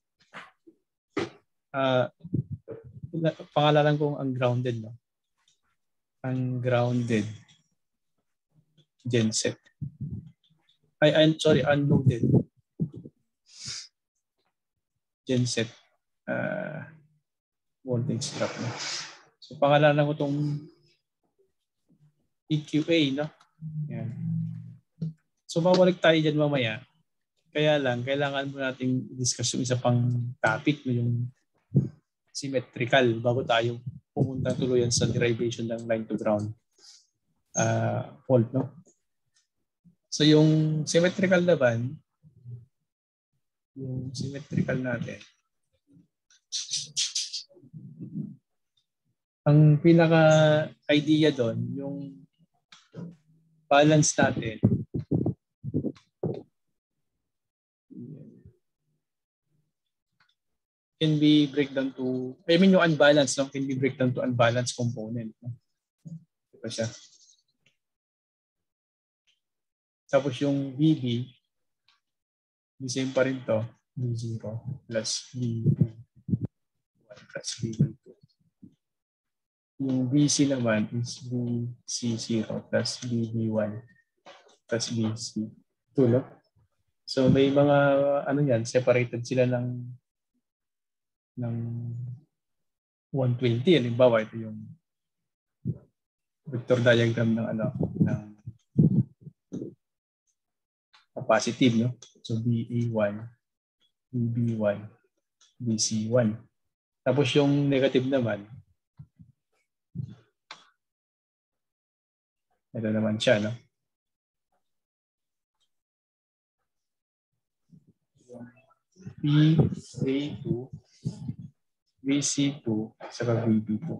Pangalanan kong ungrounded, no? Ungrounded genset. Unloaded genset. Voltage drop, no? So, pangalanan ko itong EQA, no? Yan. So, babalik tayo dyan mamaya. Kaya lang, kailangan mo nating discuss yung isa pang topic, no? Yung symmetrical, bago tayo pumunta tuluyan sa derivation ng line to ground fault, no? So, yung symmetrical naman, yung symmetrical natin, ang pinaka-idea doon, yung balance natin, can be breakdown to, yung unbalanced, no? Can be breakdown to unbalanced component. No? Ito siya. Tapos yung BB, the same pa rin to, B0 plus B1 plus B2. Yung BC naman is BC0 plus BB1 plus BC2. No? So may mga separated sila ng 120. Halimbawa, ito yung vector diagram ng capacitive, no? So BA1, BB1, BC1. Tapos yung negative naman, ito naman siya, no? BA2, BC2, saka BB2.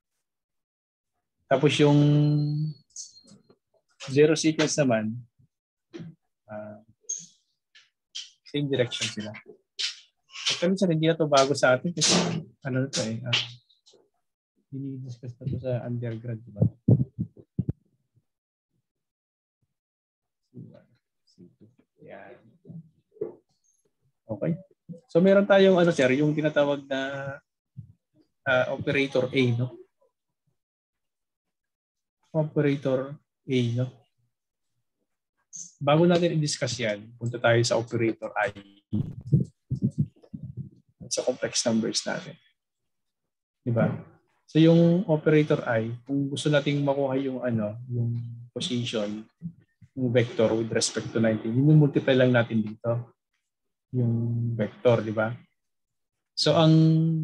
Tapos yung zero sequence naman, same direction sila. At minsan hindi na ito bago sa atin kasi dinidiscuss na ito sa undergrad, diba? Yan. Okay. So meron tayong yung tinatawag na operator A, no? Operator A, no? Bago natin i-discuss yan, punta tayo sa operator I. Sa complex numbers natin. Diba? So yung operator I, kung gusto nating makuha yung yung position, yung vector with respect to 90, yung multiply lang natin dito. Yung vector, di ba? So ang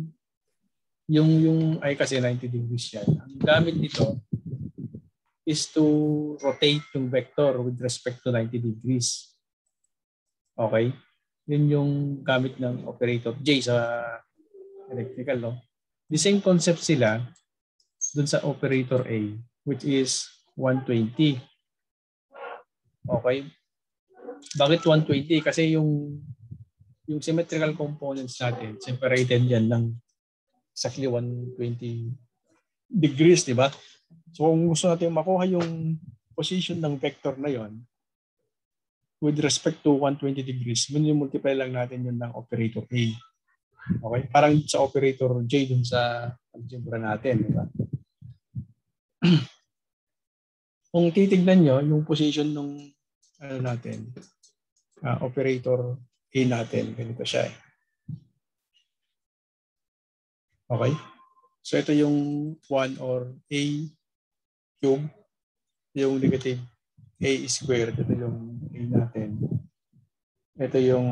yung I kasi 90 degrees yan. Ang gamit nito is to rotate yung vector with respect to 90 degrees. Okay? Yun yung gamit ng operator J sa electrical, no? The same concept sila dun sa operator A, which is 120. Okay? Bakit 120? Kasi yung symmetrical components natin, separated yan ng exactly 120 degrees, di ba? So kung gusto natin makuha yung position ng vector na yon with respect to 120 degrees, multiply lang natin yun ng operator A. Okay? Parang sa operator J dun sa algebra natin, di ba? Kung titignan nyo, yung position ng natin, operator A natin, ganito siya. Okay? So ito yung 1 or A cube, yung negative A squared, ito yung A natin. Ito yung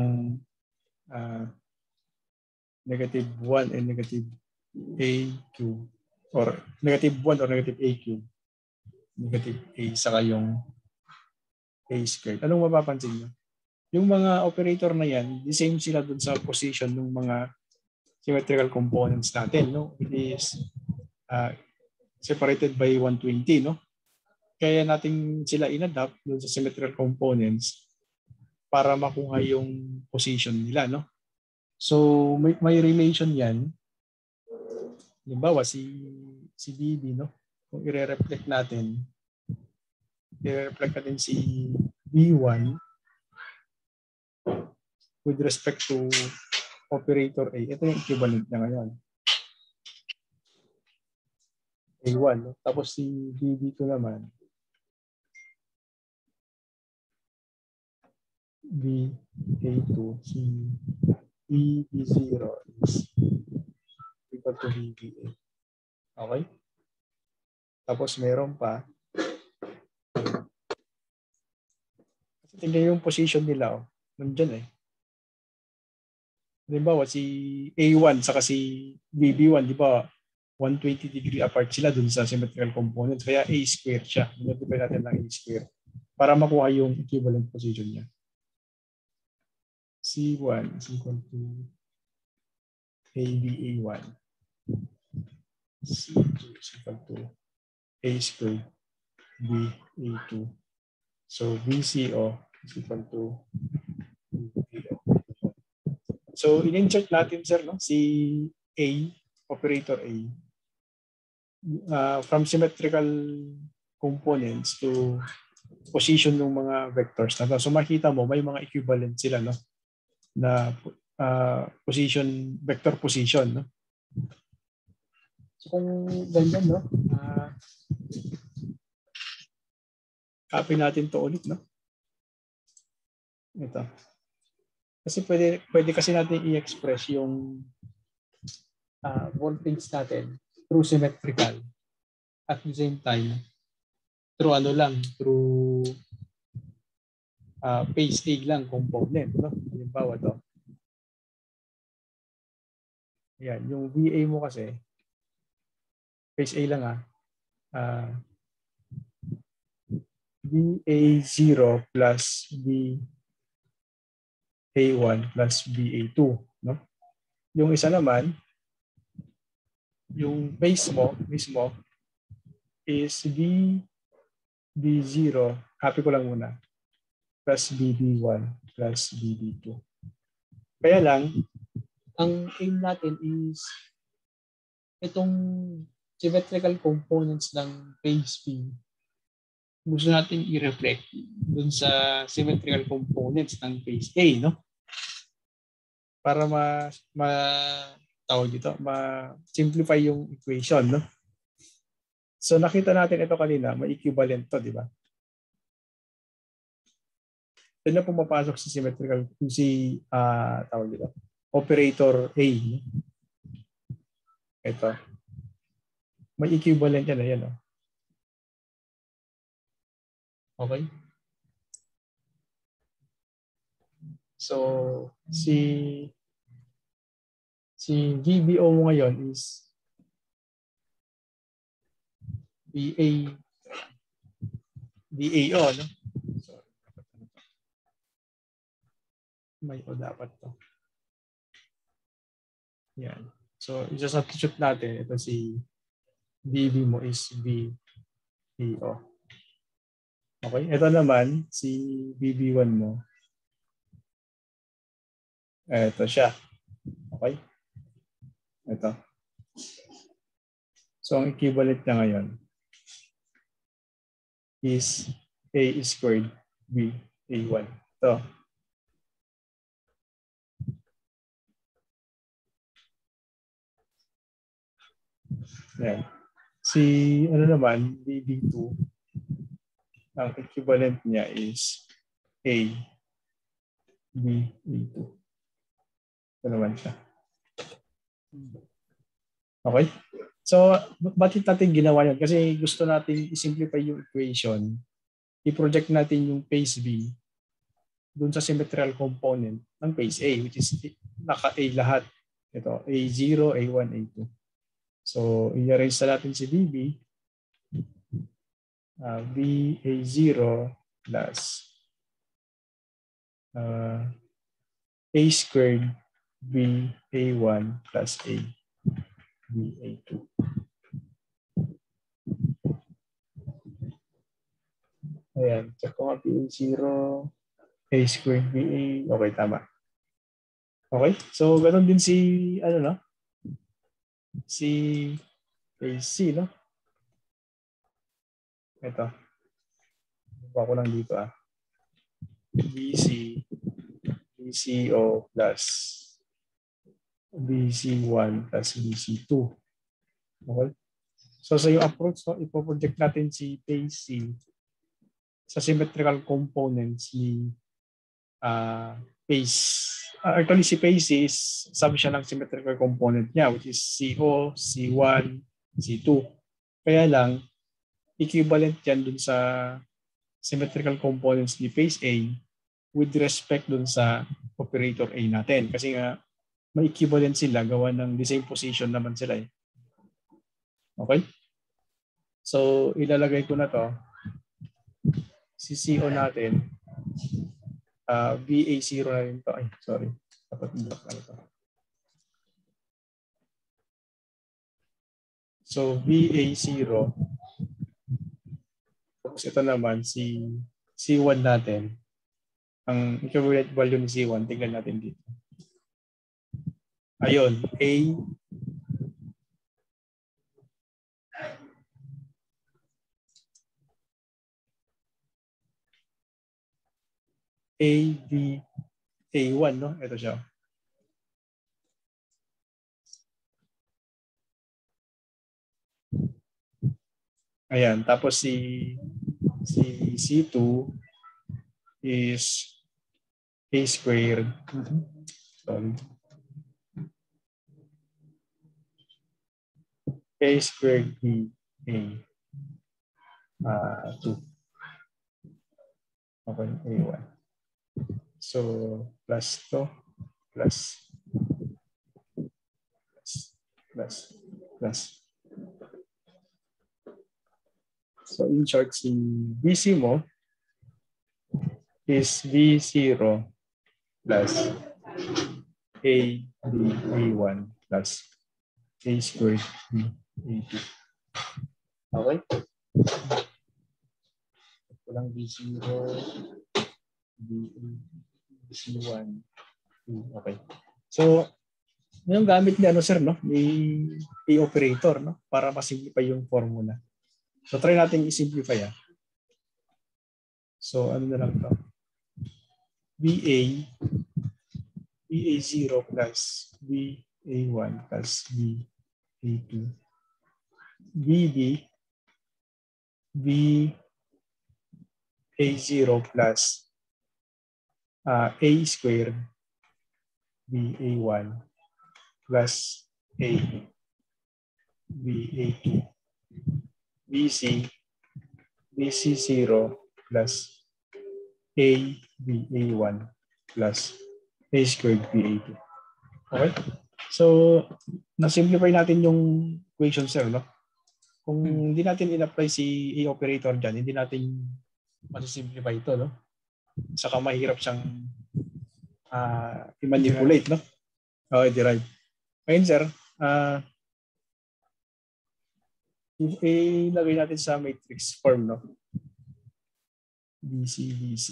negative 1 and negative A cube, or negative 1 or negative A cube. Negative A saka yung A squared. Anong mapapansin nyo? Yung mga operator na yan, the same sila dun sa position ng mga symmetrical components natin, no? It is separated by 120, no? Kaya natin sila inadapt dun sa symmetrical components para makuha yung position nila, no? So may relation yan. Halimbawa si BB, no? Kung i-reflect natin si B1 with respect to operator A. Ito yung equivalent niya ngayon. A1. No? Tapos si BB2 naman. BA2. Si BB0 is equal to BBA. Okay? Tapos meron pa. Kasi tingnan yung position nila. Nandyan eh. Halimbawa si A1 saka si BB1, di ba 120 degree apart sila dun sa symmetrical components. Kaya A square siya. Multiply natin ng A square para makuha yung equivalent position niya. C1 is equal to ABA1. C2 is equal to A squared BA2. So BCO is equal to BO. So in-insert natin, sir, no? Si A, operator A, from symmetrical components to position ng mga vectors. So makita mo, may mga equivalent sila, no? Na position, vector position, no? So kung ganyan, no? Copy natin to ulit, no? Ito. Kasi pwede kasi natin i-express yung voltage natin through symmetrical at the same time through phase A lang component, no? Halimbawa to. Yan, yung VA mo kasi phase A lang VA0 plus VA1 plus VA2, no? Yung isa naman, yung base mo mismo is BB0, copy ko lang muna, plus BB1 plus BB2. Kaya lang, ang aim natin is itong symmetrical components ng phase B, gusto natin i-reflect dun sa symmetrical components ng phase A, no? Para ma-simplify yung equation, no? So nakita natin ito kanina, may equivalent to, di ba? Ito na pumapasok sa symmetrical, tawag dito, operator A. No? Ito. May equivalent yan, ayan, no? Okay? So, si VBO mo ngayon is BAO, no? May O dapat to. Yan. So, isa-substitute natin. Ito si BB mo is BAO. Okay. Ito naman, si BB1 mo. Ito siya. Okay. Ito. So, ang equivalent niya ngayon is A squared B A1. Ito. Yan. Si ano naman, BB2, ang equivalent niya is A B A2. Ito naman siya. Okay? So, bakit natin ginawa yan? Kasi gusto natin i-simplify yung equation. I-project natin yung phase B dun sa symmetrical component ng phase A, which is naka-A lahat. Ito, A0, A1, A2. So, i-arrange na natin si BB. BA0 plus A squared BA1 plus A BA2. Ayan. Check ko nga BA0, A squared BA. Okay, tama. Okay. So, ganun din si, ano no? Si AC, no? Ito. Baba ko lang dito, BCO plus BC1 plus BC2. Okay? So, sa yung approach, no, ipoproject natin si phase C sa symmetrical components ni phase. Actually, si phase C is sabi siya ng symmetrical component niya, which is CO, C1, C2. Kaya lang, equivalent yan dun sa symmetrical components ni phase A with respect dun sa operator A natin. Kasi nga, may equivalent sila, gawa ng the same position naman sila eh. Okay? So, ilalagay ko na to. Si CO natin, BA0 na rin to. Ay, sorry. Dapat i-block na ito. So, BA0. Tapos ito naman, si C1 natin. Ang equivalent value ni C1, tingnan natin dito. Ayun, A1, no? Ito siya. Ayan, tapos si C2 is A squared. Sorry. A squared B A 2. Okay, A1. So, plus to, plus. So, in short, si BC mo is B0 plus A1 plus A squared B A2. Okay? Walang B0, B1, okay. So, yung gamit ni ano sir, no? Ni operator, no? Para ma-simplify yung formula. So, try natin i-simplify. So, ano na lang to? BA0 plus BA1 plus BA2. BA0 plus A squared BA1 plus A BA2. BC0 plus A BA1 plus A squared BA2. Okay? So, na-simplify natin yung equation sir, no? Kung hindi natin in-apply si A operator dyan, hindi natin masisimplify ito, no? Saka mahirap siyang i-manipulate, no? O, i-derive. Ngayon, sir, ilagay natin sa matrix form, no? BC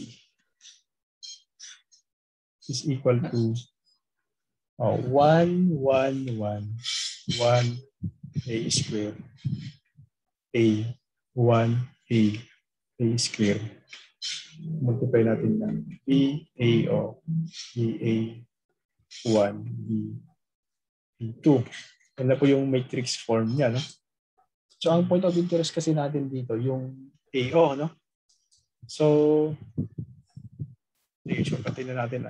is equal to 1, 1, 1, 1, A square, A, 1, A square. Multiply natin na B, A, O, B, A, 1, B, B2. Yan na po yung matrix form niya, no? So, ang point of interest kasi natin dito, yung AO, no? So, shortcutin na natin,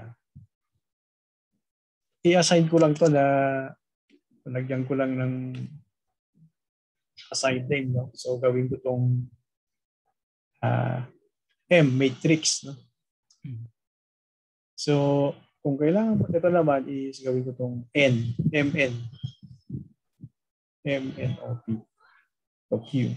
i-assign ko lang to na lagyan ko lang ng assigned name, no? So, gawin ko tong M, matrix, no? So, kung kailangan mo, ito naman is gawin ko tong N, MNOP, o Q.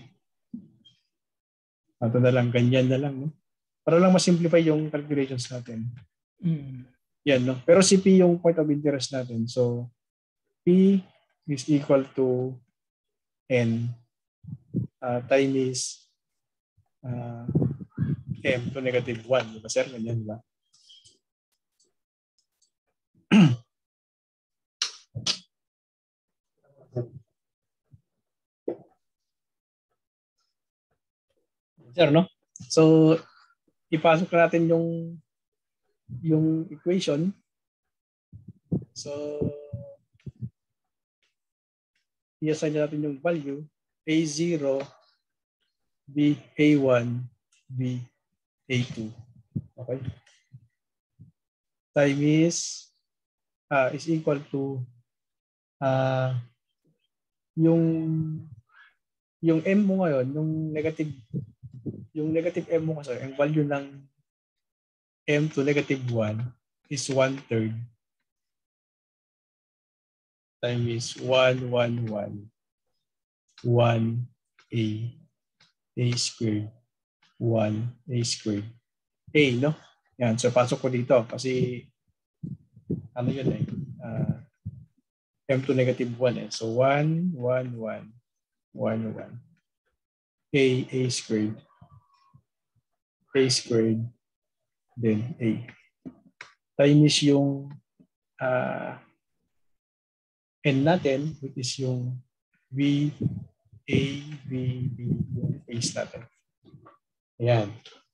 Ito na lang, ganyan na lang, no? Para lang ma-simplify yung calculations natin. Yan, no? Pero si P yung point of interest natin. So, P is equal to N time is M to negative 1. Diba, sir? Ganyan, diba? Sir, no? So, ipasok natin yung equation. So, i-assign natin yung value A0, B, A1, B, A2. Okay? Time is equal to yung M mo ngayon, yung negative M mo kasi, ang value ng M to negative 1 is 1/3. Time is 1, 1, 1, 1, A squared, 1, A squared, A, no? Yan, so pasok ko dito kasi ano yun M to negative 1 eh. So 1, 1, 1, 1, 1, A squared, then A. Time is yung N natin, which is yung V, A, V, B, yung base natin. Ayan.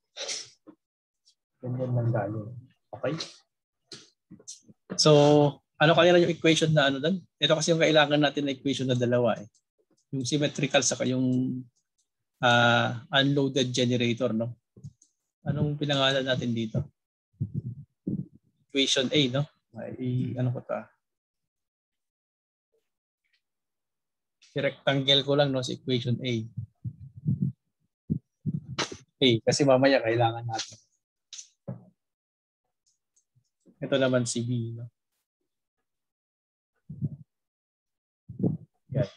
Ganyan lang tayo. Okay? So, ano kanina yung equation na ano doon? Ito kasi yung kailangan natin na equation na dalawa eh. Yung symmetrical saka yung unloaded generator, no? Anong pinangalan natin dito? Equation A, no? Ano ko ta? I-rectangle ko lang, no, sa equation A. A, kasi mamaya kailangan natin. Ito naman si B, no? Yan.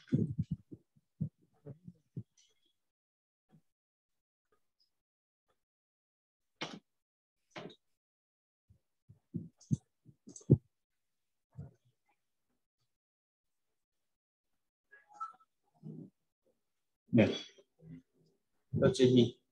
Yan. Ito si B.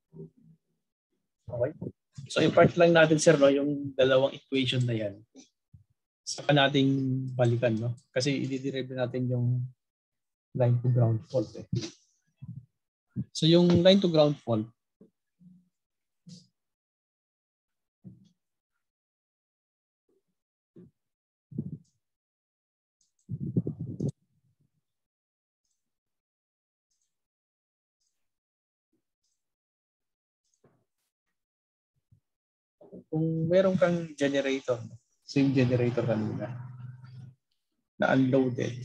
Okay. So, i-part lang natin, sir, no, yung dalawang equation na yan. Saka nating balikan, no? Kasi i-derive natin yung line to ground fault eh. So, yung line to ground fault, kung meron kang generator, same generator kanina, na unloaded,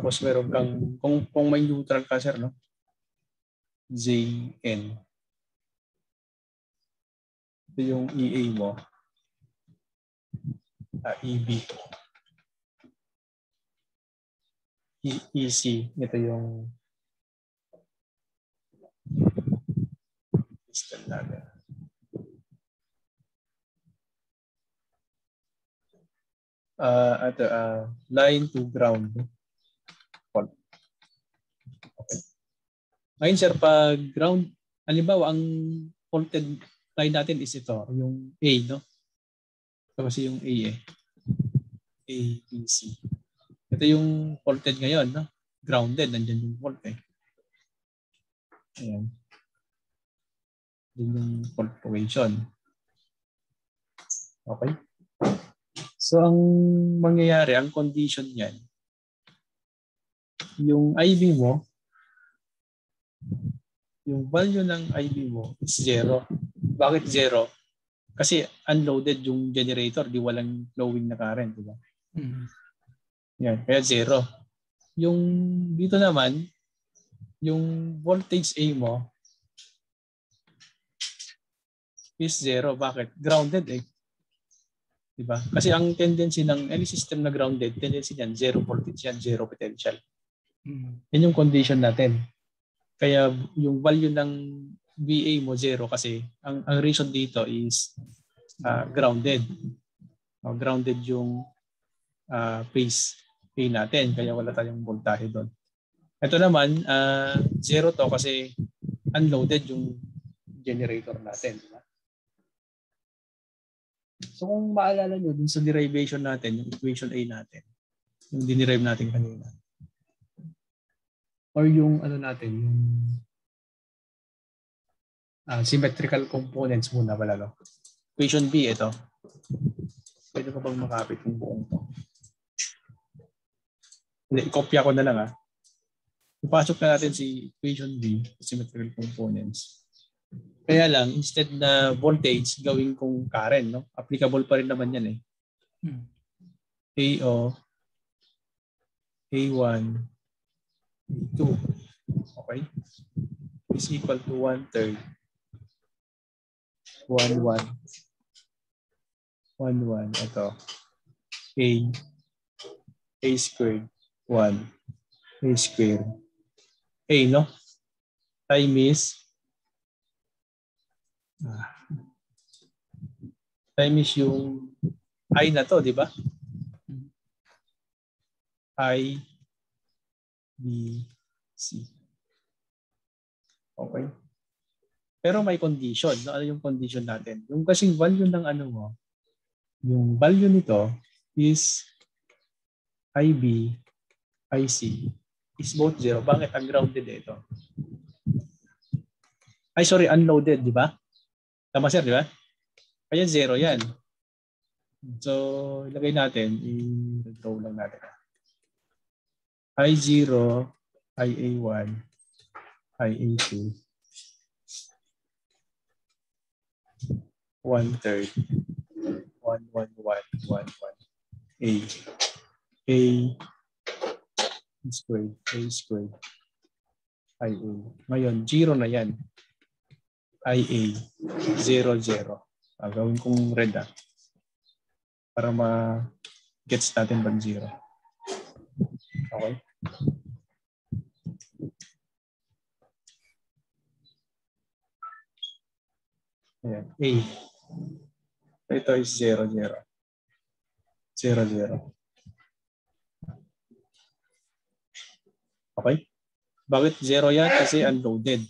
Tapos meron kang, kung may neutral ka, sir, no? Zn. Ito yung EA mo. EB. EC. Ito yung system natin. Line to ground. Okay. Ngayon, sir, pag ground, halimbawa, ang faulted line natin is ito, yung A, no? Ito kasi yung A eh. A, B, C. Ito yung faulted ngayon, no? Grounded, nandyan yung fault eh. Ayan. Yun yung fault equation. Okay? So, ang mangyayari, ang condition niyan, yung IB mo, yung value ng IB mo is 0. Bakit 0? Kasi unloaded yung generator, di walang flowing na current, di ba? Yan, kaya 0. Yung dito naman, yung voltage A mo is 0. Bakit? Grounded eh. Di ba? Kasi ang tendency ng any system na grounded, tendency niyan, 0 voltage yan, 0 potential. Yan yung condition natin. Kaya yung value ng VA mo 0 kasi ang reason dito is grounded. Grounded yung phase A natin kaya wala tayong voltahe doon. Ito naman 0 to kasi unloaded yung generator natin. Diba? So kung maalala nyo dun sa derivation natin, yung equation A natin, yung dinerive natin kanina. Or yung ano natin, yung symmetrical components muna pala, no? Equation B, ito. Pwede ko bang makapit yung buong to? Hindi, i-copya ko na lang Ipasok na natin si equation B, symmetrical components. Kaya lang, instead na voltage, gawin kong current, no? Applicable pa rin naman yan eh. AO, A1, A2. Okay? Is equal to 1/3. 1, 1. 1, 1. Ito. A squared. 1. A squared. A, no? Time is yung I na to, di ba? I, B, C. Okay. Pero may condition. No? Ano yung condition natin? Yung kasing value ng ano mo, yung value nito is IB, IC is both 0. Bakit? Ang grounded ito. Ay, sorry, unloaded, di ba? Tama, sir, di ba? Kaya 0 yan. So, ilagay natin, i-draw lang natin. I0, IA1, IA2, 1/3, 1, 1, 1, 1, 1, A squared, IA. Ngayon, 0 na yan. IA, 0, 0. Gawin kong red para ma-gets natin bang 0. Okay? Ayan, A. Ito is 0, 0. 0, 0. Okay? Bakit 0 yan? Kasi unloaded.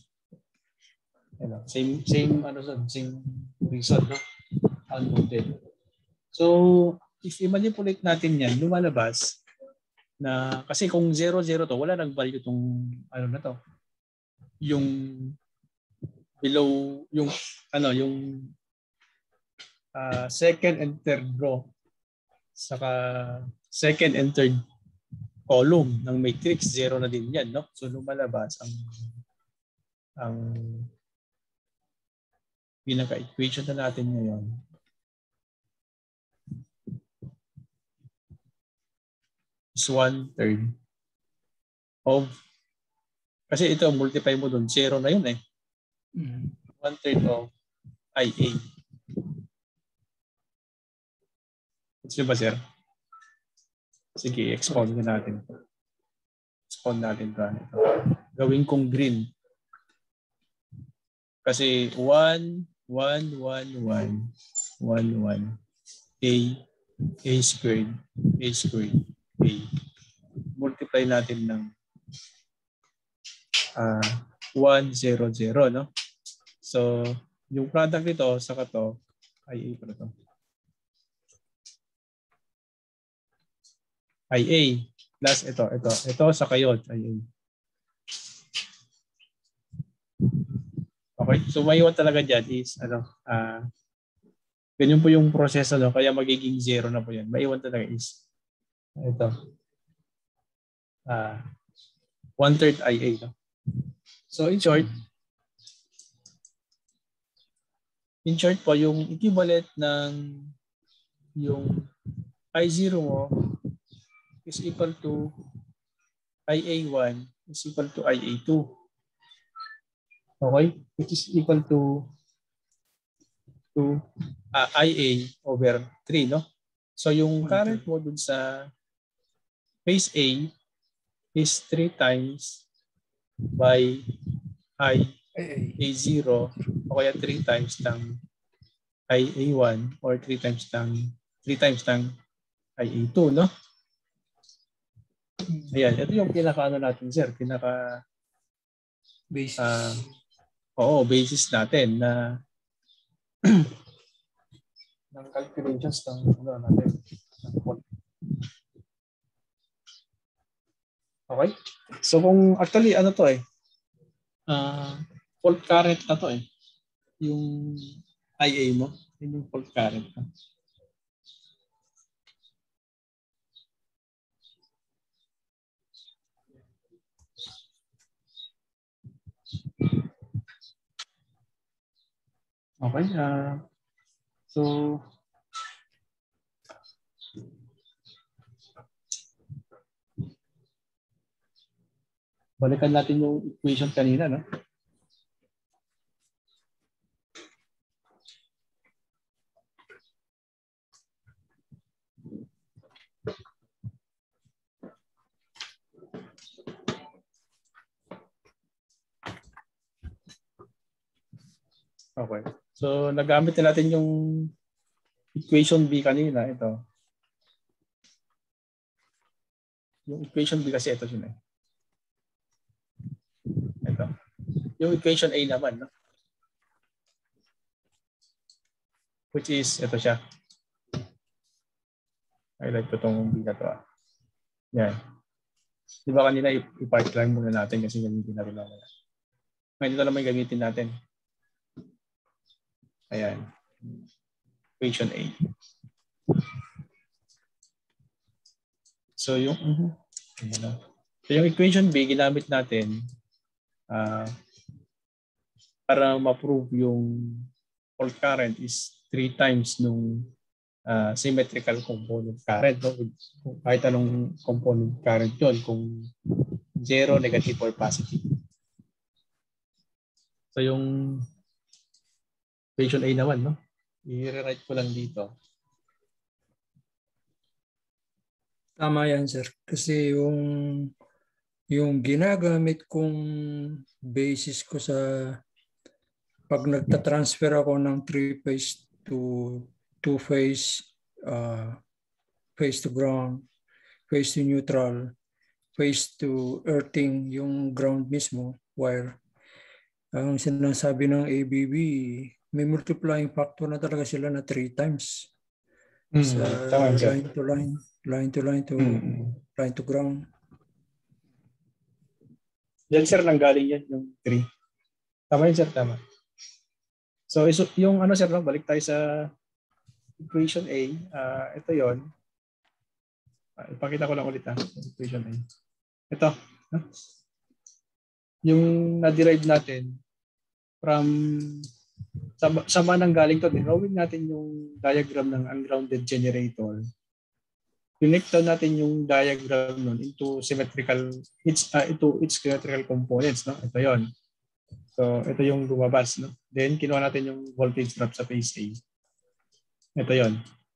Same reason, no? Unloaded. So, if i-manipulate natin yan, lumalabas na, kasi kung 0, 0 to, wala nang value tong, ano na to, yung below, yung second and third row, saka second and third column ng matrix, 0 na din yan, no? So, lumalabas ang pinaka-equation na natin ngayon is 1/3 of, kasi ito, multiply mo doon, 0 na yun eh. 1/3 of IA. Gusto ba, sir? Sige, expound na natin. Expound natin ito. Gawin kong green. Kasi 1, 1, 1, 1, 1, 1, A squared, A. Multiply natin ng 1, 0, 0, no? So, yung product nito, saka to, IA pala to. IA plus ito saka yun, IA. Okay, so maiwan talaga dyan is, ganyan po yung proseso, no? Kaya magiging 0 na po yan. Maiwan talaga is, ito, 1/3 IA, no? So in short po, yung equivalent ng yung I0 mo is equal to IA1 is equal to IA2. Okay? Which is equal to IA over 3, no? So yung current mo dun sa phase A is 3 times by IA0 o kaya 3 times ng IA1 or 3 times ng IA2, no? Ayan, ito yung pinaka-ano natin, sir, Basis. Basis natin na ng calculations ng natin. Okay? So kung actually fault current na to eh. Yung IA mo, yun yung fault current. Okay, so balikan natin yung equation kanina, no? Okay. So, nagamit na natin yung equation B kanina. Ito. Yung equation B kasi ito yun eh. Ito. Yung equation A naman, no? Which is, ito siya. Highlight ko itong B na ito. Yan. Di ba kanina i-part lang muna natin kasi gamitin natin naman. Ngayon ito naman gamitin natin. Ayan. Equation A. So yung equation B ginamit natin para ma-prove yung fault current is 3 times nung symmetrical component current. No? Kahit anong component current yun, kung 0, negative, or positive. So yung equation A naman, no? I-rewrite ko lang dito. Tama yan, sir. Kasi yung ginagamit kong basis ko sa pag nagta-transfer ako ng 3-phase to 2-phase, phase to ground, phase to neutral, phase to earthing, yung ground mismo, wire. Ang sinasabi ng ABB, may multiplying factor na talaga sila na 3 times. Sa line to line to ground. Diyan, sir, nanggaling yan yung 3. Tama yun, sir, tama. So yung sir, balik tayo sa equation A. Ito yon. Ipakita ko lang ulit equation A. Ito. Yung na-derive natin from sama nang galing to. Drawing natin yung diagram ng ungrounded generator. connect natin yung diagram nun into symmetrical, into its symmetrical components, no? Ito yon. So, ito yung lumabas, no? Then, kinuha natin yung voltage drop sa phase A. Ito yon.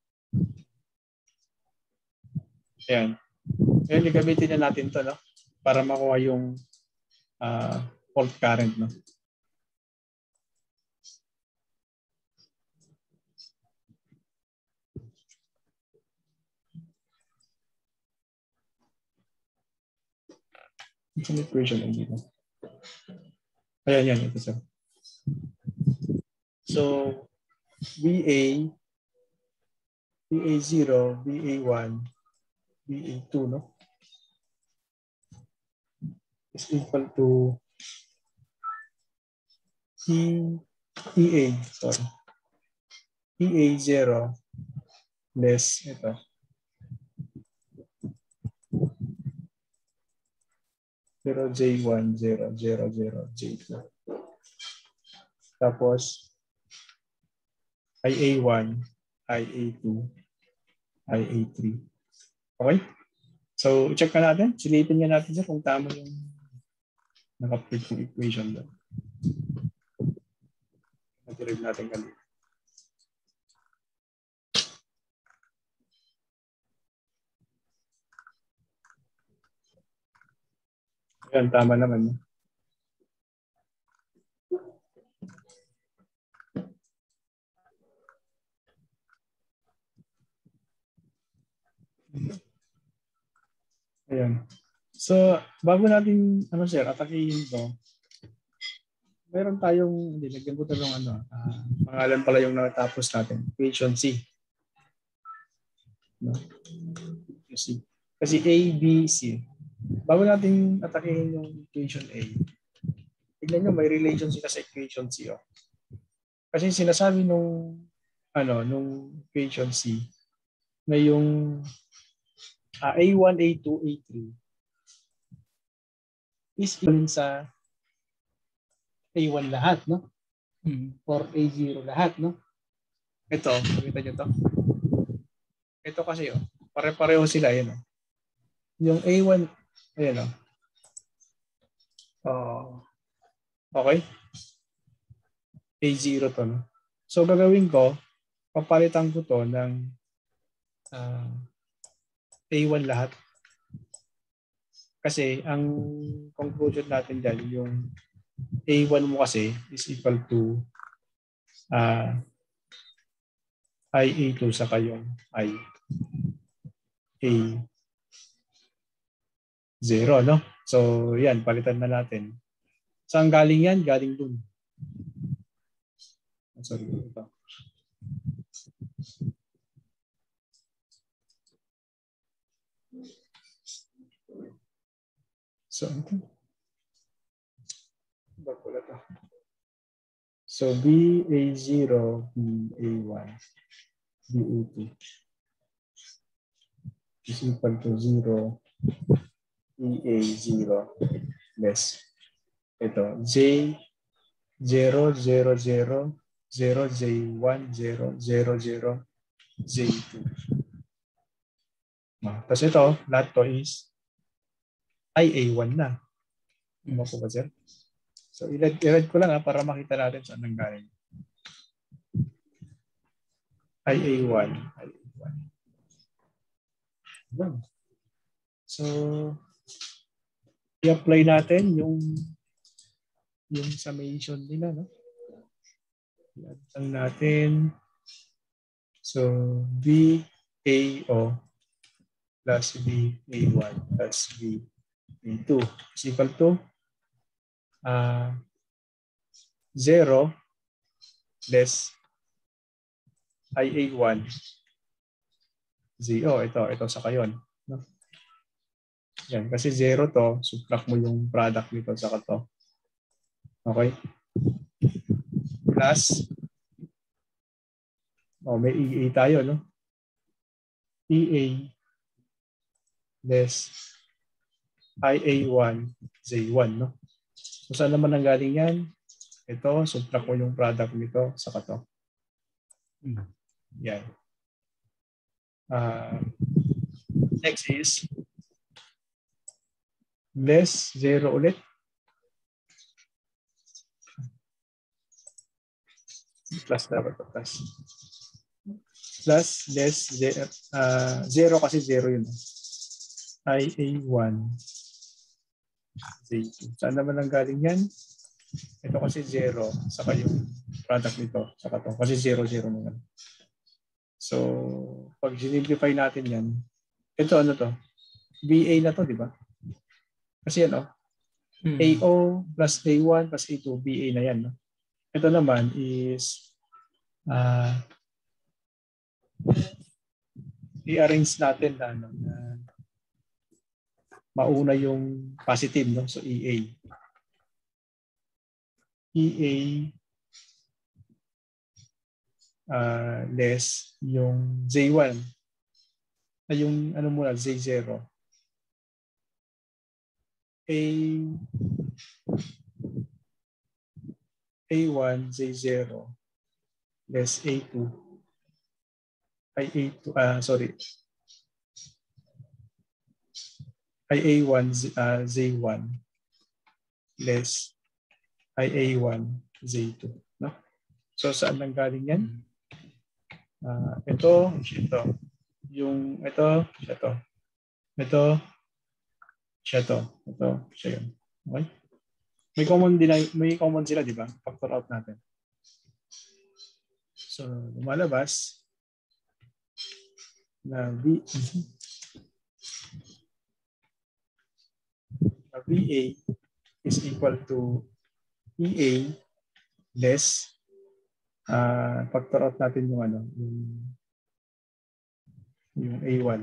Ayan. Ngayon, gagamitin na natin to, no? Para makuha yung fault current, no? It's an equation lang dito. Ayan, yan. Ito, sir. So, VA0, VA1, VA2, no? Is equal to EA, sorry. EA0 less ito. Zero J1, 0, 0, 0, J2. Tapos, IA1, IA2, IA3. Okay? So, check na natin. Silipin nga natin siya kung tama yung naka-print yung equation doon. Nag-read natin kanina. Ayan, tama naman. No? Ayan. So, bago natin, sir, atakihin to, meron tayong, lagyan ko ng pangalan pala yung natapos natin, equation C. No? C. Kasi A, B, C. Bago natin atakihin yung equation A, tignan nyo, may relation sila sa equation C. Oh. Kasi sinasabi nung equation C, na yung A1, A2, A3 is equal sa A1 lahat, no? Or A0 lahat, no? Ito, makita nyo to. Ito kasi, pare-pareho sila, yun, Yung A1, ayan, okay? A0 to, no? So, gagawin ko, papalitan ko to ng A1 lahat. Kasi, ang conclusion natin dyan, yung A1 mo kasi is equal to IA2 saka yung IA0, no? So, yan, palitan na natin. Saan galing yan? Galing dun. Sorry, ito. So, so BA0, BA1, BA2 is equal to 0, EA0 less. Ito, J0, 0, 0, 0, J1, 0, 0, 0, J2. Tapos ito, lahat to is IA1 na. Ano po ba, sir? So, i-read ko lang para makita natin saan nanggaling. IA1. So, i-apply natin yung summation nila, no? I-add natin. So, BAO plus BA1 plus BA2 is equal to 0 less IA1 0. Ito sa kayon. No? Yan, kasi 0 to, subtract mo yung product nito sa to. Okay? Plus, may EA tayo, no? EA less IA1 J1, no? So, saan naman nanggaling yan? Ito, subtract mo yung product nito sa to. Yan. Next is less 0 ulit. Plus dapat pa plus. Plus less 0 kasi 0 yun. IA1 Z2. Saan naman ang galing yan? Ito kasi 0 saka yung product nito saka ito kasi 0 0 naman. So pag simplify natin yan, ito ano to? BA na to, di ba? Kasi yan AO plus A1 plus A2 BA na yan, no? Ito naman is i-arrange natin na, na mauna yung positive, no? So EA less yung J1 ay yung ano muna J0 A1 J0 less A2 ay A2 sorry ay A1 Z1 less ay A1 Z2, no? So saan nang galing yan? Ito yung ito siya yun. Okay? May common sila, di ba? Factor out natin. So lumalabas na VA is equal to EA less factor out natin yung ano yung A1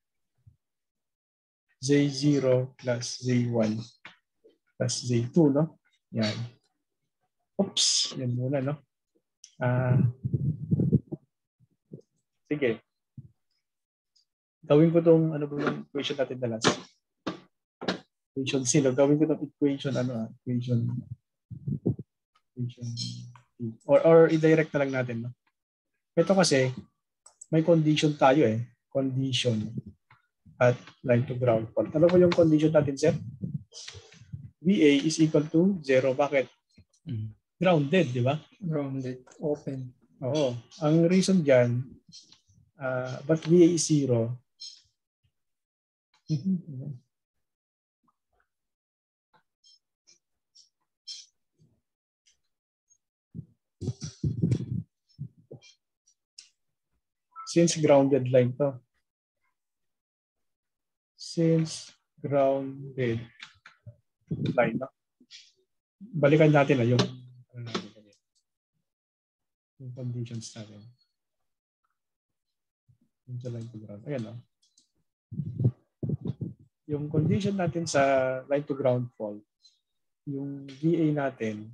J0 plus J1 plus J2, no? Yan. Oops, yan muna, no? Sige. Gawin ko tong ano ba yung equation natin na last? Equation C, no? Gawin ko tong equation equation or i-direct na lang natin, no? Ito kasi may condition tayo condition at line to ground fault. Ano po yung condition natin, sir? VA is equal to 0. Bakit? Grounded, di ba? Grounded, open. Oo. Ang reason dyan, but VA is 0. Since grounded line to. Since grounded line, no? Balikan natin yung conditions natin. Yung sa line to ground. Ayan, no? Yung condition natin sa line to ground fault, yung VA natin,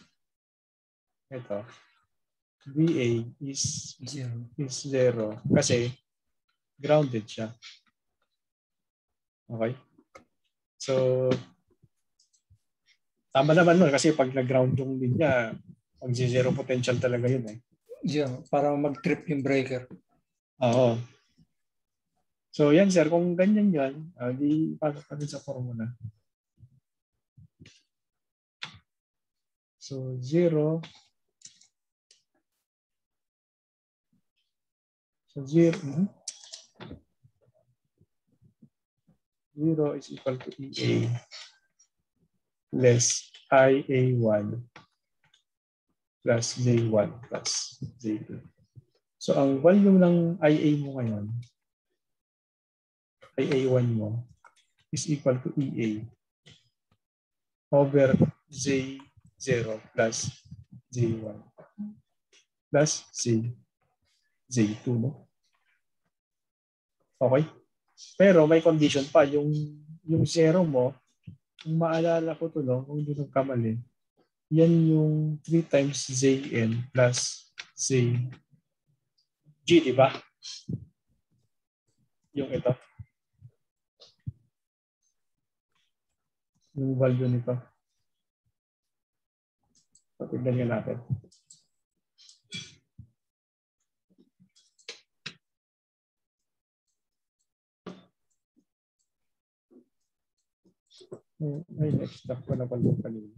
ito, VA is 0 kasi grounded siya. Okay? So, tama naman nun kasi pag nag-ground yung linya, pag zero potential talaga yun Yeah, para mag-trip yung breaker. Oo. So, yan sir, kung ganyan yan, di pasok natin sa formula. So, 0. So, 0. 0 is equal to EA less IA1 plus J1 plus J2. So, ang volume ng IA mo ngayon, IA1 mo, is equal to EA over J0 plus J1 plus J2, no? Okay? Pero may condition pa. Yung zero mo, kung maalala ko to, no? Kung hindi nang kamali, yan yung 3 times Jn plus Jg, di ba? Yung ito. Yung value nito. Tignan nyo natin. Ay, extract ko na pala yung kanina.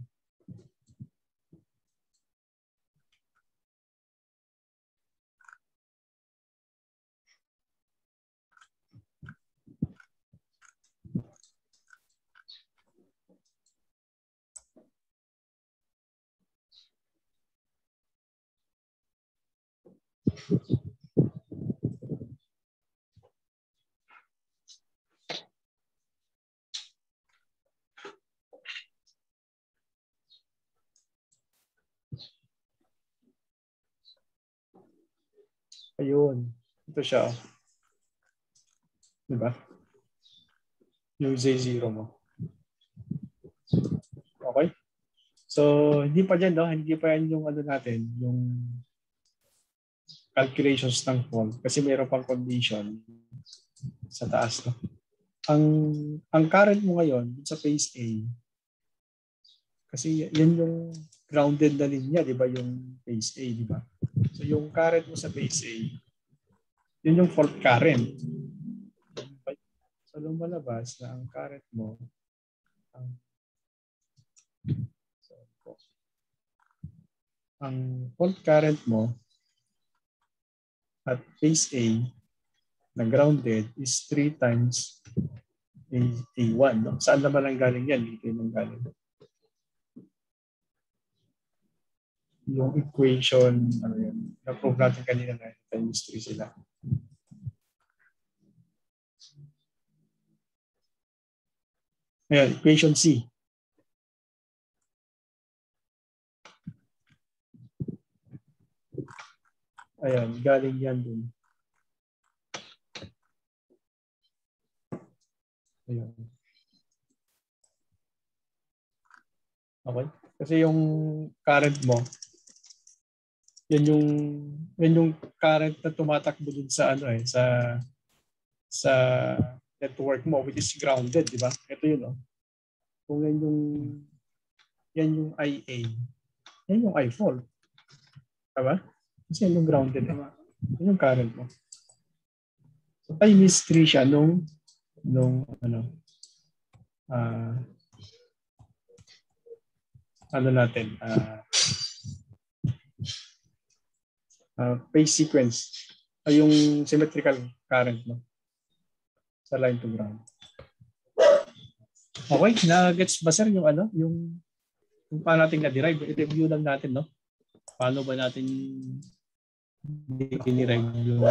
Ayun. Ito siya. Diba? Yung Z0 mo. Okay? So, hindi pa dyan, no? Hindi pa yan yung ano natin, yung calculations ng fault. Kasi mayroon pang condition sa taas, no? Ang current mo ngayon sa phase A, kasi yan yung grounded na linya, di ba? Yung phase A, di ba? So, yung current mo sa phase A, yun yung fault current. So, lumalabas na ang current mo, ang fault current mo at phase A na grounded is 3 times A1. No? Saan naman ang galing yan? Dito yung galing. Yung equation, ano yun, na-prove natin kanina na times 3 sila. Ayan, equation C. Ayan, galing yan dun. Ayan. Okay? Kasi yung current mo, yan yung current na tumatakbo dun sa ano sa network mo, which is grounded, di ba? Ito yun, oh. Kung yan yung IA, yan yung I fault. Diba? Kasi yan yung grounded. Yan yung current mo. So, time is 3 siya nung phase sequence ay yung symmetrical current mo sa line to ground. Okay, na-gets ba sir yung yung paano natin na-derive? I-review lang natin, no? Paano ba natin i-derive yung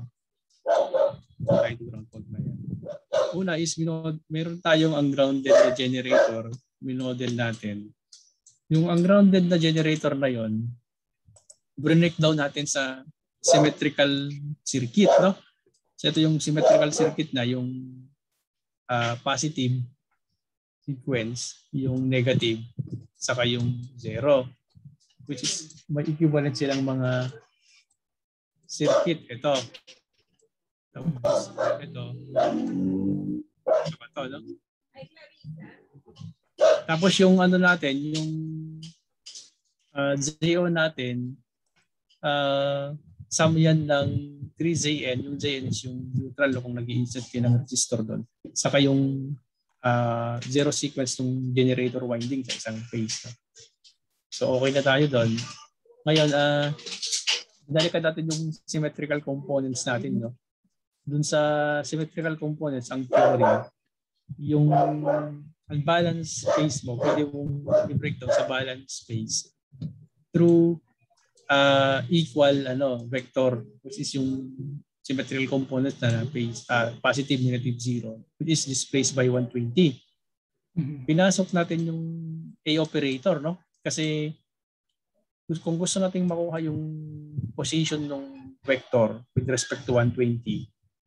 line to ground fault na yan? Una is meron tayong ungrounded na generator, minodel natin. Yung ungrounded na generator na yon, break down natin sa symmetrical circuit, no? So ito yung symmetrical circuit na yung positive sequence, yung negative, saka yung zero, which is may equivalent silang mga circuit. Ito. No? Tapos yung natin, yung ZO natin, sum yan ng 3ZN. Yung ZN is yung neutral kung nag-i-insert kayo ng resistor doon. Saka yung zero sequence ng generator winding sa isang phase. No? So okay na tayo doon. Ngayon, dalikan natin yung symmetrical components natin. No? Doon sa symmetrical components, ang theory, yung unbalanced phase mo, pwede mong i-breakdown sa balanced phase through equal vector, which is yung symmetrical component na phase positive, negative, zero, which is displaced by 120. Pinasok natin yung A operator, no? Kasi kung gusto nating makuha yung position ng vector with respect to 120,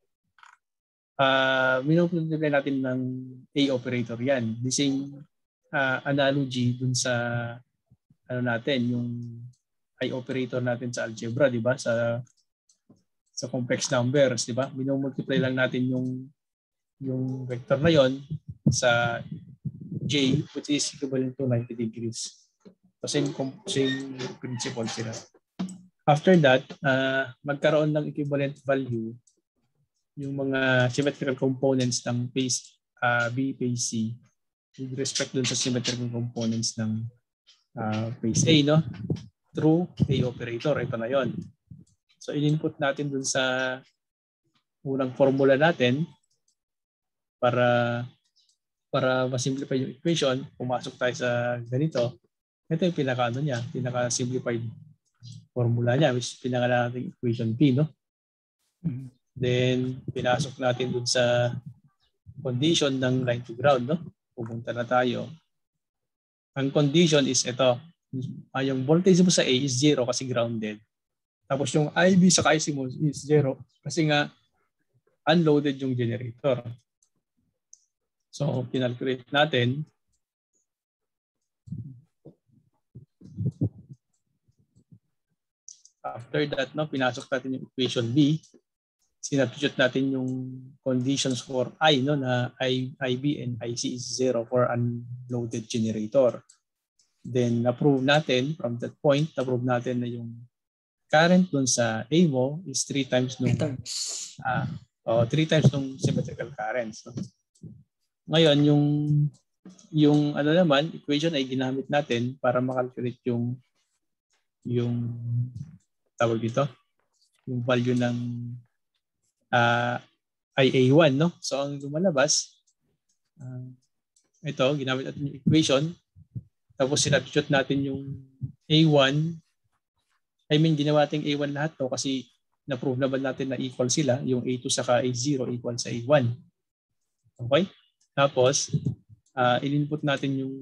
minupultiply natin ng A operator yan. The same analogy dun sa natin, yung I operator natin sa algebra, di ba? Sa complex numbers, di ba? Minumultiply lang natin yung vector na yon sa J, which is equivalent to 90 degrees. So same principle sila. After that, magkaroon ng equivalent value yung mga symmetrical components ng phase B, phase C. with respect dun sa symmetrical components ng phase A, no? Through A operator. Ito na yon. So, in-input natin dun sa unang formula natin para ma-simplify yung equation. Pumasok tayo sa ganito. Ito yung pinaka-simplified formula niya, which is pinaka natin equation P, no? Then, pinasok natin dun sa condition ng line to ground, no? Pupunta na tayo. Ang condition is ito. Yung voltage mo sa A is 0 kasi grounded. Tapos yung IB sa IC mo is 0 kasi nga unloaded yung generator. So, kinalculate natin. After that, no, pinasok natin yung equation B. Sinabstitute natin yung conditions for I, no, na IB and IC is 0 for unloaded generator. Then, na-prove natin, from that point, na-prove natin na yung current dun sa A mo is 3 times nung 3 times nung symmetrical currents. No? Ngayon, yung ano naman, equation ay ginamit natin para makalculate yung tawag dito, yung value ng IA1, no? So, ang lumalabas, ito, ginamit natin yung equation. Tapos, sinabstitute natin yung A1. Ginawa natin A1 lahat to kasi na-prove naman natin na equal sila. Yung A2 saka A0 equal sa A1. Okay? Tapos, in-input natin yung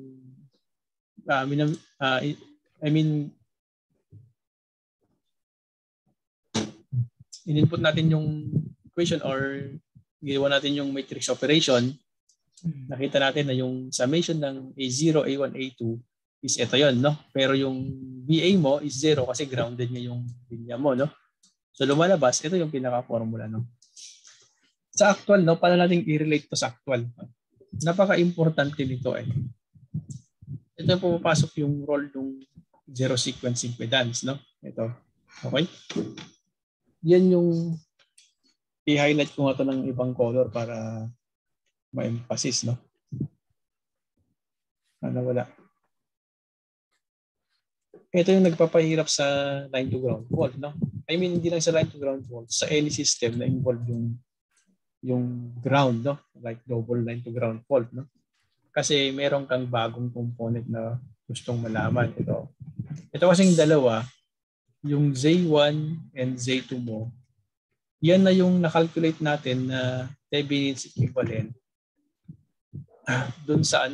in-input natin yung equation or ginawa natin yung matrix operation. Nakita natin na yung summation ng A0, A1, A2 is ito yon, no? Pero yung BA mo is 0 kasi grounded niya yung linya mo, no? So lumalabas, ito yung pinaka-formula, no? Sa actual, no, paano natin i-relate to sa actual? Napaka-importante nito eh. Ito pumapasok yung role ng zero sequence impedance, no? Ito. Okay? Yan yung i-highlight ko nga ito ng ibang color para ma-emphasis, no? Wala. Ito yung nagpapahirap sa line to ground fault, no? Hindi lang sa line to ground fault, sa any system na involved yung ground, no? Like double line to ground fault, no? Kasi meron kang bagong component na gustong malaman. Ito kasing dalawa, yung Z1 and Z2 mo, yan na yung nakalculate natin na Thevenin's equivalent doon sa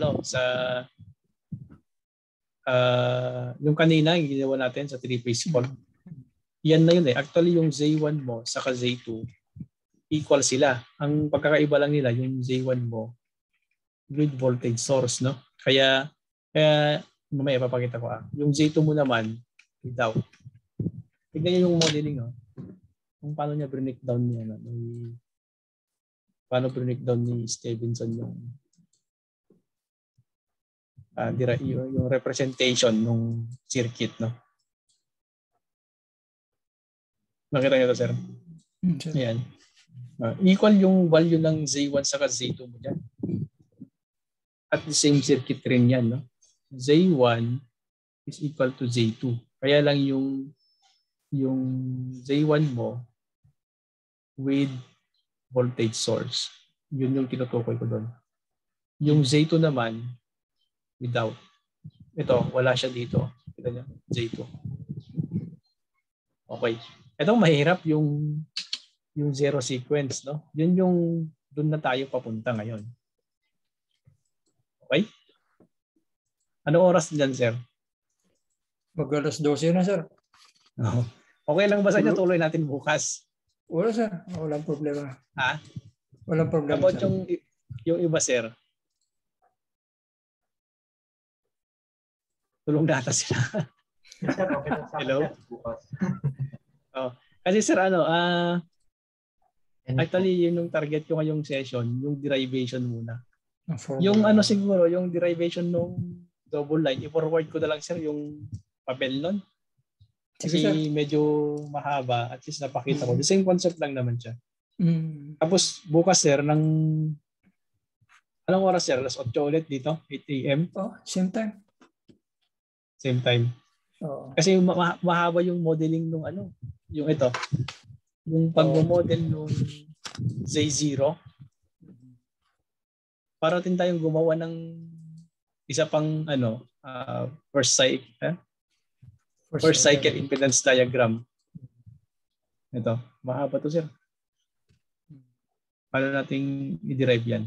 yung kanina yung ginawa natin sa three-phase fault. Yan na yun eh. Actually yung Z1 mo saka Z2 equal sila. Ang pagkakaiba lang nila yung Z1 mo with voltage source, no? Kaya mamaya papakita ko Yung Z2 mo naman without. Tignan niyo yung modeling, no? Kung paano niya breakdown niya, no? Paano breakdown ni Stevenson yung yung representation ng circuit, no? Nakita niyo to, sir? Ayan. Equal yung value ng Z1 saka Z2 mo dyan. At the same circuit rin yan, no? Z1 is equal to Z2. Kaya lang yung Z1 mo with voltage source. Yun yung tinutukoy ko doon. Yung Z2 naman without. Ito, wala siya dito. Kita niyo? Z2. Okay. Ito mahirap yung zero sequence, no? Yun yung doon na tayo papunta ngayon. Okay? Anong oras diyan, sir? Mag-alas 12 na, sir. Okay lang ba sa inyo? Tuloy natin bukas. Wala, sir. Walang problema. Ha? Walang problema, About sir. yung iba, sir. Tulong data sila. Hello? Kasi sir, actually, yun yung target ko ngayong session, yung derivation muna. Yung siguro, yung derivation ng double line, i-forward ko na lang, sir, yung papel nun. Kasi medyo mahaba, at least napakita ko. The same concept lang naman siya. Tapos bukas, sir, Anong oras, sir? Alas 8 ulit dito? 8 a.m.? Oh, same time. Same time. Oo. Kasi mahaba yung modeling nung yung ito. Yung pag-model nung Z0. Para din tayong gumawa ng isa pang first cycle impedance diagram. Ito, mahaba to, sir. Paano nating i-derive yan?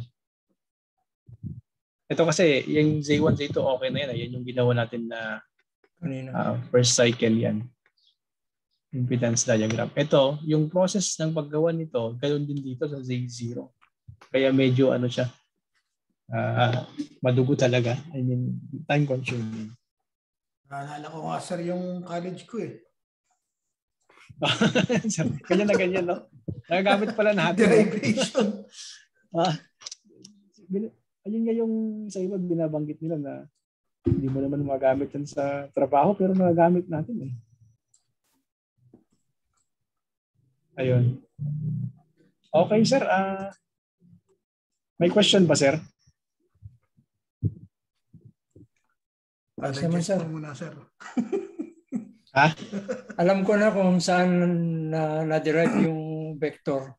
Ito kasi, yung Z1, Z2, okay na yan. Yan yung ginawa natin na first cycle yan. Impedance diagram. Ito, yung process ng paggawa nito, ganoon din dito sa Z0. Kaya medyo siya, madugo talaga. I mean, time consuming. Naalala ko nga, sir, yung college ko eh. Ganyan na ganyan, no? Nagagamit pala natin. Derivation. Ayun nga yung sa iba binabanggit nila na hindi mo naman magamit yan sa trabaho pero magagamit natin eh. Ayun. Okay, sir. May question ba, sir? Naman, sir. Muna, sir. Ha? Alam ko na kung saan na-derive yung vector.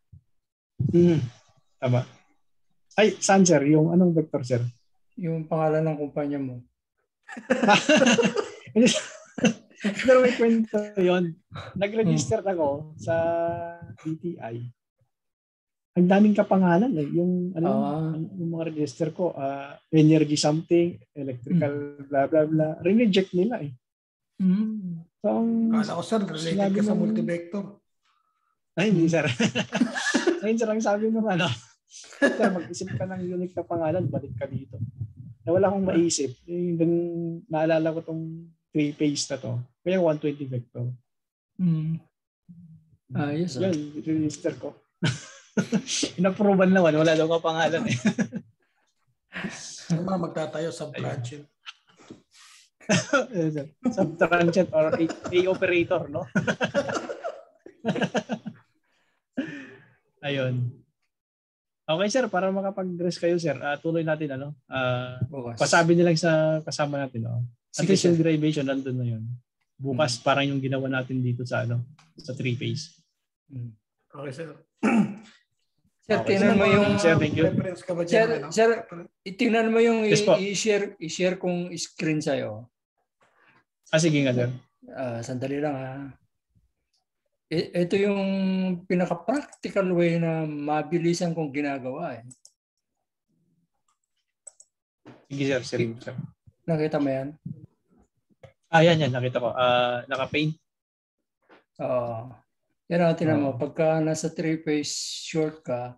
Tama. Ay, saan, sir? Yung anong vector, sir? Yung pangalan ng kumpanya mo. Pero may kwento yun. Nag-register ako sa DTI. Ang daming kapangalan eh. Yung mga register ko, energy something, electrical, blah, blah, blah. Re-reject nila eh. So, kala ko, sir, related ka sa multivector. Ay, hindi, sir. Ayun, sir, ang sabi mo, sir, mag-isip ka ng unique na pangalan, balik ka dito. Na wala akong maisip. Naalala ko tong 3-phase na to. Kaya 120 vector. Yes. Yan, register ko. Inapproval naman, wala daw ka pangalan eh. Magtatayo sa branch. Sub-transient or A operator, no? Ayun. Okay, sir, para makapag-dress kayo, sir, tuloy natin, pasabi nilang sa kasama natin, at least yung derivation, nandun na yun. Bukas, parang yung ginawa natin dito sa 3-phase. Okay, sir. Sir, tingnan mo yung reference ka ba dyan? Sir, tingnan mo yung i-share kong screen sa'yo. Sige nga, sir. Sandali lang, ha. Ito yung pinaka-practical way na mabilisan kong ginagawa eh. Sige, sir. Nakita mo yan? Yan. Nakita ko. Naka-paint. Oo. Yan, tingnan mo. Pagka nasa 3-phase short ka,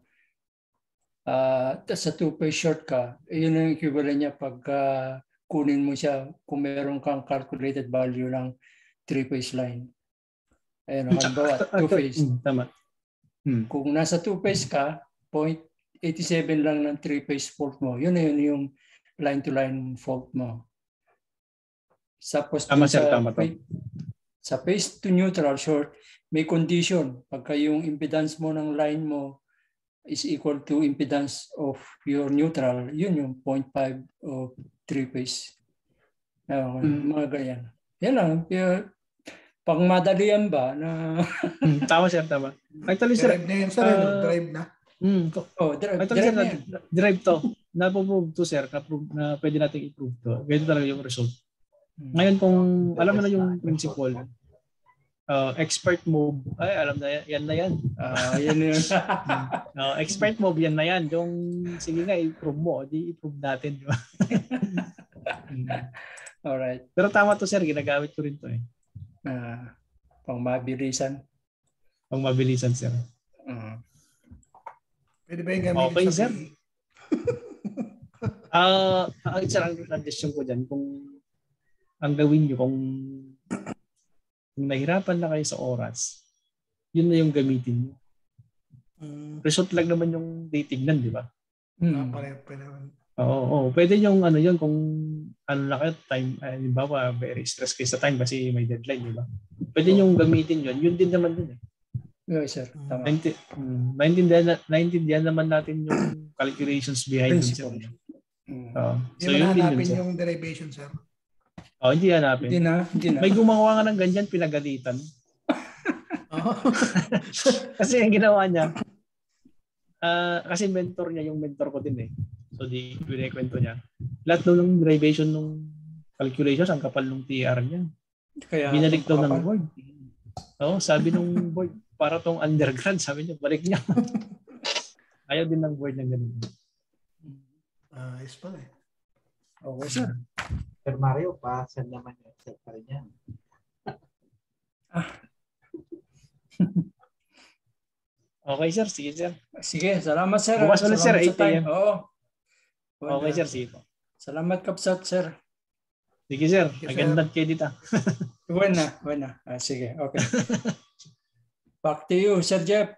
sa 2-phase short ka, yun ang equivalent niya pagka kunin mo siya kung meron kang calculated value ng 3-phase line. Ayun, halimbawa, 2-phase. Tama. Kung nasa 2-phase ka, 0.87 lang ng 3-phase fault mo. Yun yung line-to-line fault mo. Tapos tama, sir. Tama. Sa phase to neutral short, may condition. Pagka yung impedance mo ng line mo is equal to impedance of your neutral, yun yung 0.5 of 3-phase. Mga ganyan. Yan lang. Pang madalian ba na tama, sir, tama. Actually, sir, drive na yan, sir. Drive na. Drive na yan. Drive to. Na-prove to, sir. Na pwede natin i-prove to. Ganito talaga yung result. Ngayon, kung alam mo na yung principle, expert move, alam na yan na yan. Yan yun. Expert move, yan na yan. Yung, sige nga, i-prove mo. Di i-prove natin. Di ba? Alright. Pero tama to, sir. Ginagamit ko rin to eh. Pang mabilisan. Pang mabilisan, sir. Pwede ba yung gamitin okay, sa sir. Sir, ang suggestion ko dyan, kung ang gawin nyo, kung nahirapan na kayo sa oras, yun na yung gamitin nyo. Result lang naman yung titignan, di ba? Oo. Pwede yung yun, kung na kayo, time, halimbawa, very stress kayo sa time kasi may deadline, di ba? Pwede yung gamitin yun. Yun din naman yun eh. Yes, sir. Tama. Naintindihan naman natin yung calculations behind it, sir. Principle. So Hindi yun mo din yun, hanapin sir. yung derivation, sir. Hindi hanapin. Hindi na. May gumawa nga ng ganyan, pinagalitan. Kasi ang ginawa niya, kasi mentor niya, yung mentor ko din eh. So di pinikwento niya. Lahat ng derivation ng calculations, ang kapal ng TR niya. Kaya binalik daw ng kapal. board. Sabi nung board, para tong undergrad, sabi niya, balik niya. Ayaw din ng board ng ganun. Ayos pala eh. Okay, sir. Sir Mario, pa-send naman yung Excel pa rin yan. Okay, sir. Sige, sir. Sige, salamat, sir. Bukas ulit, sir, Salamat sa 8 time. a.m. Oo. Okay, sir. Sige po. Salamat, Kapsat, sir. Sige, sir. Sige, sir. Magandang credit ah. Buena. Sige, okay. Back to you, Sir Jeff.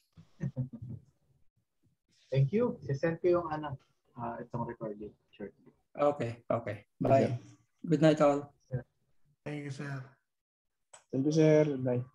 Thank you. Sisend ko yung itong recording. Sure. Okay. Bye. Good night all. Thank you, sir. Thank you, sir. Good night.